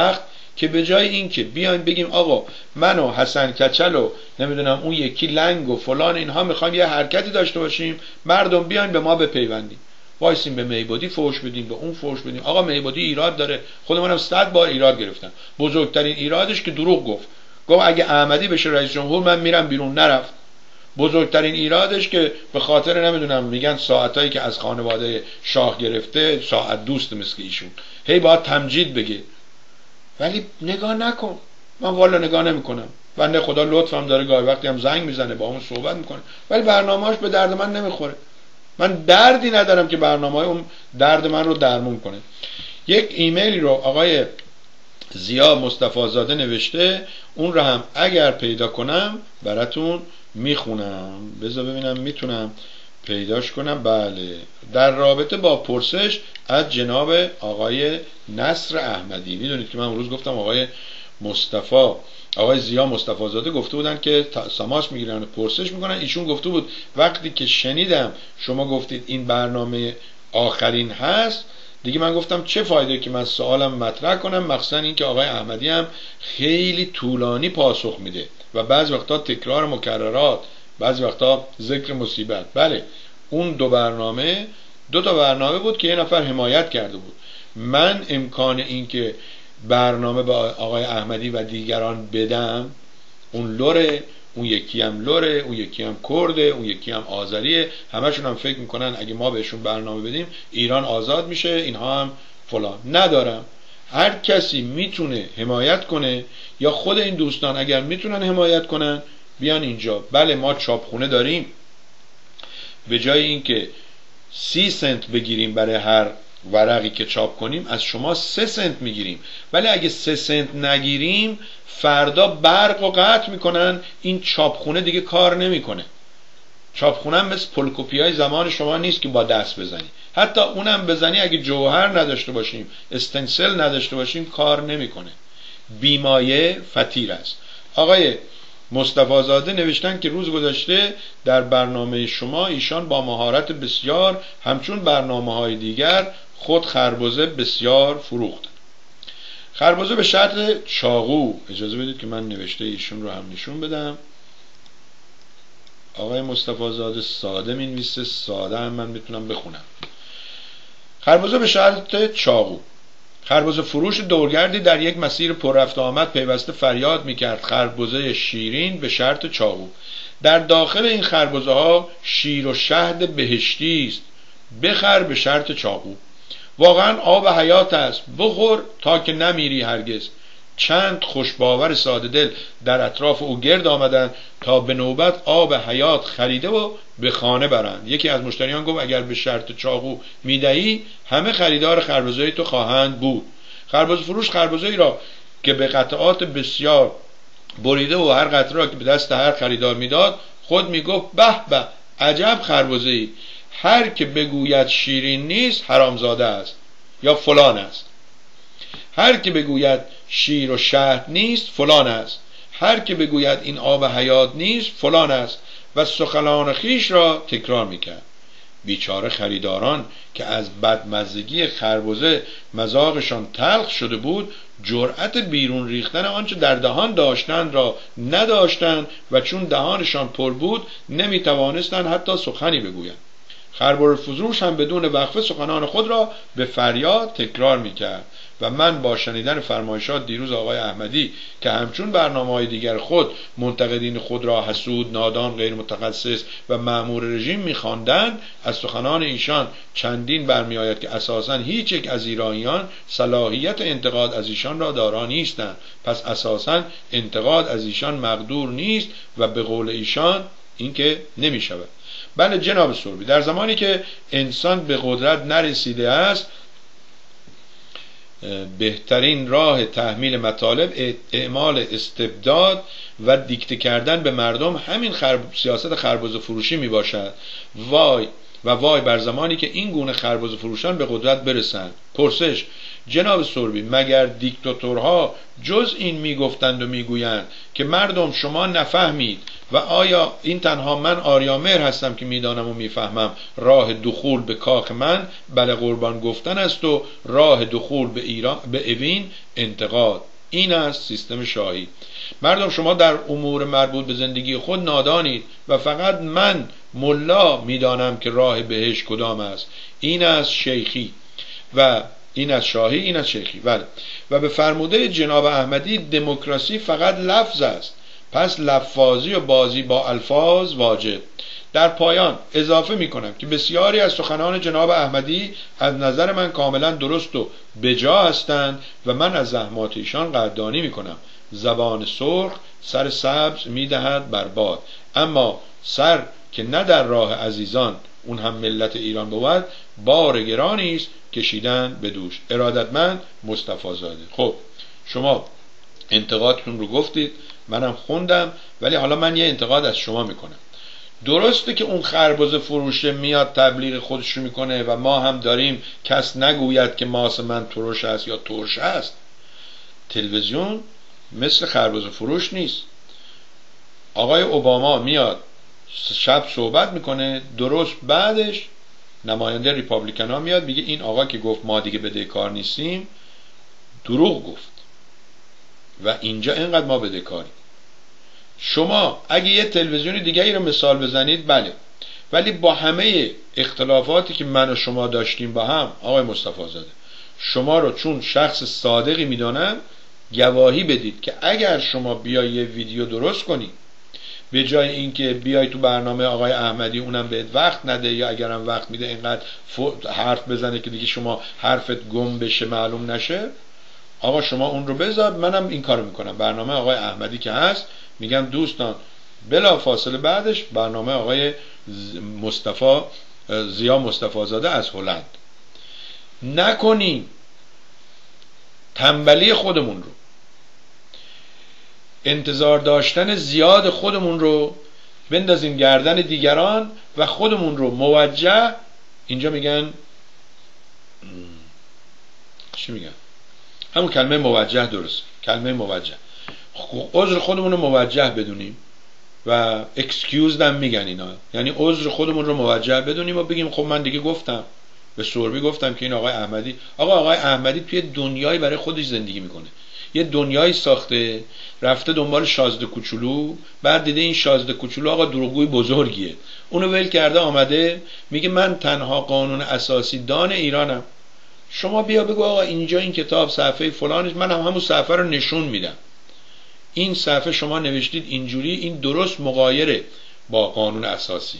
که به جای این که بیایم بگیم آقا من و حسن کچل و نمیدونم اون یکی لنگ و فلان اینها میخوایم یه حرکتی داشته باشیم، مردم بیاین به ما بپیوندیم، وایسیم به میبادی فوش بدیم، به اون فوش بدیم. آقا میبادی ایراد داره، خود منم صد بار ایراد گرفتم. بزرگترین ایرادش که دروغ گفت، گفت اگه احمدی بشه رئیس جمهور من میرم بیرون، نرفت. بزرگترین ایرادش که به خاطر نمیدونم میگن ساعتایی که از خانواده شاه گرفته ساعت دوست مثل ایشون، هی باید تمجید بگه. ولی نگاه نکن، من والا نگاه نمیکنم. بنده خدا لطفم داره، گاهی وقتی هم زنگ میزنه با اون صحبت میکنه، ولی برنامه‌اش به درد من نمیخوره. من دردی ندارم که برنامه‌های اون درد من رو درمون کنه. یک ایمیلی رو آقای زیا مصطفی زاده نوشته، اون رو هم اگر پیدا کنم براتون میخونم. بذار ببینم میتونم پیداش کنم. بله، در رابطه با پرسش از جناب آقای نصر احمدی. میدونید که من امروز گفتم آقای مصطفی آقای زیا مصطفی زاده گفته بودن که تماس میگیرن و پرسش میکنن. ایشون گفته بود وقتی که شنیدم شما گفتید این برنامه آخرین هست، دیگه من گفتم چه فایده که من سوالم مطرح کنم، مخصوصا این که آقای احمدی هم خیلی طولانی پاسخ میده و بعض وقتا تکرار مکررات، بعض وقتا ذکر مصیبت. بله، اون دو برنامه دو تا برنامه بود که یه نفر حمایت کرده بود. من امکان این که برنامه با آقای احمدی و دیگران بدم، اون لوره، اون یکی هم لوره، اون یکی هم کرده، اون یکی هم آذریه، همشون هم فکر میکنن اگه ما بهشون برنامه بدیم ایران آزاد میشه، اینها هم فلان. ندارم. هر کسی میتونه حمایت کنه، یا خود این دوستان اگر میتونن حمایت کنن بیان اینجا. بله، ما چاپخونه داریم، به جای اینکه سی سنت بگیریم برای هر ورقی که چاپ کنیم از شما سه سنت میگیریم. ولی اگه سه سنت نگیریم فردا برق و قطع میکنن، این چاپخونه دیگه کار نمیکنه. چاپخونه هم مثل پلکوپی های زمان شما نیست که با دست بزنی، حتی اونم بزنی اگه جوهر نداشته باشیم، استنسل نداشته باشیم، کار نمیکنه. بیمایه فطیر است. آقای مصطفی زاده نوشتن که روز گذشته در برنامه شما ایشان با مهارت بسیار همچون برنامه‌های دیگر خود خربزه بسیار فروختن. خربزه به شرط چاقو. اجازه بدید که من نوشته ایشون رو هم نشون بدم. آقای مصطفی زاده ساده می‌نویسه، ساده هم من میتونم بخونم. خربزه به شرط چاقو. خربزه فروش دورگردی در یک مسیر پر رفت آمد پیوسته فریاد میکرد خربزه شیرین به شرط چاقو. در داخل این خربزه ها شیر و شهد بهشتی است، بخر به شرط چاقو. واقعا آب حیات است، بخور تا که نمیری هرگز. چند خوشباور ساده دل در اطراف او گرد آمدند تا به نوبت آب حیات خریده و به خانه برند. یکی از مشتریان گفت اگر به شرط چاقو میدهی همه خریدار خربزه تو خواهند بود. خربزه فروش خربزه ای را که به قطعات بسیار بریده و هر قطعه را که به دست هر خریدار میداد خود میگفت به به عجب خربزه ای، هر که بگوید شیرین نیست حرامزاده است یا فلان است. هر که بگوید شیر و شهد نیست فلان است. هر که بگوید این آب حیات نیست فلان است. و سخنان خیش را تکرار میکرد. بیچاره خریداران که از بدمزگی خربزه مذاقشان تلخ شده بود جرأت بیرون ریختن آنچه در دهان داشتند را نداشتند و چون دهانشان پر بود نمیتوانستند حتی سخنی بگویند. خربزه فروش هم بدون وقفه سخنان خود را به فریاد تکرار میکرد. و من با شنیدن فرمایشات دیروز آقای احمدی که همچون برنامه‌های دیگر خود منتقدین خود را حسود، نادان، غیر متخصص و مأمور رژیم می‌خواندند، از سخنان ایشان چندین برمی‌آید که اساساً هیچ یک از ایرانیان صلاحیت انتقاد از ایشان را دارا نیستند. پس اساساً انتقاد از ایشان مقدور نیست و به قول ایشان اینکه نمی‌شود. بله جناب سربی، در زمانی که انسان به قدرت نرسیده است بهترین راه تحمیل مطالب اعمال استبداد و دیکته کردن به مردم همین خرب... سیاست خربزه فروشی می باشد. وای و وای بر زمانی که این گونه خربزه فروشان به قدرت برسند. پرسش: جناب سربی، مگر دیکتاتورها جز این میگفتند و میگویند که مردم شما نفهمید و آیا این تنها من آریامهر هستم که میدانم و میفهمم راه دخول به کاخ من بله قربان گفتن است و راه دخول به ایران به اوین انتقاد. این است سیستم شاهی. مردم شما در امور مربوط به زندگی خود نادانید و فقط من ملا میدانم که راه بهشت کدام است. این است شیخی و این از شاهی، این از شیخی. بله. و به فرموده جناب احمدی دموکراسی فقط لفظ است، پس لفاظی و بازی با الفاظ واجب. در پایان اضافه می کنم که بسیاری از سخنان جناب احمدی از نظر من کاملا درست و بجا هستند و من از زحمات ایشان قدردانی می کنم. زبان سرخ سر سبز می دهد بر باد، اما سر که نه در راه عزیزان اون هم ملت ایران بود بار گرانی است کشیدن به دوش. ارادتمند مصطفی زاده. خب شما انتقادتون رو گفتید، منم خوندم، ولی حالا من یه انتقاد از شما میکنم. درسته که اون خربزه فروشه میاد تبلیغ خودش رو میکنه و ما هم داریم کس نگوید که ماس من ترش است یا ترش است. تلویزیون مثل خربزه فروش نیست. آقای اوباما میاد شب صحبت میکنه، درست بعدش نماینده ریپابلیکن ها میاد میگه این آقا که گفت ما دیگه بدهکار نیستیم دروغ گفت و اینجا اینقدر ما بدهکاریم. شما اگه یه تلویزیون دیگه ای رو مثال بزنید بله، ولی با همه اختلافاتی که من و شما داشتیم با هم، آقای مصطفی زاده، شما رو چون شخص صادقی میدانم گواهی بدید که اگر شما بیای یه ویدیو درست کنی به جای اینکه بیای تو برنامه آقای احمدی اونم بهت وقت نده، یا اگرم وقت میده اینقدر حرف بزنه که دیگه شما حرفت گم بشه معلوم نشه، آقا شما اون رو بذار، منم این کارو میکنم. برنامه آقای احمدی که هست میگم دوستان بلا فاصله بعدش برنامه آقای مصطفی زیا مصطفی زاده از هلند. نکنیم تنبلی خودمون رو، انتظار داشتن زیاد خودمون رو بندازیم گردن دیگران و خودمون رو موجه، اینجا میگن چی میگن؟ همون کلمه موجه درست، کلمه موجه. عذر خودمون رو موجه بدونیم و اکسکیوز دم میگن اینا، یعنی عذر خودمون رو موجه بدونیم و بگیم خب من دیگه گفتم، به سوربی گفتم که این آقای احمدی، آقا آقای احمدی توی دنیایی برای خودش زندگی میکنه، یه دنیایی ساخته، رفته دنبال شازده کوچولو، بعد دیده این شازده کوچولو آقا دروغگوی بزرگیه، اونو ول کرده آمده میگه من تنها قانون اساسی دان ایرانم. شما بیا بگو آقا اینجا این کتاب صفحه فلانش، من هم همون صفحه رو نشون میدم، این صفحه شما نوشتید اینجوری، این درست مغایره با قانون اساسی.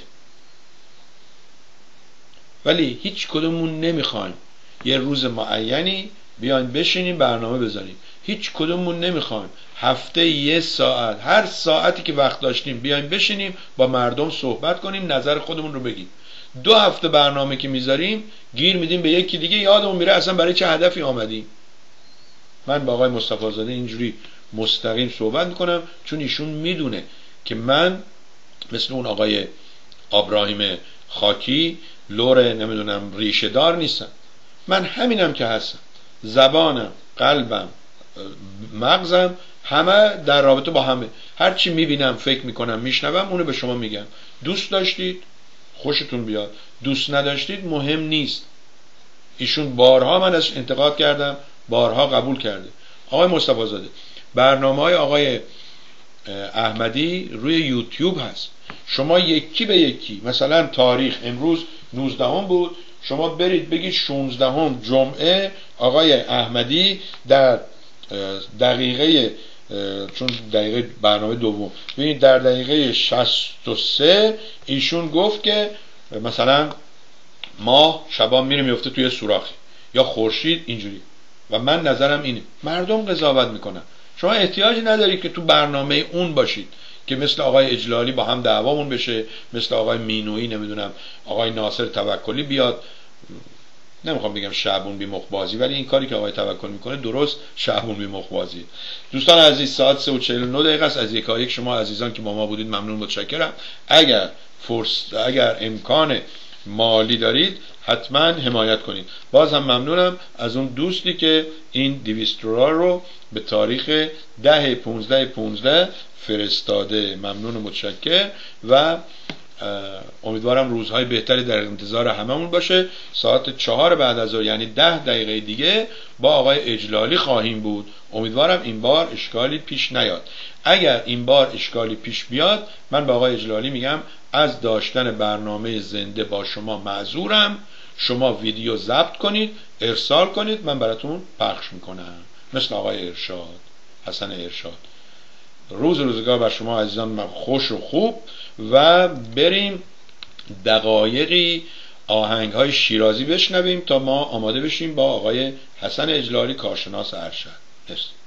ولی هیچ کدومون نمیخوایم یه روز معینی بیاین بشینیم برنامه بذاریم، هیچ کدومون نمیخوایم هفته یه ساعت هر ساعتی که وقت داشتیم بیاین بشینیم با مردم صحبت کنیم، نظر خودمون رو بگیم. دو هفته برنامه که میذاریم گیر میدیم به یکی دیگه، یادمون میره اصلا برای چه هدفی آمدیم. من با آقای مصطفی زاده اینجوری مستقیم صحبت میکنم چون ایشون میدونه که من مثل اون آقای ابراهیم خاکی لور نمیدونم ریشه دار نیستم، من همینم که هستم، زبانم، قلبم، مغزم همه در رابطه با همه، هر چی میبینم فکر میکنم میشنوم اونو به شما میگم. دوست داشتید خوشتون بیاد، دوست نداشتید مهم نیست. ایشون بارها من ازش انتقاد کردم، بارها قبول کرده. آقای مصطفی زاده برنامه‌های آقای احمدی روی یوتیوب هست، شما یکی به یکی مثلا تاریخ امروز نوزدهم بود، شما برید بگید شانزدهم جمعه آقای احمدی در دقیقه، چون دقیقه برنامه دوم ببینید در دقیقه شصت و سه ایشون گفت که مثلا ماه شبان میره میفته توی سوراخی یا خورشید اینجوری، و من نظرم اینه. مردم قضاوت میکنن، شما احتیاجی ندارید که تو برنامه اون باشید که مثل آقای اجلالی با هم دعوامون بشه، مثل آقای مینویی نمیدونم آقای ناصر توکلی بیاد، نمیخوام بگم شعبون بی مخبازی، ولی این کاری که آقای توکل میکنه درست شعبون بی مخبازی. دوستان عزیز ساعت سه و چهل و نه دقیقه است. از یکایک شما عزیزان که با ما بودید ممنون، متشکرم. اگر فرصت اگر امکان مالی دارید حتما حمایت کنید. باز هم ممنونم از اون دوستی که این دویست دلار رو به تاریخ ده پونزده پونزده فرستاده، ممنون و متشکر. و امیدوارم روزهای بهتری در انتظار هممون باشه. ساعت چهار بعد از ظهر یعنی ده دقیقه دیگه با آقای اجلالی خواهیم بود. امیدوارم این بار اشکالی پیش نیاد. اگر این بار اشکالی پیش بیاد من به آقای اجلالی میگم از داشتن برنامه زنده با شما معذورم، شما ویدیو ضبط کنید ارسال کنید من براتون پخش میکنم، مثل آقای ارشاد، حسن ارشاد. روز روزگار بر شما عزیزان من خوش و خوب و بریم دقایقی آهنگ های شیرازی بشنویم تا ما آماده بشیم با آقای حسن اجلالی کارشناس ارشد. مرسی.